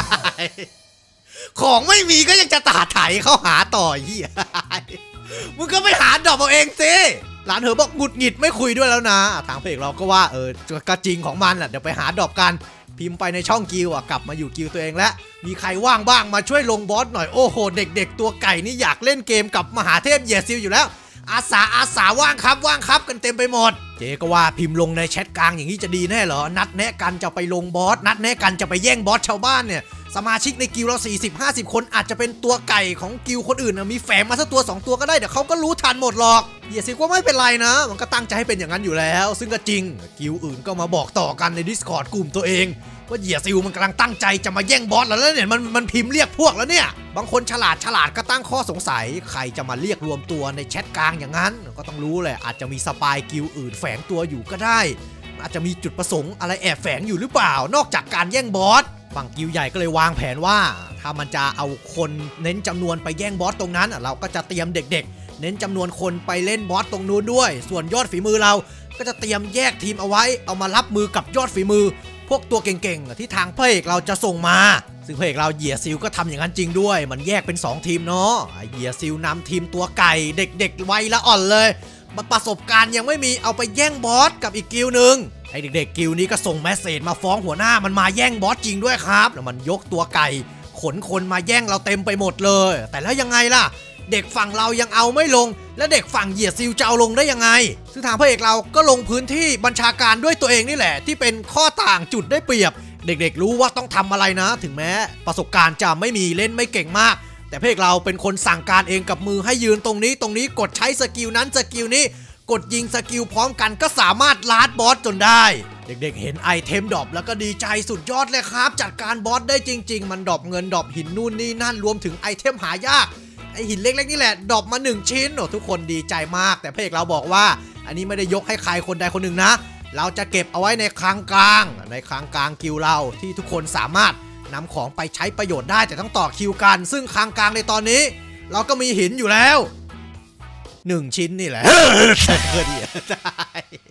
ของไม่มีก็ยังจะตาไถเข้าหาต่อเหี้ยมึงก็ไปหาดอกเอาเองสิหลานเหอบอกหงุดหงิดไม่คุยด้วยแล้วนะทางเพจเราก็ว่าเออกระจริงของมันแหละเดี๋ยวไปหาดอกกันพิมพ์ไปในช่องกิวอ่ะกลับมาอยู่กิวตัวเองแล้วมีใครว่างบ้างมาช่วยลงบอสหน่อยโอ้โหเด็กๆตัวไก่นี่อยากเล่นเกมกับมหาเทพเหยียดซิลอยู่แล้วอาสาอาสาว่างครับว่างครับกันเต็มไปหมดเจ๊ก็ว่าพิมพ์ลงในแชทกลางอย่างนี้จะดีแน่เหรอนัดแนะกันจะไปลงบอสนัดแนะกันจะไปแย่งบอสชาวบ้านเนี่ยสมาชิกในกิลเรา สี่สิบ ห้าสิบ คนอาจจะเป็นตัวไก่ของกิลคนอื่นนะมีแฝงมาสักตัวสองตัวก็ได้เดี๋ยวเขาก็รู้ทันหมดหรอกเหยียดซิลก็ไม่เป็นไรนะมันก็ตั้งใจให้เป็นอย่างนั้นอยู่แล้วซึ่งก็จริงกิลอื่นก็มาบอกต่อกันใน Discord กลุ่มตัวเองว่าเหยียดซิลมันกำลังตั้งใจจะมาแย่งบอสแล้วเนี่ยมันมันพิมพ์เรียกพวกแล้วเนี่ยบางคนฉลาดฉลาดก็ตั้งข้อสงสัยใครจะมาเรียกรวมตัวในแชทกลางอย่างนั้นก็ต้องรู้เลยอาจจะมีสปายกิลอื่นแฝงตัวอยู่ก็ได้อาจจะมีจุดประสงค์อะไรแอบแฝงอยู่หรือเปล่านอกจากการแย่งบอสฝั่งกิลใหญ่ก็เลยวางแผนว่าถ้ามันจะเอาคนเน้นจำนวนไปแย่งบอสตรงนั้นเราก็จะเตรียมเด็กๆเน้นจำนวนคนไปเล่นบอสตรงนู้นด้วยส่วนยอดฝีมือเราก็จะเตรียมแยกทีมเอาไว้เอามารับมือกับยอดฝีมือพวกตัวเก่งๆที่ทางพระเอกเราจะส่งมาซึ่งพระเอกเราเหยียดซิลก็ทำอย่างนั้นจริงด้วยมันแยกเป็นสองทีมเนาะเหยียดซิลนำทีมตัวไก่เด็กๆวัยละอ่อนเลยมันประสบการณ์ยังไม่มีเอาไปแย่งบอสกับอีกกิลหนึ่งไอเด็กๆกิลนี้ก็ส่งเมสเสจมาฟ้องหัวหน้ามันมาแย่งบอสจริงด้วยครับแล้วมันยกตัวไก่ขนคนมาแย่งเราเต็มไปหมดเลยแต่แล้วยังไงล่ะเด็กฝั่งเรายังเอาไม่ลงและเด็กฝั่งเหยียดซิลจะเอาลงได้ยังไงซึ่งทางพระเอกเราก็ลงพื้นที่บัญชาการด้วยตัวเองนี่แหละที่เป็นข้อต่างจุดได้เปรียบเด็กๆรู้ว่าต้องทำอะไรนะถึงแม้ประสบการณ์จะไม่มีเล่นไม่เก่งมากแต่พระเอกเราเป็นคนสั่งการเองกับมือให้ยืนตรงนี้ตรงนี้กดใช้สกิลนั้นสกิลนี้กดยิงสกิลพร้อมกันก็สามารถลาดบอสจนได้เด็กๆเห็นไอเทมดรอปแล้วก็ดีใจสุดยอดเลยครับจัดการบอสได้จริงๆมันดรอปเงินดรอปหินนู่นนี่นั่นรวมถึงไอเทมหายากไอหินเล็กๆนี่แหละดรอปมาหนึ่งชิ้นโอ้ทุกคนดีใจมากแต่พระเอกเราบอกว่าอันนี้ไม่ได้ยกให้ใครคนใดคนหนึ่งนะเราจะเก็บเอาไว้ในคลังกลางในคลังกลางคิวเราที่ทุกคนสามารถนำของไปใช้ประโยชน์ได้แต่ต้องต่อคิวกันซึ่งคลังกลางในตอนนี้เราก็มีหินอยู่แล้วหนึ่งชิ้นนี่แหละเกิดดีได้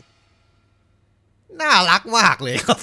น่ารักมากเลยครับ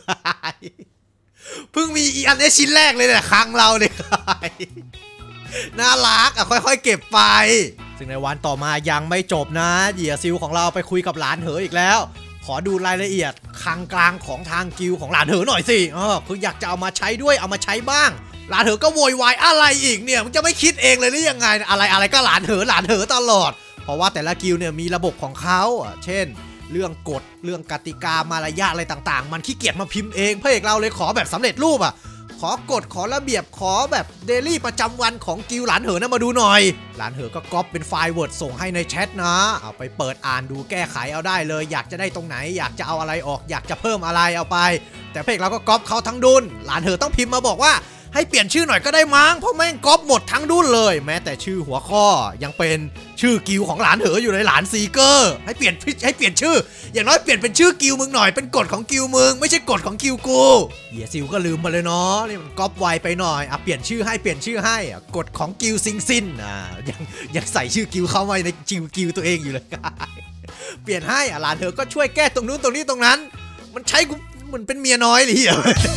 เพิ่งมีอีอันนี้ชิ้นแรกเลยเนี่ยคลังเราเลยน่ารักอ่ะค่อยๆเก็บไปซึ่งในวันต่อมายังไม่จบนะเหยียซิลของเราไปคุยกับหลานเหออีกแล้วขอดูรายละเอียดคลังกลางของทางกิลของหลานเหอหน่อยสิเออคืออยากจะเอามาใช้ด้วยเอามาใช้บ้างหลานเหอก็โวยวายอะไรอีกเนี่ยมันจะไม่คิดเองเลยหรือยังไงอะไรอะไรก็หลานเหอหลานเหอตลอดเพราะว่าแต่ละกิลเนี่ยมีระบบของเขาเช่นเรื่องกฎเรื่องกติกามารยาทอะไรต่างๆมันขี้เกียจมาพิมพ์เองพระเอกเราเลยขอแบบสำเร็จรูปอ่ะขอกฎขอระเบียบขอแบบเดลี่ประจำวันของกิลหลานเหอนะมาดูหน่อยหลานเหอก็ก๊อปเป็นไฟล์เวิร์ดส่งให้ในแชทนะเอาไปเปิดอ่านดูแก้ไขเอาได้เลยอยากจะได้ตรงไหนอยากจะเอาอะไรออกอยากจะเพิ่มอะไรเอาไปแต่พระเอกเราก็ก๊อปเขาทั้งดุนหลานเหอต้องพิมพ์มาบอกว่าให้เปลี่ยนชื่อหน่อยก็ได้มั้งเพราะแม่งก๊อปหมดทั้งดุ้นเลยแม้แต่ชื่อหัวข้อยังเป็นชื่อกิลของหลานเหออยู่ในหลานซีเกอร์ให้เปลี่ยนให้เปลี่ยนชื่ออย่างน้อยเปลี่ยนเป็นชื่อกิลมึงหน่อยเป็นกฎของกิลมึงไม่ใช่กฎของกิลกูเหี้ยซิลก็ลืมไปเลยเนาะนี่มันก๊อปไวไปหน่อยอ่ะเปลี่ยนชื่อให้เปลี่ยนชื่อให้กฎของกิลซิงซินอ่ะยังยังใส่ชื่อกิลเข้ามาในกิลกิลตัวเองอยู่เลยเปลี่ยนให้อ่ะหลานเหอก็ช่วยแก้ตรงนู้นตรงนี้ตรงนั้นมันใช้กูเหมือนเป็นเมียน้อยเลยเหี้ย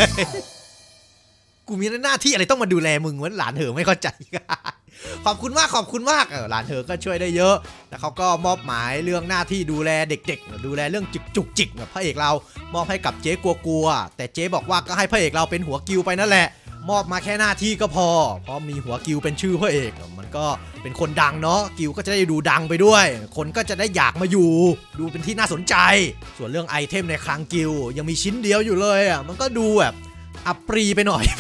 กูมีหน้าที่อะไรต้องมาดูแลมึงวะหลานเธอไม่เข้าใจขอบคุณมากขอบคุณมากเออหลานเธอก็ช่วยได้เยอะแล้วเขาก็มอบหมายเรื่องหน้าที่ดูแลเด็กๆดูแลเรื่องจุกจุกจิกแบบพระเอกเรามอบให้กับเจ๊กลัวๆแต่เจ๊บอกว่าก็ให้พระเอกเราเป็นหัวกิวไปนั่นแหละมอบมาแค่หน้าที่ก็พอเพราะมีหัวกิวเป็นชื่อพระเอกมันก็เป็นคนดังเนาะกิวก็จะได้ดูดังไปด้วยคนก็จะได้อยากมาอยู่ดูเป็นที่น่าสนใจส่วนเรื่องไอเทมในคลังกิวยังมีชิ้นเดียวอยู่เลยอ่ะมันก็ดูแบบอัปรีไปหน่อย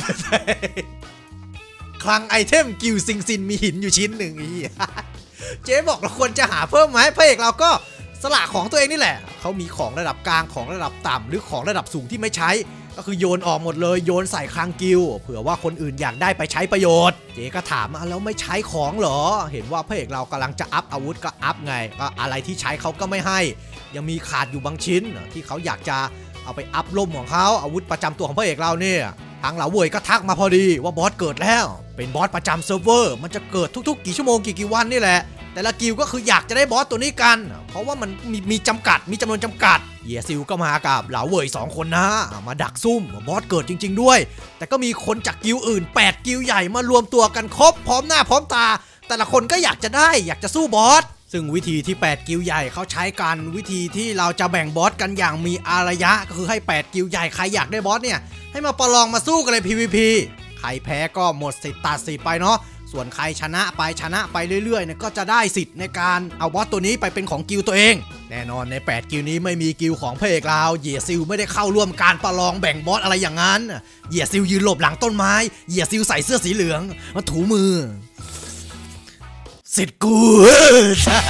คลังไอเทมกิวซิงซินมีหินอยู่ชิ้นหนึ่งอีเจ๊บอกเราควรจะหาเพิ่มไหมพระเอกเราก็สละของตัวเองนี่แหละเขามีของระดับกลางของระดับต่ำหรือของระดับสูงที่ไม่ใช้ก็คือโยนออกหมดเลยโยนใส่คลังกิวเผื่อว่าคนอื่นอยากได้ไปใช้ประโยชน์เจ๊ก็ถามแล้วไม่ใช้ของเหรอเห็นว่าพระเอกเรากำลังจะอัพอาวุธก็อัพไงก็อะไรที่ใช้เขาก็ไม่ให้ยังมีขาดอยู่บางชิ้นที่เขาอยากจะเอาไปอัพล่มของเขาอาวุธประจำตัวของพระเอกเราเนี่ยทางเหล่าเว่ยก็ทักมาพอดีว่าบอสเกิดแล้วเป็นบอสประจำเซิร์ฟเวอร์มันจะเกิดทุกๆกี่ชั่วโมงกี่กี่วันนี่แหละแต่ละกิลก็คืออยากจะได้บอสตัวนี้กันเพราะว่ามันมีมีจำกัดมีจำนวนจำกัดเยซิลก็มากับเหล่าเว่ยสองคนนะมาดักซุ่มบอสเกิดจริงๆด้วยแต่ก็มีคนจากกิลอื่นแปดกิลใหญ่มารวมตัวกันครบพร้อมหน้าพร้อมตาแต่ละคนก็อยากจะได้อยากจะสู้บอสซึ่งวิธีที่แปดกิลใหญ่เขาใช้กันวิธีที่เราจะแบ่งบอสกันอย่างมีอารยะก็คือให้แปดกิลใหญ่ใครอยากได้บอสเนี่ยให้มาประลองมาสู้กันเลย พี วี พี ใครแพ้ก็หมดสิทธิ์ตัดสิทธิ์ไปเนาะส่วนใครชนะไปชนะไปเรื่อยๆเนี่ยก็จะได้สิทธิ์ในการเอาบอสตัวนี้ไปเป็นของกิลตัวเองแน่นอนในแปดกิลนี้ไม่มีกิลของพระเอกเราเยซิลไม่ได้เข้าร่วมการประลองแบ่งบอสอะไรอย่างนั้นเยซิลยืนหลบหลังต้นไม้เยซิลใส่เสื้อสีเหลืองมาถูมือเสร็จกูใช่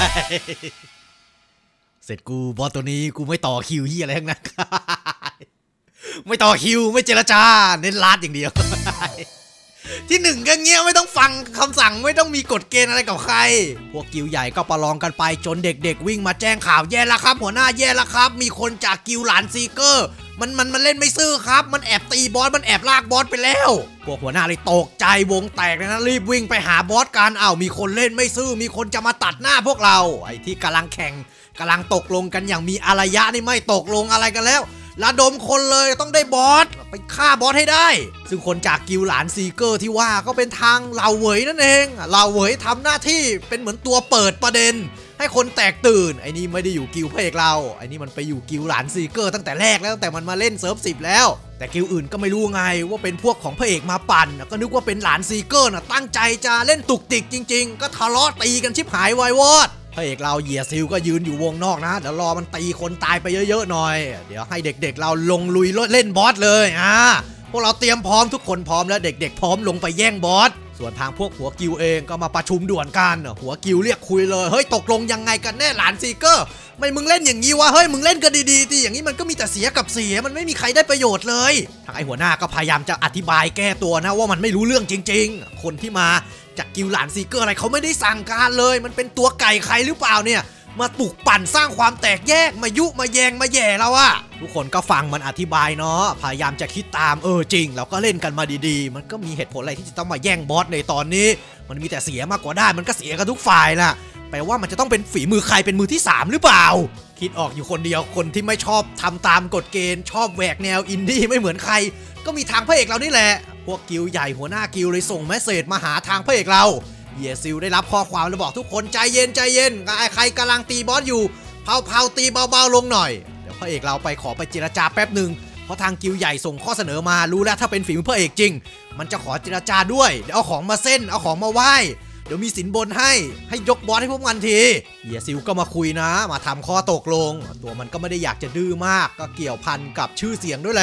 เสร็จกูบอสตัวนี้กูไม่ต่อคิวที่อะไรทั้งนั้นไม่ต่อคิวไม่เจรจาเน้นลาดอย่างเดียวที่หนึ่งก็เงี้ยไม่ต้องฟังคำสั่งไม่ต้องมีกฎเกณฑ์อะไรกับใครพวกกิลใหญ่ก็ประลองกันไปจนเด็กๆวิ่งมาแจ้งข่าวแย่ละครับหัวหน้าแย่ละครับมีคนจากกิลหลานซีเกอร์มันมันมันเล่นไม่ซื่อครับมันแอบตีบอสมันแอบลากบอสไปแล้วพวกหัวหน้าเลยตกใจวงแตกเลยนะรีบวิ่งไปหาบอสกันอ้าวมีคนเล่นไม่ซื่อมีคนจะมาตัดหน้าพวกเราไอ้ที่กำลังแข่งกำลังตกลงกันอย่างมีอารยะนี่ไม่ตกลงอะไรกันแล้วระดมคนเลยต้องได้บอสไปฆ่าบอสให้ได้ซึ่งคนจากกิลหลานซีเกอร์ที่ว่าก็เป็นทางเหล่าเหวยนั่นเองเหล่าเหวยทำหน้าที่เป็นเหมือนตัวเปิดประเด็นให้คนแตกตื่นไอ้นี่ไม่ได้อยู่กิลพระเอกเราไอ้นี่มันไปอยู่กิลหลานซีเกอร์ตั้งแต่แรกแล้วตั้งแต่มันมาเล่นเซิร์ฟสิบแล้วแต่กิลอื่นก็ไม่รู้ไงว่าเป็นพวกของพระเอกมาปั่นก็นึกว่าเป็นหลานซีเกอร์นะตั้งใจจะเล่นตุกติกจริงๆก็ทะเลาะตีกันชิบหายวายวอดพระเอกเราเยียซิลก็ยืนอยู่วงนอกนะเดี๋ยวรอมันตีคนตายไปเยอะๆหน่อยเดี๋ยวให้เด็กๆเราลงลุยเล่นบอสเลยอ่าพวกเราเตรียมพร้อมทุกคนพร้อมแล้วเด็กๆพร้อมลงไปแย่งบอสส่วนทางพวกหัวกิลเองก็มาประชุมด่วนกันหัวกิลเรียกคุยเลยเฮ้ยตกลงยังไงกันแน่หลานซีเกอร์ไม่มึงเล่นอย่างนี้วะเฮ้ยมึงเล่นกันดีๆดิอย่างนี้มันก็มีแต่เสียกับเสียมันไม่มีใครได้ประโยชน์เลยทางไอหัวหน้าก็พยายามจะอธิบายแก้ตัวนะว่ามันไม่รู้เรื่องจริงๆคนที่มาจากกิลหลานซีเกอร์อะไรเขาไม่ได้สั่งการเลยมันเป็นตัวไก่ใครหรือเปล่าเนี่ยมาปลุกปั่นสร้างความแตกแยกมายุมาแยงมาแย่เราอะทุกคนก็ฟังมันอธิบายเนาะพยายามจะคิดตามเออจริงเราก็เล่นกันมาดีๆมันก็มีเหตุผลอะไรที่จะต้องมาแย่งบอสในตอนนี้มันมีแต่เสียมากกว่าได้มันก็เสียกันทุกฝ่ายล่ะแปลว่ามันจะต้องเป็นฝีมือใครเป็นมือที่สามหรือเปล่าคิดออกอยู่คนเดียวคนที่ไม่ชอบทำตามกฎเกณฑ์ชอบแหวกแนวอินดี้ไม่เหมือนใครก็มีทางพระเอกเรานี่แหละพวกกิลใหญ่หัวหน้ากิลเลยส่งเมสเสจมาหาทางพระเอกเราเยซิลได้รับข้อความแล้วบอกทุกคนใจเย็นใจเย็นใครกำลังตีบอสอยู่เผาๆตีเบาๆลงหน่อยเดี๋ยวพระเอกเราไปขอไปเจรจาแป๊บหนึ่งเพราะทางกิลใหญ่ส่งข้อเสนอมารู้แล้วถ้าเป็นฝีมือพระเอกจริงมันจะขอเจรจาด้วยเดี๋ยวเอาของมาเส้นเอาของมาไหว้เดี๋ยวมีสินบนให้ให้ยกบอสให้พวกมันทีเยซิลก็มาคุยนะมาทำข้อตกลงตัวมันก็ไม่ได้อยากจะดื้อมากก็เกี่ยวพันกับชื่อเสียงด้วยแหละ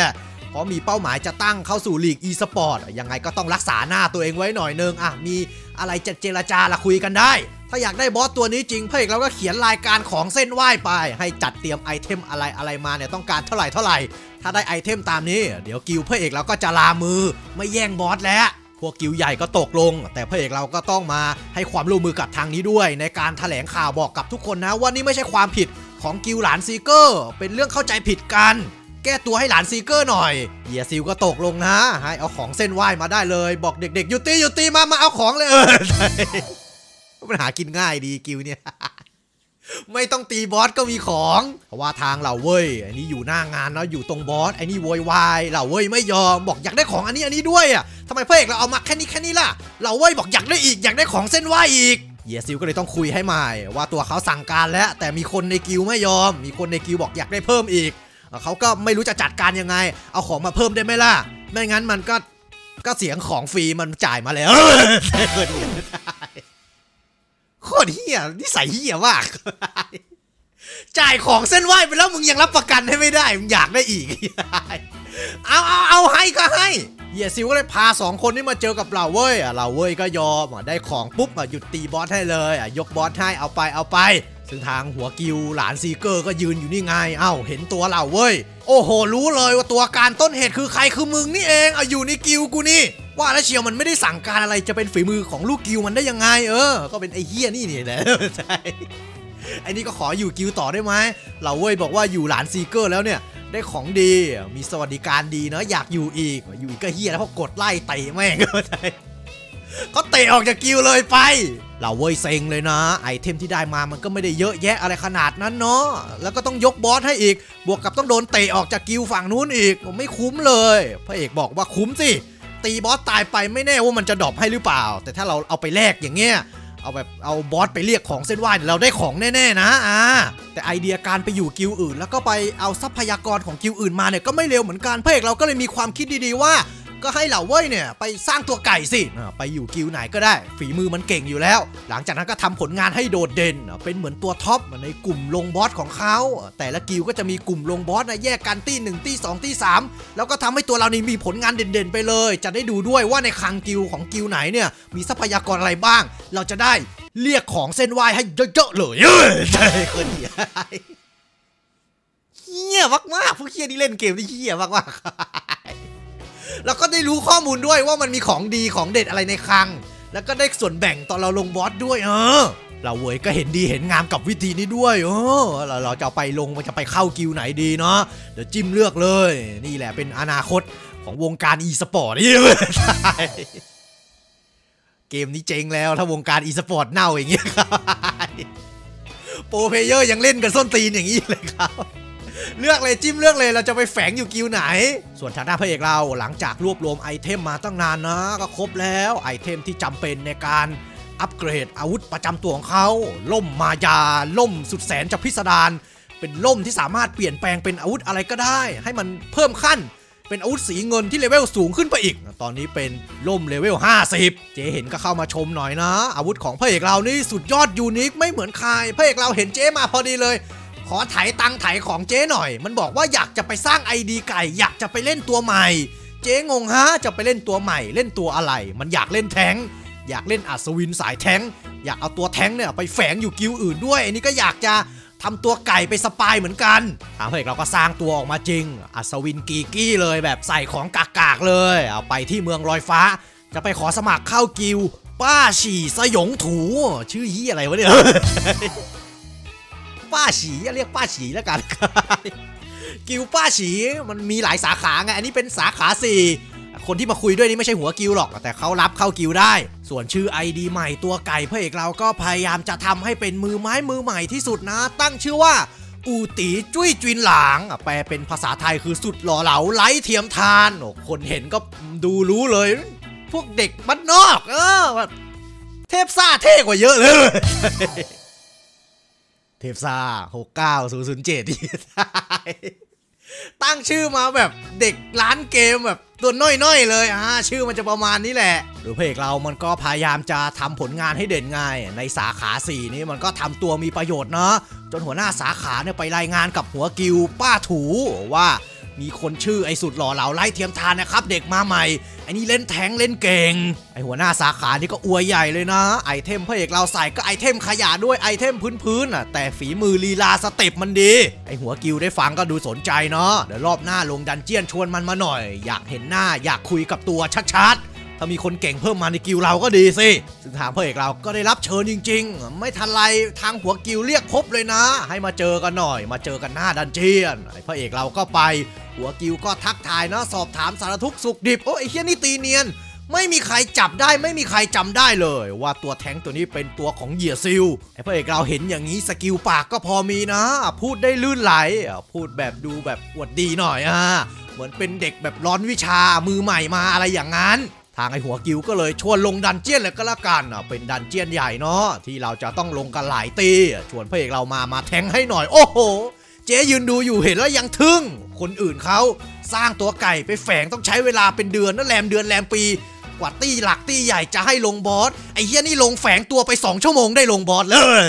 เพราะมีเป้าหมายจะตั้งเข้าสู่ลีก e-sport ยังไงก็ต้องรักษาหน้าตัวเองไว้หน่อยนึงอ่ะมีอะไรจะเจรจาละคุยกันได้ถ้าอยากได้บอสตัวนี้จริงพระเอกเราก็เขียนรายการของเส้นไหว้ไปให้จัดเตรียมไอเทมอะไรอะไรมาเนี่ยต้องการเท่าไหร่เท่าไหร่ถ้าได้ไอเทมตามนี้เดี๋ยวกิลพระเอกเราก็จะลามือไม่แย่งบอสแล้วพวกกิลใหญ่ก็ตกลงแต่พระเอกเราก็ต้องมาให้ความร่วมมือกับทางนี้ด้วยในการแถลงข่าวบอกกับทุกคนนะว่านี่ไม่ใช่ความผิดของกิลหลานซีเกอร์เป็นเรื่องเข้าใจผิดกันแก้ตัวให้หลานซีเกอร์หน่อยเฮียซิลก็ตกลงนะให้เอาของเส้นไหว้มาได้เลยบอกเด็กๆหยุดตีหยุดตีมามาเอาของเลยเออมันหากินง่ายดีกิลเนี่ยไม่ต้องตีบอสก็มีของเพราะว่าทางเหล่าเว้ยอันนี้อยู่หน้างานเนาะอยู่ตรงบอสไอ้นี่โวยวายเหล่าเว้ยไม่ยอมบอกอยากได้ของอันนี้อันนี้ด้วยอ่ะทำไมพระเอกเราเอามาแค่นี้แค่นี้ล่ะเหล่าเว้ยบอกอยากได้อีกอยากได้ของเส้นไหว้อีกเฮียซิลก็เลยต้องคุยให้ใหม่ว่าตัวเขาสั่งการแล้วแต่มีคนในกิลไม่ยอมมีคนในกิลบอกอยากได้เพิ่มอีกเขาก็ไม่รู้จะจัดการยังไงเอาของมาเพิ่มได้ไหมล่ะไม่งั้นมันก็ก็เสียงของฟรีมันจ่ายมาแล้วโคตรเหี้ยนิสัยเหี้ยมากจ่ายของเส้นไหว้ไปแล้วมึงยังรับประกันให้ไม่ได้มึงอยากได้อีกเอาเอาเอาให้ก็ให้เฮียซิลก็เลยพาสองคนนี้มาเจอกับเราเว้ยเราเว้ยก็ยอมได้ของปุ๊บหยุดตีบอสให้เลยยกบอสให้เอาไปเอาไปซึ่งทางหัวกิลหลานซีเกอร์ก็ยืนอยู่นี่ไงเอ้าเห็นตัวเราเว้ยโอ้โหรู้เลยว่าตัวการต้นเหตุคือใครคือมึงนี่เองเอาอยู่ในกิลกูนี่ว่าแล้วเชียวมันไม่ได้สั่งการอะไรจะเป็นฝีมือของลูกกิลมันได้ยังไงเออก็เป็นไอ้เฮียนี่นี่แหละใช่ไอ้นี่ก็ขออยู่กิลต่อได้ไหมเราเว้ยบอกว่าอยู่หลานซีเกอร์แล้วเนี่ยได้ของดีมีสวัสดิการดีเนาะอยากอยู่อีกอยู่อีกก็เฮียแล้วพอกดไล่เตะแม่งก็ใช่เขาเตะออกจากกิลเลยไปเราเว้ยเซ็งเลยนะไอเทมที่ได้มามันก็ไม่ได้เยอะแยะอะไรขนาดนั้นเนาะแล้วก็ต้องยกบอสให้อีกบวกกับต้องโดนเตะออกจากกิลฝั่งนู้นอีกไม่คุ้มเลยพระเอกบอกว่าคุ้มสิตีบอสตายไปไม่แน่ว่ามันจะดรอปให้หรือเปล่าแต่ถ้าเราเอาไปแลกอย่างเงี้ยเอาแบบเอาบอสไปเรียกของเส้นไหว้เราได้ของแน่ๆนะอ่าแต่ไอเดียการไปอยู่กิลอื่นแล้วก็ไปเอาทรัพยากรของกิลอื่นมาเนี่ยก็ไม่เร็วเหมือนกันพระเอกเราก็เลยมีความคิดดีๆว่าก็ให้เหล่าเว้ยเนี่ยไปสร้างตัวไก่สิไปอยู่กิลไหนก็ได้ฝีมือมันเก่งอยู่แล้วหลังจากนั้นก็ทำผลงานให้โดดเด่นเป็นเหมือนตัวท็อปในกลุ่มลงบอสของเขาแต่ละกิลก็จะมีกลุ่มลงบอสนะแยกกันตี้หนึ่งตี้สองตี้สามแล้วก็ทำให้ตัวเรานี่มีผลงานเด่นๆไปเลยจะได้ดูด้วยว่าในคลังกิลของกิลไหนเนี่ยมีทรัพยากรอะไรบ้างเราจะได้เรียกของเส้นไหว้ให้เยอะๆเลยใช่คนเหี้ยเหี้ยมากๆพวกเหี้ยที่เล่นเกมนี่เหี้ยมากๆแล้วก็ได้รู้ข้อมูลด้วยว่ามันมีของดีของเด็ดอะไรในคลังแล้วก็ได้ส่วนแบ่งตอนเราลงบอสด้วยเออเราเว้ยก็เห็นดีเห็นงามกับวิธีนี้ด้วยเออเราเราจะไปลงมันจะไปเข้ากิลไหนดีเนาะเดี๋ยวจิ้มเลือกเลยนี่แหละเป็นอนาคตของวงการ e-sport นี่ใช่เกมนี้เจ๊งแล้วถ้าวงการ e-sport เน่าอย่างเงี้ยครับโปรเพลเยอร์ยังเล่นกันส้นตีนอย่างนี้เลยครับเลือกเลยจิ้มเลือกเลยเราจะไปแฝงอยู่กิลไหนส่วนทางด้านพระเอกเราหลังจากรวบรวมไอเทมมาตั้งนานนะก็ครบแล้วไอเทมที่จำเป็นในการอัปเกรดอาวุธประจำตัวของเขาล่มมายาล่มสุดแสนจะพิสดารเป็นล่มที่สามารถเปลี่ยนแปลงเป็นอาวุธอะไรก็ได้ให้มันเพิ่มขั้นเป็นอาวุธสีเงินที่เลเวลสูงขึ้นไปอีกตอนนี้เป็นล่มเลเวลห้าสิบเจ๊เห็นก็เข้ามาชมหน่อยนะอาวุธของพระเอกเรานี่สุดยอดยูนิคไม่เหมือนใครพระเอกเราเห็นเจ๊มาพอดีเลยขอไถตังไถของเจ๊หน่อยมันบอกว่าอยากจะไปสร้าง ไอ ดี ไก่อยากจะไปเล่นตัวใหม่เจ๊งงฮะจะไปเล่นตัวใหม่เล่นตัวอะไรมันอยากเล่นแท้งอยากเล่นอัศวินสายแท้งอยากเอาตัวแท้งเนี่ยไปแฝงอยู่กิลอื่นด้วยอันนี้ก็อยากจะทำตัวไก่ไปสปายเหมือนกันทางพระเอกเราก็สร้างตัวออกมาจริงอัศวินกีกี้เลยแบบใส่ของกากๆเลยเอาไปที่เมืองลอยฟ้าจะไปขอสมัครเข้ากิลป้าฉี่สยองถูชื่อยี่อะไรวะเนี่ยป้าฉีเรียกป้าฉีแล้วกันกิลป้าฉีมันมีหลายสาขาไงอันนี้เป็นสาขาสี่คนที่มาคุยด้วยนี่ไม่ใช่หัวกิลหรอกแต่เขารับเข้ากิลได้ส่วนชื่อ ไอ ดี ใหม่ตัวไก่พระเอกเราก็พยายามจะทำให้เป็นมือไม้มือใหม่ที่สุดนะตั้งชื่อว่าอูตีจุ้ยจุนหลางแปลเป็นภาษาไทยคือสุดหล่อเหลาไร้เทียมทานคนเห็นก็ดูรู้เลยพวกเด็กบ้านนอกเออแบบเทพซ่าเท่กว่าเยอะเลยเทพซ่าหกเก้าศูนย์ศูนย์เจ็ดตั้งชื่อมาแบบเด็กร้านเกมแบบตัวน้อยๆเลยอ่าชื่อมันจะประมาณนี้แหละหรือพระเอกเรามันก็พยายามจะทำผลงานให้เด่นไงในสาขาสี่นี้มันก็ทำตัวมีประโยชน์เนาะจนหัวหน้าสาขาเนี่ยไปรายงานกับหัวกิลป้าถูว่ามีคนชื่อไอ้สุดหล่อเหลาไล่เทียมทานนะครับเด็กมาใหม่ไอ้นี่เล่นแทงเล่นเก่งไอ้หัวหน้าสาขานี่ก็อวยใหญ่เลยนะไอเทมพระเอกเราใส่ก็ไอเทมขยะด้วยไอเทมพื้นๆอ่ะแต่ฝีมือลีลาสเต็ปมันดีไอ้หัวกิวได้ฟังก็ดูสนใจเนาะเดี๋ยวรอบหน้าลงดันเจียนชวนมันมาหน่อยอยากเห็นหน้าอยากคุยกับตัวชัดๆถ้ามีคนเก่งเพิ่มมาในกิวเราก็ดีสิซึ่งทางพระเอกเราก็ได้รับเชิญจริงๆไม่ทันไรทางหัวกิวเรียกพบเลยนะให้มาเจอกันหน่อยมาเจอกันหน้าดันเจียนไอ้พระเอกเราก็ไปหัวกิวก็ทักทายนะสอบถามสารทุกข์สุขดิบโอ้ไอ้เฮี้ยนี่ตีเนียนไม่มีใครจับได้ไม่มีใครจำได้เลยว่าตัวแท้งตัวนี้เป็นตัวของเหยี่ยซิลไอ้พระเอกเราเห็นอย่างนี้สกิลปากก็พอมีนะพูดได้ลื่นไหลพูดแบบดูแบบอวดดีหน่อยอ่ะเหมือนเป็นเด็กแบบร้อนวิชามือใหม่มาอะไรอย่างนั้นทางไอหัวกิวก็เลยชวนลงดันเจียนเลยก็แล้วกันเป็นดันเจียนใหญ่เนาะที่เราจะต้องลงกันหลายตีชวนพระเอกเรามามาแทงให้หน่อยโอ้โหเจ๊ยืนดูอยู่เห็นแล้วยังทึ่งคนอื่นเขาสร้างตัวไก่ไปแฝงต้องใช้เวลาเป็นเดือนนั่นแรมเดือนแรมปีกว่าตี้หลักตี้ใหญ่จะให้ลงบอสไอ้เหี้ยนี่ลงแฝงตัวไปสองชั่วโมงได้ลงบอสเลย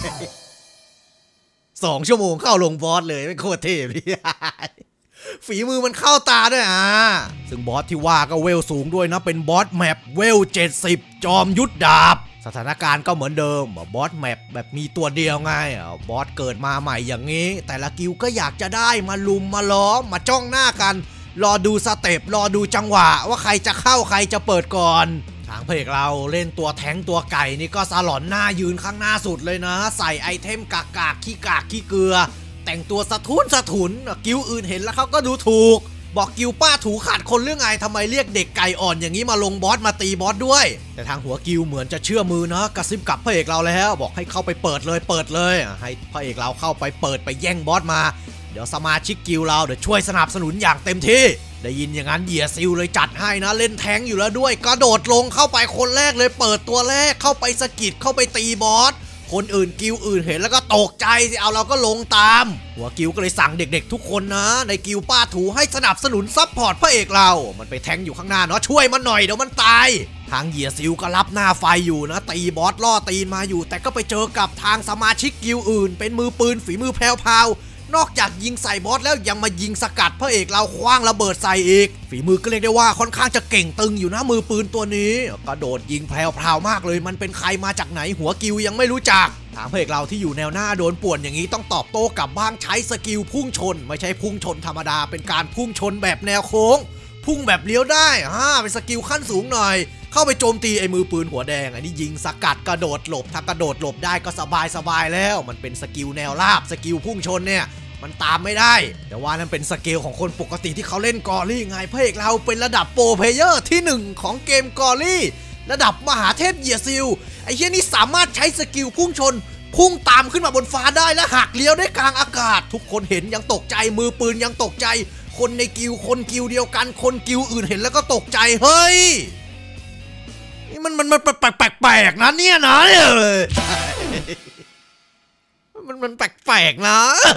สองชั่วโมงเข้าลงบอสเลยไม่โคตรเท่พี่ฝีมือมันเข้าตาด้วยอ่ะซึ่งบอสที่ว่าก็เวลสูงด้วยนะเป็นบอสแมปเวลเจ็ดสิบจอมยุทธดาบสถานการณ์ก็เหมือนเดิมบอสแมปแบบมีตัวเดียวไงบอสเกิดมาใหม่อย่างนี้แต่ละกิลก็อยากจะได้มาลุมมาล้อมมาจ้องหน้ากันรอดูสเต็ปรอดูจังหวะว่าใครจะเข้าใครจะเปิดก่อนทางเพจเราเล่นตัวแท้งตัวไก่นี่ก็สลอนหน้ายืนข้างหน้าสุดเลยนะใส่ไอเทมกากกากขี้กากขี้เกลือแต่งตัวสะทุนสะทุนกิวอื่นเห็นแล้วเขาก็ดูถูกบอกกิวป้าถูขาดคนเรื่องไงทำไมเรียกเด็กไก่อ่อนอย่างนี้มาลงบอสมาตีบอสด้วยแต่ทางหัวกิวเหมือนจะเชื่อมือนะกระซิบกับพระเอกเราแล้วบอกให้เข้าไปเปิดเลยเปิดเลยให้พระเอกเราเข้าไปเปิดไปแย่งบอสมาเดี๋ยวสมาชิกกิวเราเดี๋ยวช่วยสนับสนุนอย่างเต็มที่ได้ยินอย่างนั้นเหยี่ยซิลเลยจัดให้นะเล่นแทงอยู่แล้วด้วยกระโดดลงเข้าไปคนแรกเลยเปิดตัวแรกเข้าไปสะกิดเข้าไปตีบอสคนอื่นกิวอื่นเห็นแล้วก็ตกใจสิเอาเราก็ลงตามหัวกิวก็เลยสั่งเด็กๆทุกคนนะในกิวป้าถูให้สนับสนุนซัพพอร์ตพระเอกเรามันไปแทงอยู่ข้างหน้าเนาะช่วยมันหน่อยเดี๋ยวมันตายทางเหยี่ยซิลก็รับหน้าไฟอยู่นะตีบอสล่อตีนมาอยู่แต่ก็ไปเจอกับทางสมาชิกกิวอื่นเป็นมือปืนฝีมือแพรวนอกจากยิงใส่บอสแล้วยังมายิงสกัดพระเอกเราคว้างระเบิดใส่อีกฝีมือก็เรียกได้ว่าค่อนข้างจะเก่งตึงอยู่นะมือปืนตัวนี้กระโดดยิงแพรวๆมากเลยมันเป็นใครมาจากไหนหัวกิวยังไม่รู้จักทางพระเอกเราที่อยู่แนวหน้าโดนป่วนอย่างนี้ต้องตอบโต้กลับบ้างใช้สกิลพุ่งชนไม่ใช่พุ่งชนธรรมดาเป็นการพุ่งชนแบบแนวโค้งพุ่งแบบเลี้ยวได้อ่าเป็นสกิลขั้นสูงหน่อยเข้าไปโจมตีไอ้มือปืนหัวแดงอันนี้ยิงสกัดกระโดดหลบถ้ากระโดดหลบได้ก็สบายสบายแล้วมันเป็นสกิลแนวราบสกิลพุ่งชนเนี่ยมันตามไม่ได้แต่ว่านั่นเป็นสเกลของคนปกติที่เขาเล่นกอรี่ไงพระเอกเราเป็นระดับโปรเพลเยอร์ที่หนึ่งของเกมกอรี่ระดับมหาเทพเหยี่ยซิลไอ้เหี้ยนี่สามารถใช้สกิลพุ่งชนพุ่งตามขึ้นมาบนฟ้าได้และหักเลี้ยวได้กลางอากาศทุกคนเห็นยังตกใจมือปืนยังตกใจคนในกิลคนกิลเดียวกันคนกิลอื่นเห็นแล้วก็ตกใจเฮ้ยนี่มันมันมันแปลกๆนะเนี่ยนะมันมันแปลกๆนะ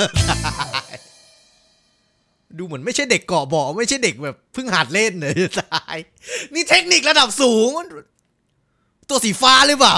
ดูเหมือนไม่ใช่เด็กเกาะบ่อไม่ใช่เด็กแบบเพิ่งหัดเล่นเลยตายนี่เทคนิคระดับสูงตัวสีฟ้าหรือเปล่า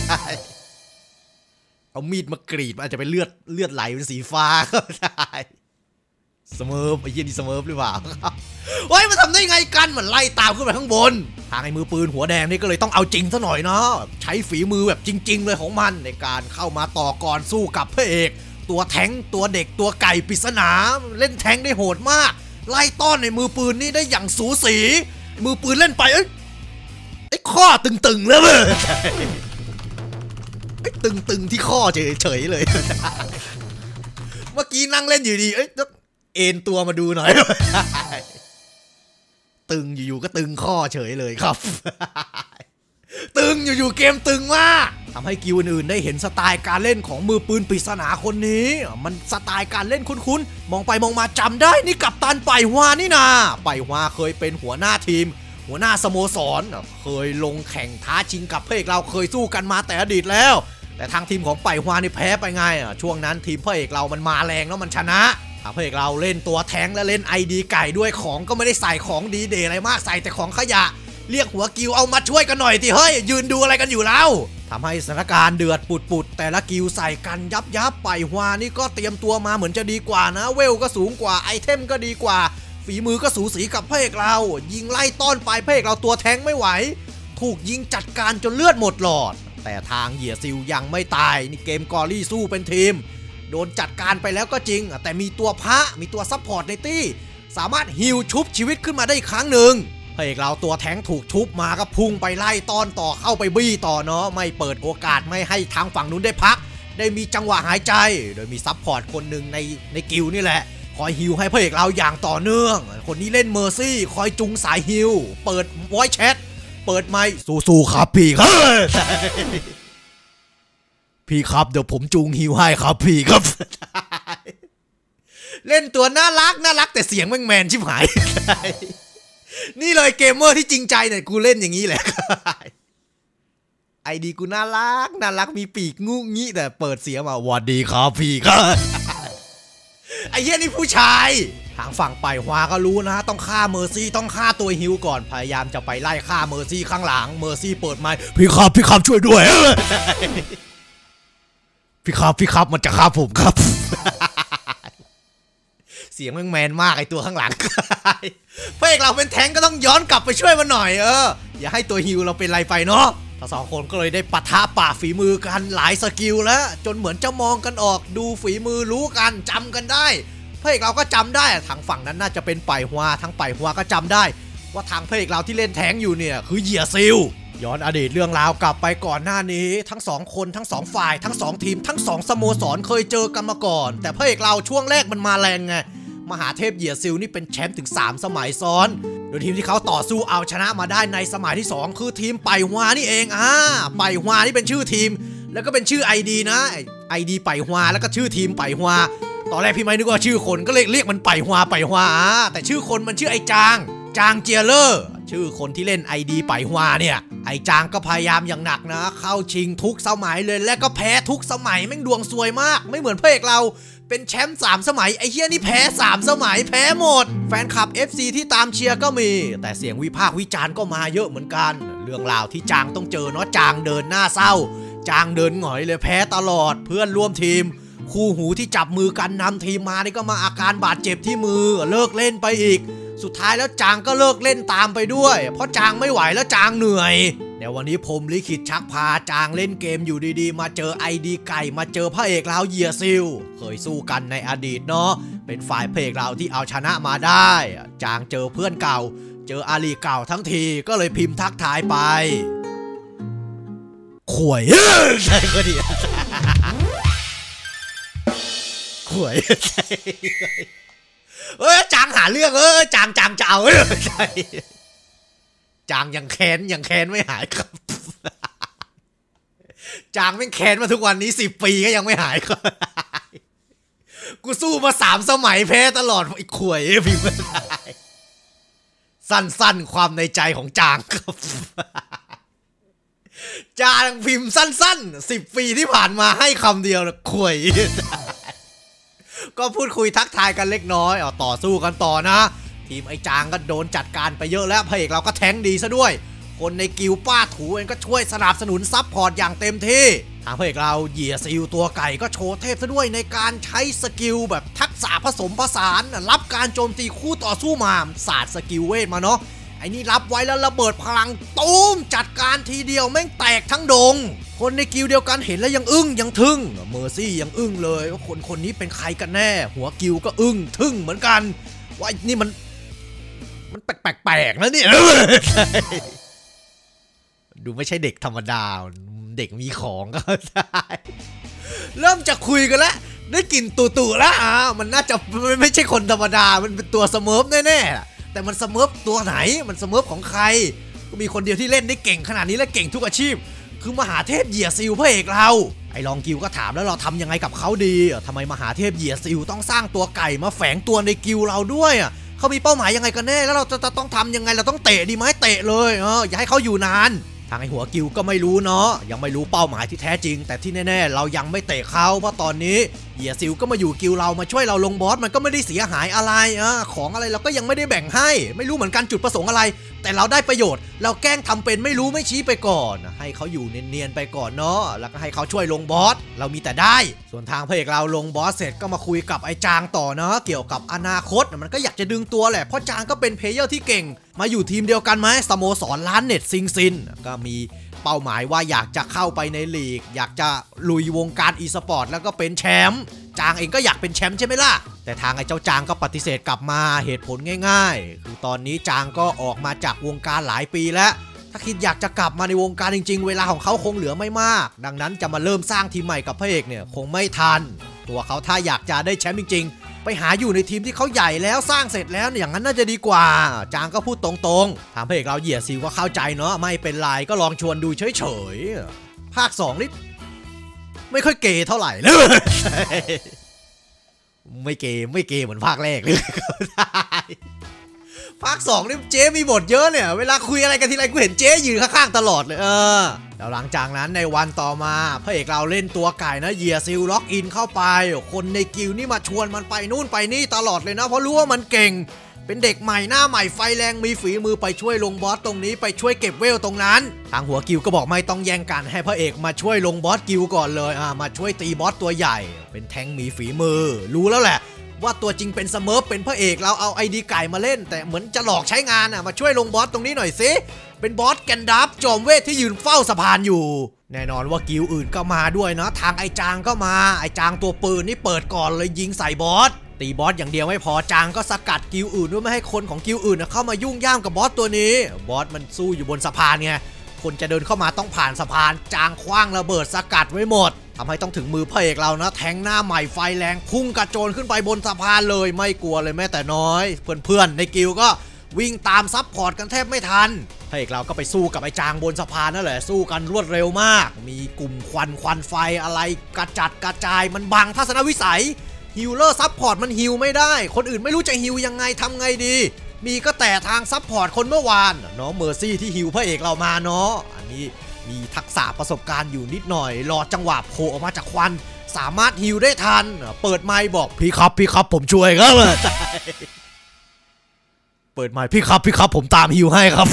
เอามีดมากรีดมันอาจจะเป็นเลือดเลือดไหลเป็นสีฟ้าก็ได้สเมิร์ฟไอ้เหี้ยนี่สเมิร์ฟหรือเปล่าเฮ้ยมันทำได้ไงกันมันไล่ตามขึ้นไปข้างบนทางไอ้มือปืนหัวแดงนี่ก็เลยต้องเอาจริงซะหน่อยเนาะใช้ฝีมือแบบจริงๆเลยของมันในการเข้ามาต่อกรสู้กับพระเอกตัวแทงตัวเด็กตัวไก่ปริศนาเล่นแทงได้โหดมากไล่ต้อนในมือปืนนี่ได้อย่างสูสีมือปืนเล่นไปเอ้ยไอ้ข้อตึงๆแล้วเว้ยไอ้ตึงๆที่ข้อเฉยๆเลยเมื่อกี้นั่งเล่นอยู่ดีเอ้ยเอ็นตัวมาดูหน่อยตึงอยู่ๆก็ตึงข้อเฉยเลยครับตึงอยู่ๆเกมตึงมากทำให้กิวอื่นๆได้เห็นสไตล์การเล่นของมือปืนปริศนาคนนี้มันสไตล์การเล่นคุ้นๆมองไปมองมาจำได้นี่กัปตันไปฮวานี่นาไปฮวาเคยเป็นหัวหน้าทีมหัวหน้าสโมสรเคยลงแข่งท้าชิงกับพระเอกเราเคยสู้กันมาแต่อดีตแล้วแต่ทางทีมของไปฮวานี่แพ้ไปไงช่วงนั้นทีมพระเอกเรามันมาแรงแล้วมันชนะพระเอกเราเล่นตัวแทงและเล่นไอดีไก่ด้วยของก็ไม่ได้ใส่ของดีเดอะไรมากใส่แต่ของขยะเรียกหัวกิวเอามาช่วยกันหน่อยทีเฮ้ยยืนดูอะไรกันอยู่แล้วทำให้สถานการณ์เดือดปุดๆแต่ละกิวใส่กันยับยับไปฮวานี่ก็เตรียมตัวมาเหมือนจะดีกว่านะเวลก็สูงกว่าไอเทมก็ดีกว่าฝีมือก็สูสีกับพระเอกเรายิงไล่ต้อนไปพระเอกเราตัวแทงไม่ไหวถูกยิงจัดการจนเลือดหมดหลอดแต่ทางเหยียซิลยังไม่ตายนี่เกมกอรี่สู้เป็นทีมโดนจัดการไปแล้วก็จริงแต่มีตัวพระมีตัวซัพพอร์ตในตี้สามารถฮิลชุบชีวิตขึ้นมาได้อีกครั้งหนึ่งพระเอกเราตัวแทงถูกชุบมาก็พุ่งไปไล่ต้อนต่อเข้าไปบี้ต่อเนาะไม่เปิดโอกาสไม่ให้ทางฝั่งนู้นได้พักได้มีจังหวะหายใจโดยมีซัพพอร์ตคนหนึ่งในในกิลนี่แหละคอยฮิลให้พระเอกเราอย่างต่อเนื่องคนนี้เล่นเมอร์ซี่คอยจุงสายฮิลเปิดวอยแชทเปิดไมค์สู้ๆครับพี่ครับพี่ครับเดี๋ยวผมจูงฮิวให้ครับพี่ครับเล่นตัวน่ารักน่ารักแต่เสียงแม่งแมนชิบหายนี่เลยเกมเมอร์ที่จริงใจเนี่ยกูเล่นอย่างนี้แหละไอดีกูน่ารักน่ารักมีปีกงูงี้แต่เปิดเสียงมาสวัสดีครับพี่ครับไอ้เหี้ยนี่ผู้ชายทางฝั่งไปฮวาก็รู้นะต้องฆ่าเมอร์ซี่ต้องฆ่าตัวฮิวก่อนพยายามจะไปไล่ฆ่าเมอร์ซี่ข้างหลังเมอร์ซี่เปิดไมค์พี่ครับพี่ครับช่วยด้วยพี่ครับพี่ครับมันจะฆ่าผมครับเสียงแม่งแมนมากไอตัวข้างหลังพระเอกเราเป็นแทงก็ต้องย้อนกลับไปช่วยมันหน่อยเอออย่าให้ตัวฮิวเราเป็นไรไปเนาะทั้งสองคนก็เลยได้ปะทะปะฝีมือกันหลายสกิลแล้วจนเหมือนจะมองกันออกดูฝีมือรู้กันจำกันได้พระเอกเราก็จำได้ทางฝั่งนั้นน่าจะเป็นไปฮวาทั้งไปฮวาก็จำได้ว่าทางพระเอกเราที่เล่นแทงอยู่เนี่ยคือเหยียซิลย้อนอดีตเรื่องราวกลับไปก่อนหน้านี้ทั้งสองคนทั้งสองฝ่ายทั้งสองทีมทั้งสองสโมสรเคยเจอกันมาก่อนแต่พระเอกเราช่วงแรกมันมาแรงไงมหาเทพเหยียซิลนี่เป็นแชมป์ถึงสามสมัยซ้อนโดยทีมที่เขาต่อสู้เอาชนะมาได้ในสมัยที่สองคือทีมไปฮวานี่เองอ่าไปฮวานี่เป็นชื่อทีมแล้วก็เป็นชื่อ ไอ ดี นะ ไอ ดี ไปฮวาแล้วก็ชื่อทีมไปฮวาตอนแรกพี่ไม่นึกว่าชื่อคนก็เลยเรียกมันไปฮวาไปฮวาแต่ชื่อคนมันชื่อไอจางจางเจียเลอร์ชื่อคนที่เล่น ไอ ดี ไปฮวาเนี่ยไอจางก็พยายามอย่างหนักนะเข้าชิงทุกสมัยเลยและก็แพ้ทุกสมัยแม่งดวงซวยมากไม่เหมือนพระเอกเราเป็นแชมป์สามสมัยไอ้เหี้ยนี่แพ้สามสมัยแพ้หมดแฟนคลับ เอฟ ซี ที่ตามเชียร์ก็มีแต่เสียงวิพากษ์วิจารณ์ก็มาเยอะเหมือนกันเรื่องราวที่จางต้องเจอเนาะจางเดินหน้าเศร้าจางเดินหงอยเลยแพ้ตลอดเพื่อนร่วมทีมคู่หูที่จับมือกันนำทีมมานี่ก็มาอาการบาดเจ็บที่มือเลิกเล่นไปอีกสุดท้ายแล้วจางก็เลิกเล่นตามไปด้วยเพราะจางไม่ไหวแล้วจางเหนื่อยในวันนี้ผมลิขิตชักพาจางเล่นเกมอยู่ดีๆมาเจอ ไอ ดี ไก่มาเจอพระเอกเราเหยียซิลเคยสู้กันในอดีตเนาะเป็นฝ่ายพระเอกเราที่เอาชนะมาได้จางเจอเพื่อนเก่าเจออาลีเก่าทั้งทีก็เลยพิมพ์ทักทายไปข่วยใช่ก็ดีข่วยเอ้ยจางหาเรื่องเออจางจางจะเอาเออใช่จางยังแค้นยังแค้นไม่หายครับจางไม่แค้นมาทุกวันนี้สิบปีก็ยังไม่หายครับกูสู้มาสามสมัยแพ้ตลอดไอ้ข่วยพิมพ์ไม่ได้สั้นๆความในใจของจางครับจางพิมพ์สั้นๆสิบปีที่ผ่านมาให้คำเดียวนะข่วยก็พูดคุยทักทายกันเล็กน้อยเอาต่อสู้กันต่อนะทีมไอ้จางก็โดนจัดการไปเยอะแล้วพระเอกเราก็แทงดีซะด้วยคนในกิลป้าถูเองก็ช่วยสนับสนุนซับพอร์ตอย่างเต็มที่ทางพระเอกเราเหยียซิลตัวไก่ก็โชว์เทพซะด้วยในการใช้สกิลแบบทักษะผสมผสานรับการโจมตีคู่ต่อสู้มาศาสตร์สกิลเวทมาเนาะไอ้นี่รับไว้แล้วระเบิดพลังตูมจัดการทีเดียวแม่งแตกทั้งดงคนในกิลเดียวกันเห็นแล้วยังอึ้งยังทึ่งเมอร์ซี่ยังอึ้งเลยว่าคนคนนี้เป็นใครกันแน่หัวกิลก็อึ้งทึ่งเหมือนกันว่านี่มันมันแปลกๆนะเนี่ยดูไม่ใช่เด็กธรรมดาเด็กมีของก็ได้เริ่มจะคุยกันแล้วได้กลิ่นตู่ๆแล้วอ่ะมันน่าจะไม่ใช่คนธรรมดามันเป็นตัวสเมิร์ฟแน่ๆแต่มันสเมิร์ฟตัวไหนมันสเมิร์ฟของใครก็มีคนเดียวที่เล่นได้เก่งขนาดนี้และเก่งทุกอาชีพคือมหาเทพเหยียซิลพระเอกเราไอ้ลองกิลก็ถามแล้วเราทำยังไงกับเขาดีทำไมมหาเทพเหยียซิลต้องสร้างตัวไก่มาแฝงตัวในกิลเราด้วยอ่ะเขามีเป้าหมายยังไงกันแน่แล้วเราจะต้องทำยังไงเราต้องเตะดีไหมเตะเลยเอออย่าให้เขาอยู่นานทางไอ้หัวกิลก็ไม่รู้เนาะยังไม่รู้เป้าหมายที่แท้จริงแต่ที่แน่ๆเรายังไม่เตะเขาเพราะตอนนี้เหยียซิลก็มาอยู่กิลเรามาช่วยเราลงบอสมันก็ไม่ได้เสียหายอะไรอ่ะของอะไรเราก็ยังไม่ได้แบ่งให้ไม่รู้เหมือนกันจุดประสงค์อะไรแต่เราได้ประโยชน์เราแกล้งทำเป็นไม่รู้ไม่ชี้ไปก่อนให้เขาอยู่เนียนๆไปก่อนเนาะแล้วก็ให้เขาช่วยลงบอสเรามีแต่ได้ส่วนทางพระเอกเราลงบอสเสร็จก็มาคุยกับไอ้จางต่อเนาะเกี่ยวกับอนาคตมันก็อยากจะดึงตัวแหละเพราะจางก็เป็นเพลเยอร์ที่เก่งมาอยู่ทีมเดียวกันไหมสโมสรล้านเน็ตซิงซินก็มีเป้าหมายว่าอยากจะเข้าไปในลีกอยากจะลุยวงการอีสปอร์ตแล้วก็เป็นแชมป์จางเองก็อยากเป็นแชมป์ใช่ไหมล่ะแต่ทางไอ้เจ้าจางก็ปฏิเสธกลับมาเหตุผลง่ายๆคือตอนนี้จางก็ออกมาจากวงการหลายปีแล้วถ้าคิดอยากจะกลับมาในวงการจริงๆเวลาของเขาคงเหลือไม่มากดังนั้นจะมาเริ่มสร้างทีมใหม่กับพระเอกเนี่ยคงไม่ทันตัวเขาถ้าอยากจะได้แชมป์จริงๆไปหาอยู่ในทีมที่เขาใหญ่แล้วสร้างเสร็จแล้วอย่างนั้นน่าจะดีกว่าจางก็พูดตรงๆทางพระเอกเราเหยียดซิวก็เข้าใจเนาะไม่เป็นไรก็ลองชวนดูเฉยๆภาคสองนี่ไม่ค่อยเกย์เท่าไหร่เลยไม่เกย์ไม่เกย์เหมือนภาคแรกเลยภาคสองนี่เจ๊มีบทเยอะเนี่ยเวลาคุยอะไรกันทีไรกูเห็นเจ๊ยืนข้างๆตลอดเลยเออแล้วหลังจากนั้นในวันต่อมาพระเอกเราเล่นตัวไก่นะเหยียซิลล็อกอินเข้าไปคนในกิลนี่มาชวนมันไปนู่นไปนี่ตลอดเลยนะเพราะรู้ว่ามันเก่งเป็นเด็กใหม่หน้าใหม่ไฟแรงมีฝีมือไปช่วยลงบอสตรงนี้ไปช่วยเก็บเวลตรงนั้นทางหัวกิลก็บอกไม่ต้องแย่งกันให้พระเอกมาช่วยลงบอสกิลก่อนเลยอ่ามาช่วยตีบอสตัวใหญ่เป็นแทงมีฝีมือรู้แล้วแหละว่าตัวจริงเป็นเสมอเป็นพระเอกเราเอาไอดีไก่มาเล่นแต่เหมือนจะหลอกใช้งานอ่ะมาช่วยลงบอสตรงนี้หน่อยสิเป็นบอสแกนดับจอมเวทที่ยืนเฝ้าสะพานอยู่แน่นอนว่ากิลอื่นก็มาด้วยนะทางไอจางก็มาไอจางตัวปืนนี่เปิดก่อนเลยยิงใส่บอสตีบอสอย่างเดียวไม่พอจางก็สกัดกิลอื่นด้วยไม่ให้คนของกิลอื่นเข้ามายุ่งย่ามกับบอสตัวนี้บอสมันสู้อยู่บนสะพานไงคนจะเดินเข้ามาต้องผ่านสะพานจางคว้างระเบิดสกัดไว้หมดทำให้ต้องถึงมือพระเอกเรานะแทงหน้าใหม่ไฟแรงพุ่งกระโจนขึ้นไปบนสะพานเลยไม่กลัวเลยแม้แต่น้อยเพื่อนๆในกิลก็วิ่งตามซับพอร์ตกันแทบไม่ทันพระเอกเราก็ไปสู้กับไอ้จางบนสะพานนั่นแหละสู้กันรวดเร็วมากมีกลุ่มควันควันไฟอะไรกระจัดกระจายมันบังทัศนวิสัยฮิลเลอร์ซับพอร์ตมันฮิลไม่ได้คนอื่นไม่รู้จะฮิลยังไงทำไงดีมีก็แต่ทางซับพอร์ตคนเมื่อวานน้องเมอร์ซี่ที่ฮิลพระเอกเรามาเนาะอันนี้มีทักษะประสบการณ์อยู่นิดหน่อยรอจังหวะโผล่ออกมาจากควันสามารถฮิลได้ทันเปิดไมค์บอกพี่ครับพี่ครับผมช่วยครับเปิดไมค์พี่ครับพี่ครับผมตามฮิลให้ครับ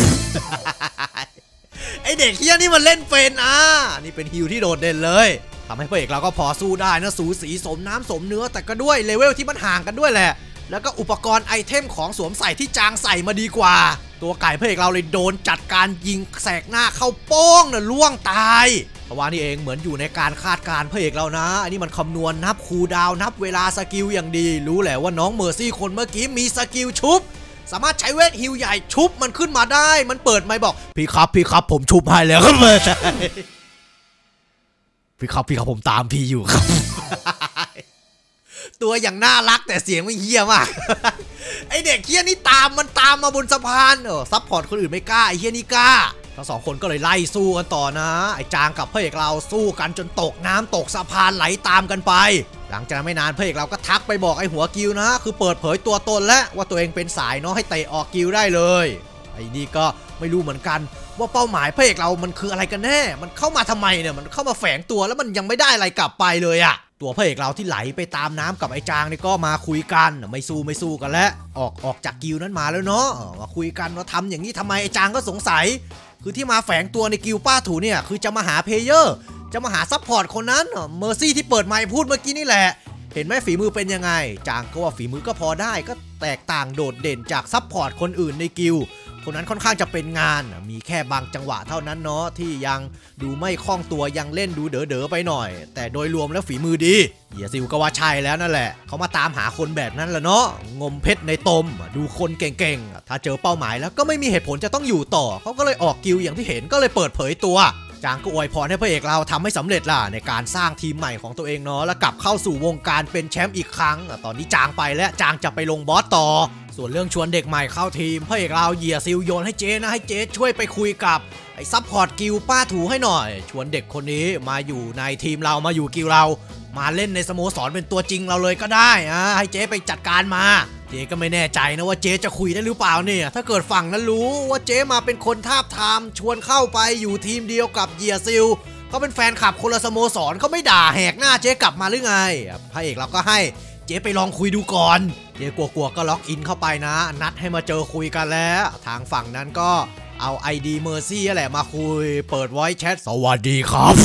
ไอเด็กเฮี้ยนี่มันเล่นเป็นอ่ะนี่เป็นฮิลที่โดดเด่นเลยทำให้พระเอกเราก็พอสู้ได้นะสูสีสมน้ำสมเนื้อแต่ก็ด้วยเลเวลที่มันห่างกันด้วยแหละแล้วก็อุปกรณ์ไอเทมของสวมใส่ที่จางใส่มาดีกว่าตัวไก่พระเอกเราเลยโดนจัดการยิงแสกหน้าเข้าโป้งน่ะล่วงตายเพราะว่านี่เองเหมือนอยู่ในการคาดการณ์พระเอกเรานะอันนี้มันคำนวณนับคูลดาวน์นับเวลาสกิลอย่างดีรู้แหละว่าน้องเมอร์ซี่คนเมื่อกี้มีสกิลชุบสามารถใช้เวทฮิลใหญ่ชุบมันขึ้นมาได้มันเปิดไมค์บอกพี่ครับพี่ครับผมชุบให้แล้วครับพี่ครับพี่ครับผมตามพี่อยู่ครับตัวอย่างน่ารักแต่เสียงไม่เหี้ยมากไอเด็กเหี้ยนี่ตามมันตามมาบนสะพานเออซัพพอร์ตคนอื่นไม่กล้าไอเหี้ยนี่กล้าทั้งสองคนก็เลยไล่สู้กันต่อนะไอจางกับพระเอกเราสู้กันจนตกน้ำตกสะพานไหลตามกันไปหลังจากไม่นานพระเอกเราก็ทักไปบอกไอหัวกิลนะคือเปิดเผยตัวตนแล้วว่าตัวเองเป็นสายเนาะให้เตะออกกิลได้เลยไอ้นี่ก็ไม่รู้เหมือนกันว่าเป้าหมายพระเอกเรามันคืออะไรกันแน่มันเข้ามาทำไมเนี่ยมันเข้ามาแฝงตัวแล้วมันยังไม่ได้อะไรกลับไปเลยอะตัวพระเอกเราที่ไหลไปตามน้ำกับไอ้จางนี่ก็มาคุยกันไม่สู้ไม่สู้กันแล้วออกออกจากกิลนั้นมาแล้วเนาะมาคุยกันว่าทำอย่างนี้ทำไมไอ้จางก็สงสัยคือที่มาแฝงตัวในกิลป้าถูเนี่ยคือจะมาหาเพลเยอร์จะมาหาซัพพอร์ตคนนั้นเมอร์ซี่ที่เปิดไมค์พูดเมื่อกี้นี่แหละเห็นไหมฝีมือเป็นยังไงจางก็ว่าฝีมือก็พอได้ก็แตกต่างโดดเด่นจากซัพพอร์ตคนอื่นในกิลคนนั้นค่อนข้างจะเป็นงานมีแค่บางจังหวะเท่านั้นเนาะที่ยังดูไม่คล่องตัวยังเล่นดูเด๋อๆไปหน่อยแต่โดยรวมแล้วฝีมือดีเหยียซิลก็ว่าใช่แล้วนั่นแหละเขามาตามหาคนแบบนั้นแหละเนาะงมเพชรในตมดูคนเก่งๆถ้าเจอเป้าหมายแล้วก็ไม่มีเหตุผลจะต้องอยู่ต่อเขาก็เลยออกกิลอย่างที่เห็นก็เลยเปิดเผยตัวจางก็อวยพรให้พระเอกเราทำให้สำเร็จล่ะในการสร้างทีมใหม่ของตัวเองเนาะแล้วกลับเข้าสู่วงการเป็นแชมป์อีกครั้งตอนนี้จางไปแล้วจางจะไปลงบอสต่อส่วนเรื่องชวนเด็กใหม่เข้าทีมพระเอกเราเหยียซิลโยนให้เจ๊นะให้เจ๊ช่วยไปคุยกับไอ้ซัพพอร์ตกิลป้าถูให้หน่อยชวนเด็กคนนี้มาอยู่ในทีมเรามาอยู่กิลเรามาเล่นในสโมสรเป็นตัวจริงเราเลยก็ได้อ่ะให้เจ๊ไปจัดการมาเจ๊ก็ไม่แน่ใจนะว่าเจ๊จะคุยได้หรือเปล่าเนี่ยถ้าเกิดฝั่งนั้นรู้ว่าเจ๊มาเป็นคนทาบทามชวนเข้าไปอยู่ทีมเดียวกับเหยียซิลพเขาเป็นแฟนคลับคนละสโมสรเขาไม่ด่าแหกหน้าเจ๊กลับมาหรือไงพระเอกเราก็ให้เจ๊ไปลองคุยดูก่อนเจ๊กลัวๆก็ล็อกอินเข้าไปนะนัดให้มาเจอคุยกันแล้วทางฝั่งนั้นก็เอา ไอ ดี Mercy แหละมาคุยเปิด Voice Chat สวัสดีครับ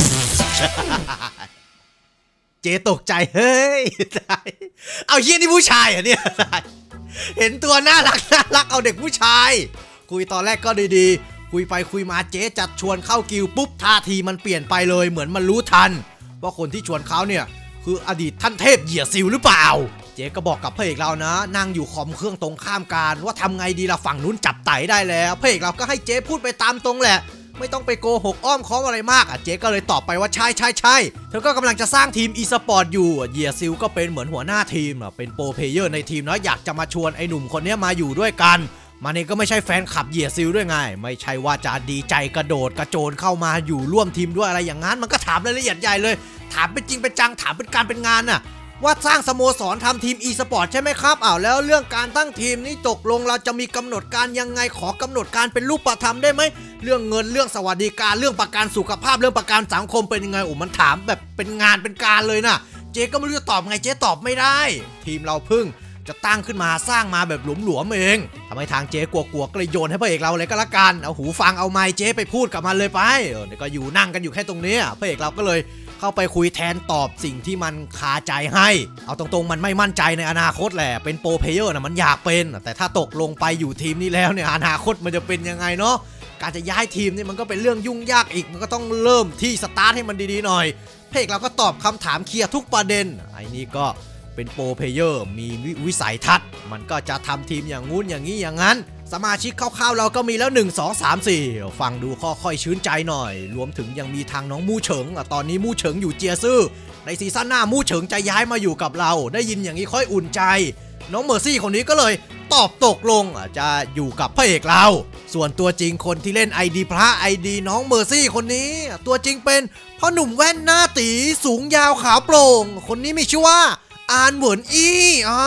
เจ๊ตกใจเฮ้ยเอาเฮียนี่ผู้ชายเหรอเนี่ยเห็นตัวน่ารักน่ารักเอาเด็กผู้ชายคุยตอนแรกก็ดีๆคุยไปคุยมาเจ๊จัดชวนเข้ากิลปุ๊บท่าทีมันเปลี่ยนไปเลยเหมือนมันรู้ทันว่าคนที่ชวนเขาเนี่ยคืออดีตท่านเทพเหยียซิลหรือเปล่าเจ๊ก็บอกกับพระเอกเรานะนั่งอยู่คอมเครื่องตรงข้ามกันว่าทำไงดีล่ะฝั่งนู้นจับไต่ได้แล้วพระเอกเราก็ให้เจ๊พูดไปตามตรงแหละไม่ต้องไปโกหกอ้อมค้อมอะไรมากอ่ะเจ๊ก็เลยตอบไปว่าใช่ใช่ใช่เธอก็กำลังจะสร้างทีมอีสปอร์ตอยู่เหยียซิลก็เป็นเหมือนหัวหน้าทีมเป็นโปรเพลเยอร์ในทีมนะอยากจะมาชวนไอ้หนุ่มคนนี้มาอยู่ด้วยกันมันเองก็ไม่ใช่แฟนคลับเหยียซิลด้วยไงไม่ใช่ว่าจะดีใจกระโดดกระโจนเข้ามาอยู่ร่วมทีมด้วยอะไรอย่างนั้นมันก็ถามรายละเอียดใหญ่เลยถามเป็นจริงเป็นจังถามเป็นการเป็นงานน่ะว่าสร้างสโมสรทำทีม อี สปอร์ต ใช่ไหมครับอ้าวแล้วเรื่องการตั้งทีมนี่ตกลงเราจะมีกำหนดการยังไงขอกำหนดการเป็นรูปธรรมได้ไหมเรื่องเงินเรื่องสวัสดิการเรื่องประกันสุขภาพเรื่องประกันสังคมเป็นยังไงโอ้มันถามแบบเป็นงานเป็นการเลยนะเจ๊ก็ไม่รู้จะตอบไงเจ๊ตอบไม่ได้ทีมเราพึ่งจะตั้งขึ้นมาสร้างมาแบบหลวมๆเองทำให้ทางเจ๊กลัวๆก็เลยโยนให้พระเอกเราเลยก็แล้วกันเอาหูฟังเอาไมค์เจ๊ไปพูดกับมันเลยไปเออก็อยู่นั่งกันอยู่แค่ตรงนี้พระเอกเราก็เลยเข้าไปคุยแทนตอบสิ่งที่มันคาใจให้เอาตรงๆมันไม่มั่นใจในอนาคตแหละเป็นโปรเพลเยอร์นะมันอยากเป็นแต่ถ้าตกลงไปอยู่ทีมนี้แล้วเนี่ยอนาคตมันจะเป็นยังไงเนาะการจะย้ายทีมนี่มันก็เป็นเรื่องยุ่งยากอีกมันก็ต้องเริ่มที่สตาร์ทให้มันดีๆหน่อยพระเอกเราก็ตอบคำถามเคลียร์ทุกประเด็นไอ้นี่ก็เป็นโปรเพลเยอร์มีวิสัยทัศน์มันก็จะทำทีมอย่างงู้นอย่างนี้อย่างนั้นสมาชิกคร่าวๆเราก็มีแล้วหนึ่ง สอง สาม สี่ฟังดูค่อยๆชื้นใจหน่อยรวมถึงยังมีทางน้องมู่เฉิงตอนนี้มู่เฉิงอยู่เจียซื่อในซีซั่นหน้ามู่เฉิงจะย้ายมาอยู่กับเราได้ยินอย่างนี้ค่อยอุ่นใจน้องเมอร์ซี่คนนี้ก็เลยตอบตกลงจะอยู่กับพระเอกเราส่วนตัวจริงคนที่เล่น ไอ ดี พระ ไอ ดี น้องเมอร์ซี่คนนี้ตัวจริงเป็นพ่อหนุ่มแว่นหน้าตีสูงยาวขาวโปร่งคนนี้มีชื่อว่าอานเหวินอี้อ่า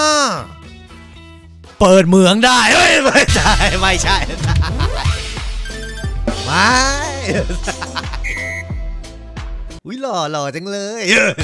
เปิดเมืองได้เฮ้ยไม่ใช่ไม่ใช่ไม่อุ้ยหล่อหล่อจังเลย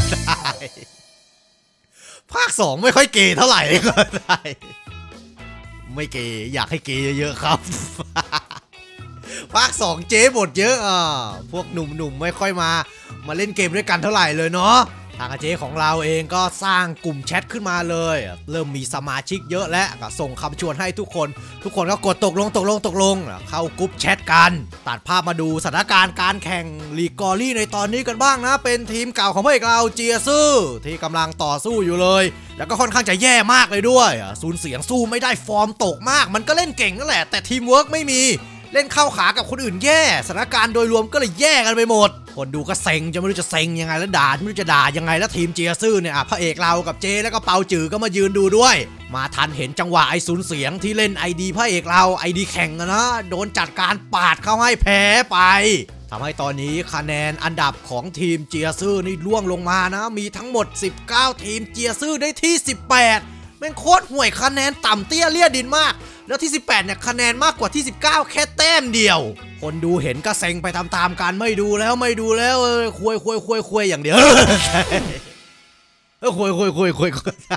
ภาคสองไม่ค่อยเกย์เท่าไหร่ก็ได้ไม่เกย์อยากให้เกย์เยอะๆครับภาคสองเจ๊บทเยอะอ่ะพวกหนุ่มๆไม่ค่อยมามาเล่นเกมด้วยกันเท่าไหร่เลยเนาะทางเจ๊ของเราเองก็สร้างกลุ่มแชทขึ้นมาเลยเริ่มมีสมาชิกเยอะและก็ส่งคำชวนให้ทุกคนทุกคนก็กดตกลงตกลงตกลงเข้ากลุ่มแชทกันตัดภาพมาดูสถานการณ์การแข่งลีกกอรี่ในตอนนี้กันบ้างนะเป็นทีมเก่าของพระเอกเราเจียซื่อที่กำลังต่อสู้อยู่เลยแล้วก็ค่อนข้างจะแย่มากเลยด้วยสูญเสียงสู้ไม่ได้ฟอร์มตกมากมันก็เล่นเก่งนั่นแหละแต่ทีมเวิร์กไม่มีเล่นเข้าขากับคนอื่นแย่สถานการณ์โดยรวมก็เลยแย่กันไปหมดคนดูก็เซ็งจะไม่รู้จะเซ็งยังไงแล้วด่าไม่รู้จะด่ายังไงแล้วทีมเจียซื่อเนี่ยพระเอกเรากับเจแล้วก็เปาจือก็มายืนดูด้วยมาทันเห็นจังหวะไอ้สูญเสียงที่เล่น ไอ ดี พระเอกเรา ไอ ดี แข่งนะโดนจัดการปาดเข้าให้แพ้ไปทำให้ตอนนี้คะแนนอันดับของทีมเจียซื่อนี่ร่วงลงมานะมีทั้งหมดสิบเก้าทีมเจียซื่อได้ที่สิบแปดแม่งโคตรห่วยคะแนนต่ำเตี้ยเลี่ยดินมากแล้วที่สิบแปดเนี่ยคะแนนมากกว่าที่สิบเก้าแค่แต้มเดียวคนดูเห็นก็เซ็งไปตามๆกันไม่ดูแล้วไม่ดูแล้วเออคุยคุยคุยคุยอย่างเดียวเออคุยคุยคุยคุย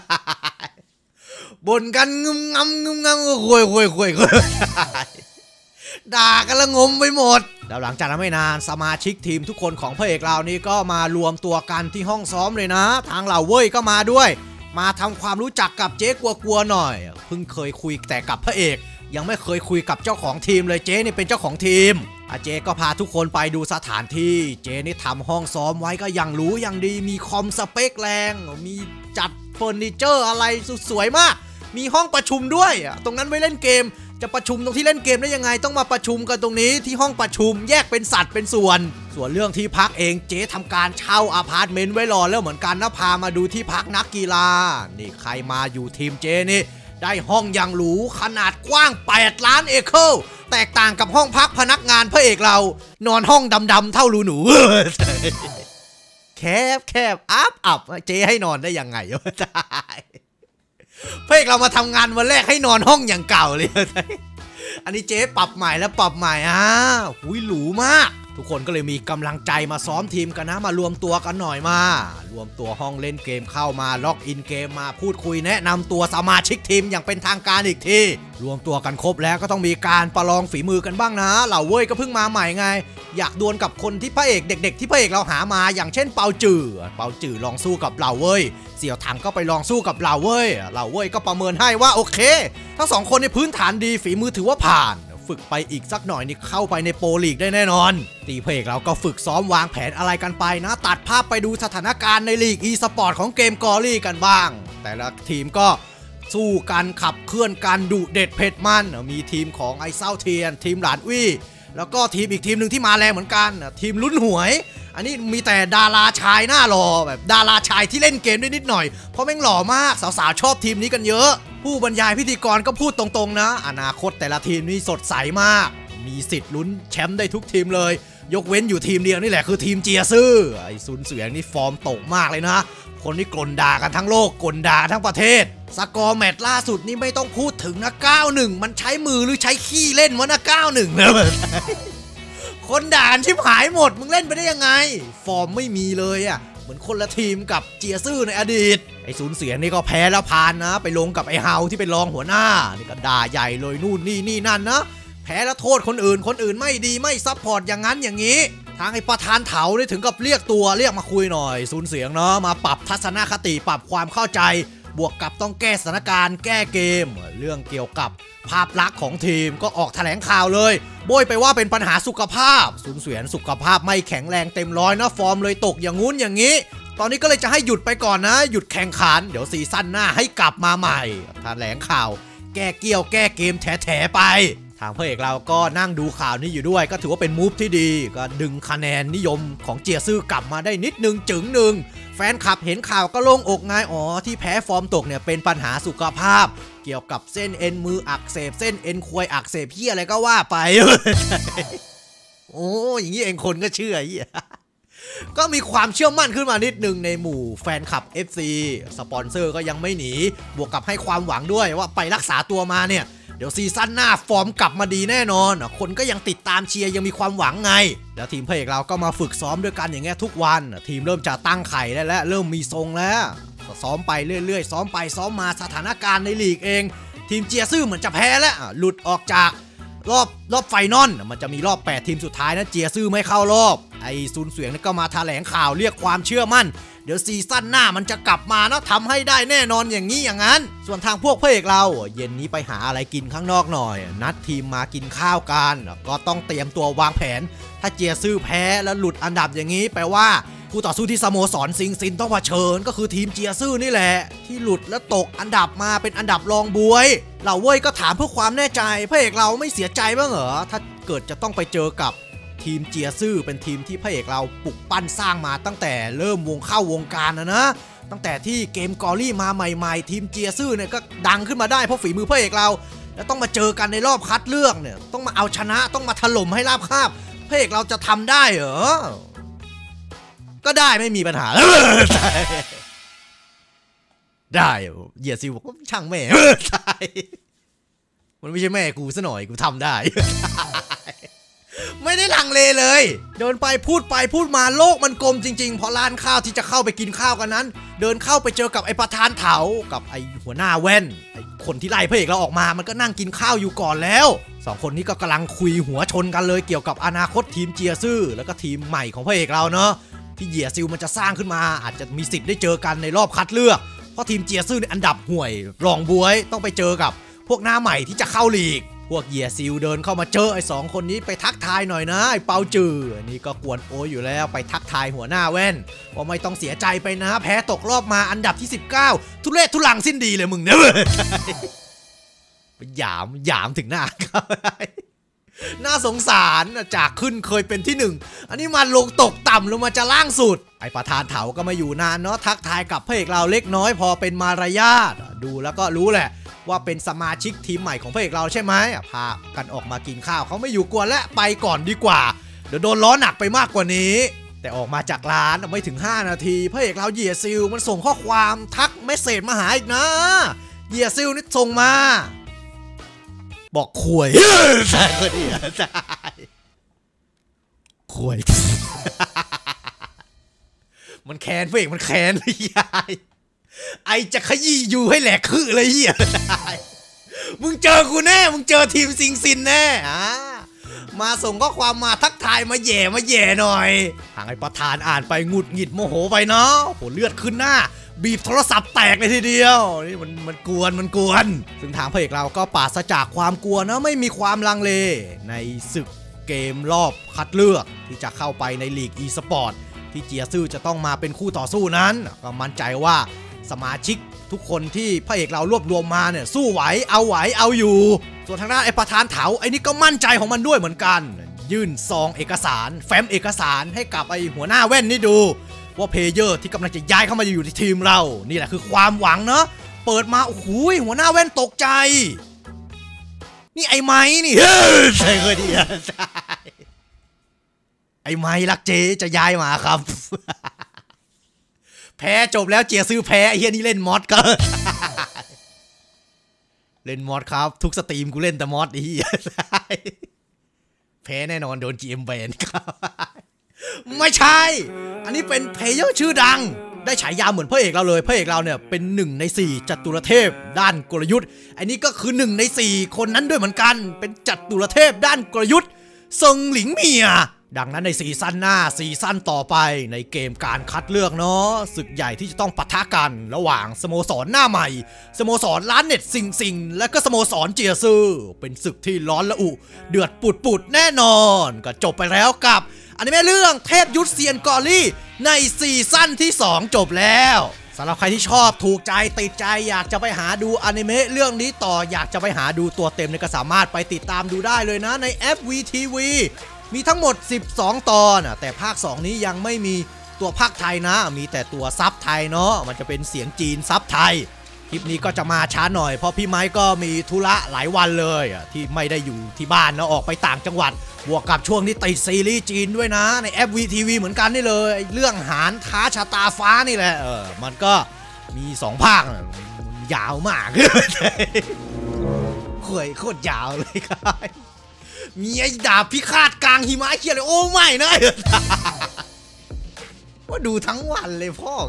บ่นกันงึมงำงึมงำคุยคุยคุยคุยด่ากันละงมไปหมดแล้วหลังจากนั้นไม่นานสมาชิกทีมทุกคนของพระเอกเรานี่ก็มารวมตัวกันที่ห้องซ้อมเลยนะทางเหล่าเว่ยก็มาด้วยมาทำความรู้จักกับเจ๊กลัวๆหน่อยเพิ่งเคยคุยแต่กับพระเอกยังไม่เคยคุยกับเจ้าของทีมเลยเจ๊นี่เป็นเจ้าของทีมอาเจ๊ก็พาทุกคนไปดูสถานที่เจ๊นี่ทำห้องซ้อมไว้ก็ยังรู้ยังดีมีคอมสเปคแรงมีจัดเฟอร์นิเจอร์อะไรสวยมากมีห้องประชุมด้วยตรงนั้นไว้เล่นเกมจะประชุมตรงที่เล่นเกมได้ยังไงต้องมาประชุมกันตรงนี้ที่ห้องประชุมแยกเป็นสัดเป็นส่วนส่วนเรื่องที่พักเองเจ๊ทำการเช่าอพาร์ตเมนต์ไว้รอแล้วเหมือนกันนะพามาดูที่พักนักกีฬานี่ใครมาอยู่ทีมเจ๊นี่ได้ห้องอย่างหรูขนาดกว้างแปดล้านเอเคอร์แตกต่างกับห้องพักพนักงานพระเอกเรานอนห้องดำๆเท่ารูหนูแคบแคบอับอับเจ๊ให้นอนได้ยังไงวะพระเอกเรามาทำงานวันแรกให้นอนห้องอย่างเก่าเลยอันนี้เจ๊ปรับใหม่แล้วปรับใหม่อ่ะหุยหรูมากทุกคนก็เลยมีกำลังใจมาซ้อมทีมกันนะมารวมตัวกันหน่อยมารวมตัวห้องเล่นเกมเข้ามาล็อกอินเกมมาพูดคุยแนะนำตัวสมาชิกทีมอย่างเป็นทางการอีกทีรวมตัวกันครบแล้วก็ต้องมีการประลองฝีมือกันบ้างนะเหล่าเว้ยก็เพิ่งมาใหม่ไงอยากดวลกับคนที่พระเอกเด็กๆที่พระเอกเราหามาอย่างเช่นเปาจื่อเปาจื่อลองสู้กับเหล่าเว้ยเสี่ยวถังก็ไปลองสู้กับเหล่าเว้ยเหล่าเว้ยก็ประเมินให้ว่าโอเคทั้งสองคนในพื้นฐานดีฝีมือถือว่าผ่านฝึกไปอีกสักหน่อยนี่เข้าไปในโปรลีกได้แน่นอนตีเพกเราก็ฝึกซ้อมวางแผนอะไรกันไปนะตัดภาพไปดูสถานการณ์ในลีก อีสปอร์ตของเกมกอรี่กันบ้างแต่ละทีมก็สู้กันขับเคลื่อนกันดุเด็ดเผ็ดมันมีทีมของไอเศร้าเทียนทีมหลานวี่แล้วก็ทีมอีกทีมหนึ่งที่มาแรงเหมือนกันทีมลุ้นหวยอันนี้มีแต่ดาราชายหน้าหล่อแบบดาราชายที่เล่นเกมได้นิดหน่อยเพราะแม่งหล่อมากสาวๆชอบทีมนี้กันเยอะผู้บรรยายพิธีกรก็พูดตรงๆนะอนาคตแต่ละทีมนี่สดใสมากมีสิทธิ์ลุ้นแชมป์ได้ทุกทีมเลยยกเว้นอยู่ทีมเดียวนี่แหละคือทีมเจียซื่อไอ้ซุนเสียงนี่ฟอร์มตกมากเลยนะคนที่กลด่ากันทั้งโลกกลด่าทั้งประเทศสกอร์แมตช์ล่าสุดนี่ไม่ต้องพูดถึงนะ เก้าหนึ่ง มันใช้มือหรือใช้ขี้เล่นวะนะ เก้าหนึ่ง นะคนด่าชิบหายหมดมึงเล่นไปได้ยังไงฟอร์มไม่มีเลยอ่ะเหมือนคนละทีมกับเจียซื่อในอดีตไอ้ศูนย์เสียงนี่ก็แพ้แล้วพานนะไปลงกับไอ้เฮาที่เป็นรองหัวหน้านี่ก็ด่าใหญ่เลยนู่นนี่นี่นั่นนะแพ้แล้วโทษคนอื่นคนอื่นไม่ดีไม่ซัพพอร์ตอย่างนั้นอย่างนี้ทางไอ้ประธานเถานี่ถึงกับเรียกตัวเรียกมาคุยหน่อยศูนย์เสียงเนาะมาปรับทัศนคติปรับความเข้าใจบวกกับต้องแก้สถานการณ์แก้เกมเรื่องเกี่ยวกับภาพลักษณ์ของทีมก็ออกแถลงข่าวเลยโบยไปว่าเป็นปัญหาสุขภาพศูนย์เสียงสุขภาพไม่แข็งแรงเต็มร้อยนะฟอร์มเลยตกอย่างงู้นอย่างนี้ตอนนี้ก็เลยจะให้หยุดไปก่อนนะหยุดแข่งขันเดี๋ยวซีซั่นหน้าให้กลับมาใหม่แถลงข่าวแก้เกี่ยวแก้เกมแถๆไปทางพระเอกเราก็นั่งดูข่าวนี้อยู่ด้วยก็ถือว่าเป็นมูฟที่ดีก็ดึงคะแนนนิยมของเจียซื่อกลับมาได้นิดนึงจึงหนึ่งแฟนคลับเห็นข่าวก็โล่งอกไงอ๋อที่แพ้ฟอร์มตกเนี่ยเป็นปัญหาสุขภาพเกี่ยวกับเส้นเอ็นมืออักเสบเส้นเอ็นควยอักเสบเหี้ยอะไรก็ว่าไป โอ้อย่างนี้เองคนก็เชื่อเหี้ยก็มีความเชื่อมั่นขึ้นมานิดนึงในหมู่แฟนคลับ เอฟ ซี สปอนเซอร์ก็ยังไม่หนีบวกกับให้ความหวังด้วยว่าไปรักษาตัวมาเนี่ยเดี๋ยวซีซั่นหน้าฟอร์มกลับมาดีแน่นอนคนก็ยังติดตามเชียร์ยังมีความหวังไงแล้วทีมพระเอกเราก็มาฝึกซ้อมด้วยกันอย่างเงี้ยทุกวันทีมเริ่มจะตั้งไข่ได้แล้วเริ่มมีทรงแล้วซ้อมไปเรื่อยๆซ้อมไปซ้อมมาสถานการณ์ในลีกเองทีมเจียซื่อเหมือนจะแพ้แล้วหลุดออกจากรอบรอบไฟนอลมันจะมีรอบแปดทีมสุดท้ายนะเจียซื่อไม่เข้ารอบไอ้ซุนเสียงนี่ก็มาแถลงข่าวเรียกความเชื่อมั่นเดี๋ยวซีซั่นหน้ามันจะกลับมานะทำให้ได้แน่นอนอย่างนี้อย่างนั้นส่วนทางพวกพระเอกเราเย็นนี้ไปหาอะไรกินข้างนอกหน่อยนัดทีมมากินข้าวกันก็ต้องเตรียมตัววางแผนถ้าเจียซื่อแพ้แล้วหลุดอันดับอย่างนี้แปลว่าผู้ต่อสู้ที่สโมสรซิงซินต้องเผชิญก็คือทีมเจียซื่อนี่แหละที่หลุดแล้วตกอันดับมาเป็นอันดับรองบวยเหล่าเว้ยก็ถามเพื่อความแน่ใจพระเอกเราไม่เสียใจบ้างเหรอถ้าเกิดจะต้องไปเจอกับทีมเจียซื่อเป็นทีมที่พระเอกเราปลุกปั้นสร้างมาตั้งแต่เริ่มวงเข้าวงการนะนะตั้งแต่ที่เกมกอรี่มาใหม่ๆทีมเจียซื่อเนี่ยก็ดังขึ้นมาได้เพราะฝีมือพระเอกเราแล้วต้องมาเจอกันในรอบคัดเลือกเนี่ยต้องมาเอาชนะต้องมาถล่มให้ราบคาบพระเอกเราจะทำได้เหรอก็ได้ไม่มีปัญหา ได้เยียซิวบอกว่าช่างแม่ใช่มันไม่ใช่แม่กูซะหน่อยกูทำได้ ไม่ได้ลังเลเลยเดินไปพูดไปพูดมาโลกมันกลมจริงๆพอร้านข้าวที่จะเข้าไปกินข้าวกันนั้นเดินเข้าไปเจอกับไอ้ประธานเถากับไอ้หัวหน้าแว่นไอ้คนที่ไล่พระเอกเราออกมามันก็นั่งกินข้าวอยู่ก่อนแล้วสองคนนี้ก็กำลังคุยหัวชนกันเลยเกี่ยวกับอนาคตทีมเจียซื่อแล้วก็ทีมใหม่ของพระเอกเราเนาะที่เยียซิลมันจะสร้างขึ้นมาอาจจะมีสิทธิ์ได้เจอกันในรอบคัดเลือกเพราะทีมเจียซื่อในอันดับห่วยรองบวยต้องไปเจอกับพวกหน้าใหม่ที่จะเข้าลีกพวกเยียซิลเดินเข้ามาเจอไอ้สองคนนี้ไปทักทายหน่อยนะไอ้เปาจืออันนี้ก็กวนโออยู่แล้วไปทักทายหัวหน้าแว่นว่าไม่ต้องเสียใจไปนะแพ้ตกรอบมาอันดับที่สิบเก้าทุเรศทุลังสิ้นดีเลยมึงเนี่ยไปหยามหยามถึงหน้าเขาน่าสงสารจากขึ้นเคยเป็นที่หนึ่งอันนี้มันลงตกต่ำลงมาจะล่างสุดไอประธานเถาก็มาอยู่นานเนาะทักทายกับพระเอกเราเล็กน้อยพอเป็นมารยาทดูแล้วก็รู้แหละว่าเป็นสมาชิกทีมใหม่ของพระเอกเราใช่ไหมพากันออกมากินข้าวเขาไม่อยู่กวนและไปก่อนดีกว่าเดี๋ยวโดนล้อหนักไปมากกว่านี้แต่ออกมาจากร้านไม่ถึงห้านาทีพระเอกเราเยียซิลมันส่งข้อความทักเมสเสจมาหาอีกนะเยียซิลนี่ส่งมาบอกข่วยใช่ก็ดีใช่ข่วยมันแค้นพระเอกมันแค้นเลยยายไอจะขยี้อยู่ให้แหลกคือเลยเฮียมึงเจอกูแน่มึงเจอทีมซิงซินแน่อ่ามาส่งข้อความมาทักทายมาแย่มาแย่หน่อยทางไอ้ประธานอ่านไปหงุดหงิดโมโหไปเนาะโหเลือดขึ้นหน้าบีบโทรศัพท์แตกเลยทีเดียวนี่มันมันกวนมันกวนซึ่งทางพระเอกเราก็ปราศจากความกลัวนะไม่มีความลังเลในศึกเกมรอบคัดเลือกที่จะเข้าไปในลีก อีสปอร์ตที่เจียซื่อจะต้องมาเป็นคู่ต่อสู้นั้นก็มั่นใจว่าสมาชิกทุกคนที่พระเอกเรารวบรวมมาเนี่ยสู้ไหวเอาไหวเอาอยู่ส่วนทางด้านไอ้ประธานเถาไอ้นี่ก็มั่นใจของมันด้วยเหมือนกันยื่นซองเอกสารแฟ้มเอกสารให้กับไอ้หัวหน้าแว่นนี่ดูว่าเพลเยอร์ที่กำลังจะย้ายเข้ามาอยู่ในทีมเรานี่แหละคือความหวังเนาะเปิดมาโอ้โหหัวหน้าแว่นตกใจนี่ไอ้ไม้นี่เฮ้ยใช่เคยดีอ่ะไอ้ไม้รักเจจะย้ายมาครับแพ้จบแล้วเจียซื้อแพ้ไอ้เฮียนี่เล่นมอสก็เล่นมอสครับทุกสตรีมกูเล่นแต่มอสไอ้เฮียแพ้แน่นอนโดน จี เอ็ม แบนครับไม่ใช่อันนี้เป็นเพลเยอร์ชื่อดังได้ฉายาเหมือนพระเอกเราเลยพระเอกเราเนี่ยเป็นหนึ่งในสี่จัตุรเทพด้านกลยุทธ์อันนี้ก็คือหนึ่งในสี่คนนั้นด้วยเหมือนกันเป็นจัตุรเทพด้านกลยุทธ์เซิงหลิงเมียดังนั้นในซีซั่นหน้าซีซั่นต่อไปในเกมการคัดเลือกเนาะศึกใหญ่ที่จะต้องปะทะกันระหว่างสโมสรหน้าใหม่สโมสรร้านเน็ตซิงซิงและก็สโมสรเจียซื่อเป็นศึกที่ร้อนระอุเดือดปุดปุดแน่นอนก็จบไปแล้วกับอนิเมะเรื่องเทพยุทธเซียนกอรี่ในซีซั่นที่สองจบแล้วสำหรับใครที่ชอบถูกใจติดใจอยากจะไปหาดูอนิเมะเรื่องนี้ต่ออยากจะไปหาดูตัวเต็มเนี่ยก็สามารถไปติดตามดูได้เลยนะในแอป วี ที วี มีทั้งหมดสิบสองตอนแต่ภาคสองนี้ยังไม่มีตัวภาคไทยนะมีแต่ตัวซับไทยเนาะมันจะเป็นเสียงจีนซับไทยคลิปนี้ก็จะมาช้าหน่อยเพราะพี่ไม้ก็มีธุระหลายวันเลยที่ไม่ได้อยู่ที่บ้านนะออกไปต่างจังหวัดบวกกับช่วงนี้ติดซีรีส์จีนด้วยนะในแอป วี ที วี เหมือนกันนี่เลยเรื่องหานท้าชะตาฟ้านี่แหละเออมันก็มีสองภาคยาวมากข่วยโคตรยาวเลยครับมีไอ้ดาบพิฆาตกลางหิมะเขียนเลยโอ้ไม่นะว่าดูทั้งวันเลยพ่อ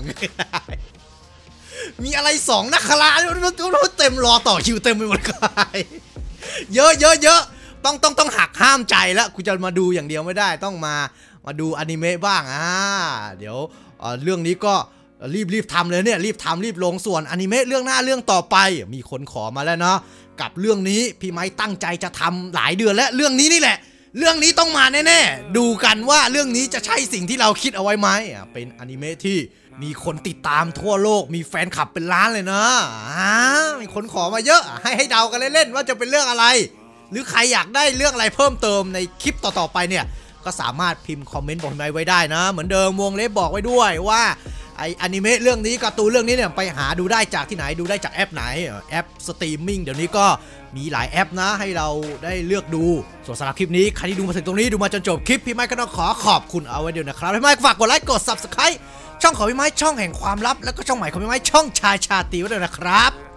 มีอะไรสองนักคราเต็มรอต่อคิวเต็มไปหมดเลยเยอะเยอะเยอะต้องต้องต้องหักห้ามใจแล้วกูจะมาดูอย่างเดียวไม่ได้ต้องมามาดูอนิเมะบ้างอ่าเดี๋ยวเรื่องนี้ก็รีบรีบทำเลยเนี่ยรีบทำรีบลงส่วนอนิเมะเรื่องหน้าเรื่องต่อไปมีคนขอมาแล้วเนาะกับเรื่องนี้พี่ไม้ตั้งใจจะทำหลายเดือนและเรื่องนี้นี่แหละเรื่องนี้ต้องมาแน่ๆดูกันว่าเรื่องนี้จะใช่สิ่งที่เราคิดเอาไว้ไหมเป็นอนิเมะที่มีคนติดตามทั่วโลกมีแฟนคลับเป็นล้านเลยนะอ่ามีคนขอมาเยอะให้ให้เดากันเล่นๆว่าจะเป็นเรื่องอะไรหรือใครอยากได้เรื่องอะไรเพิ่มเติมในคลิปต่อๆไปเนี่ยก็สามารถพิมพ์คอมเมนต์บอกพี่ไม้ไว้ได้นะเหมือนเดิมวงเล็บบอกไว้ด้วยว่าไออนิเมะเรื่องนี้การ์ตูนเรื่องนี้เนี่ยไปหาดูได้จากที่ไหนดูได้จากแอปไหนแอปสตรีมมิ่งเดี๋ยวนี้ก็มีหลายแอปนะให้เราได้เลือกดูส่วนสำหรับคลิปนี้ใครที่ดูมาถึงตรงนี้ดูมาจนจบคลิปพี่ไม้ก็ต้องขอขอบคุณเอาไว้เดี๋ยวนะครับพี่ไม้ฝากกดไลค์กด ซับสไครบ์ ช่องของพี่ไม้ช่องแห่งความลับแล้วก็ช่องใหม่ของพี่ไม้ช่องชายชาตรีไว้ด้วยนะครับ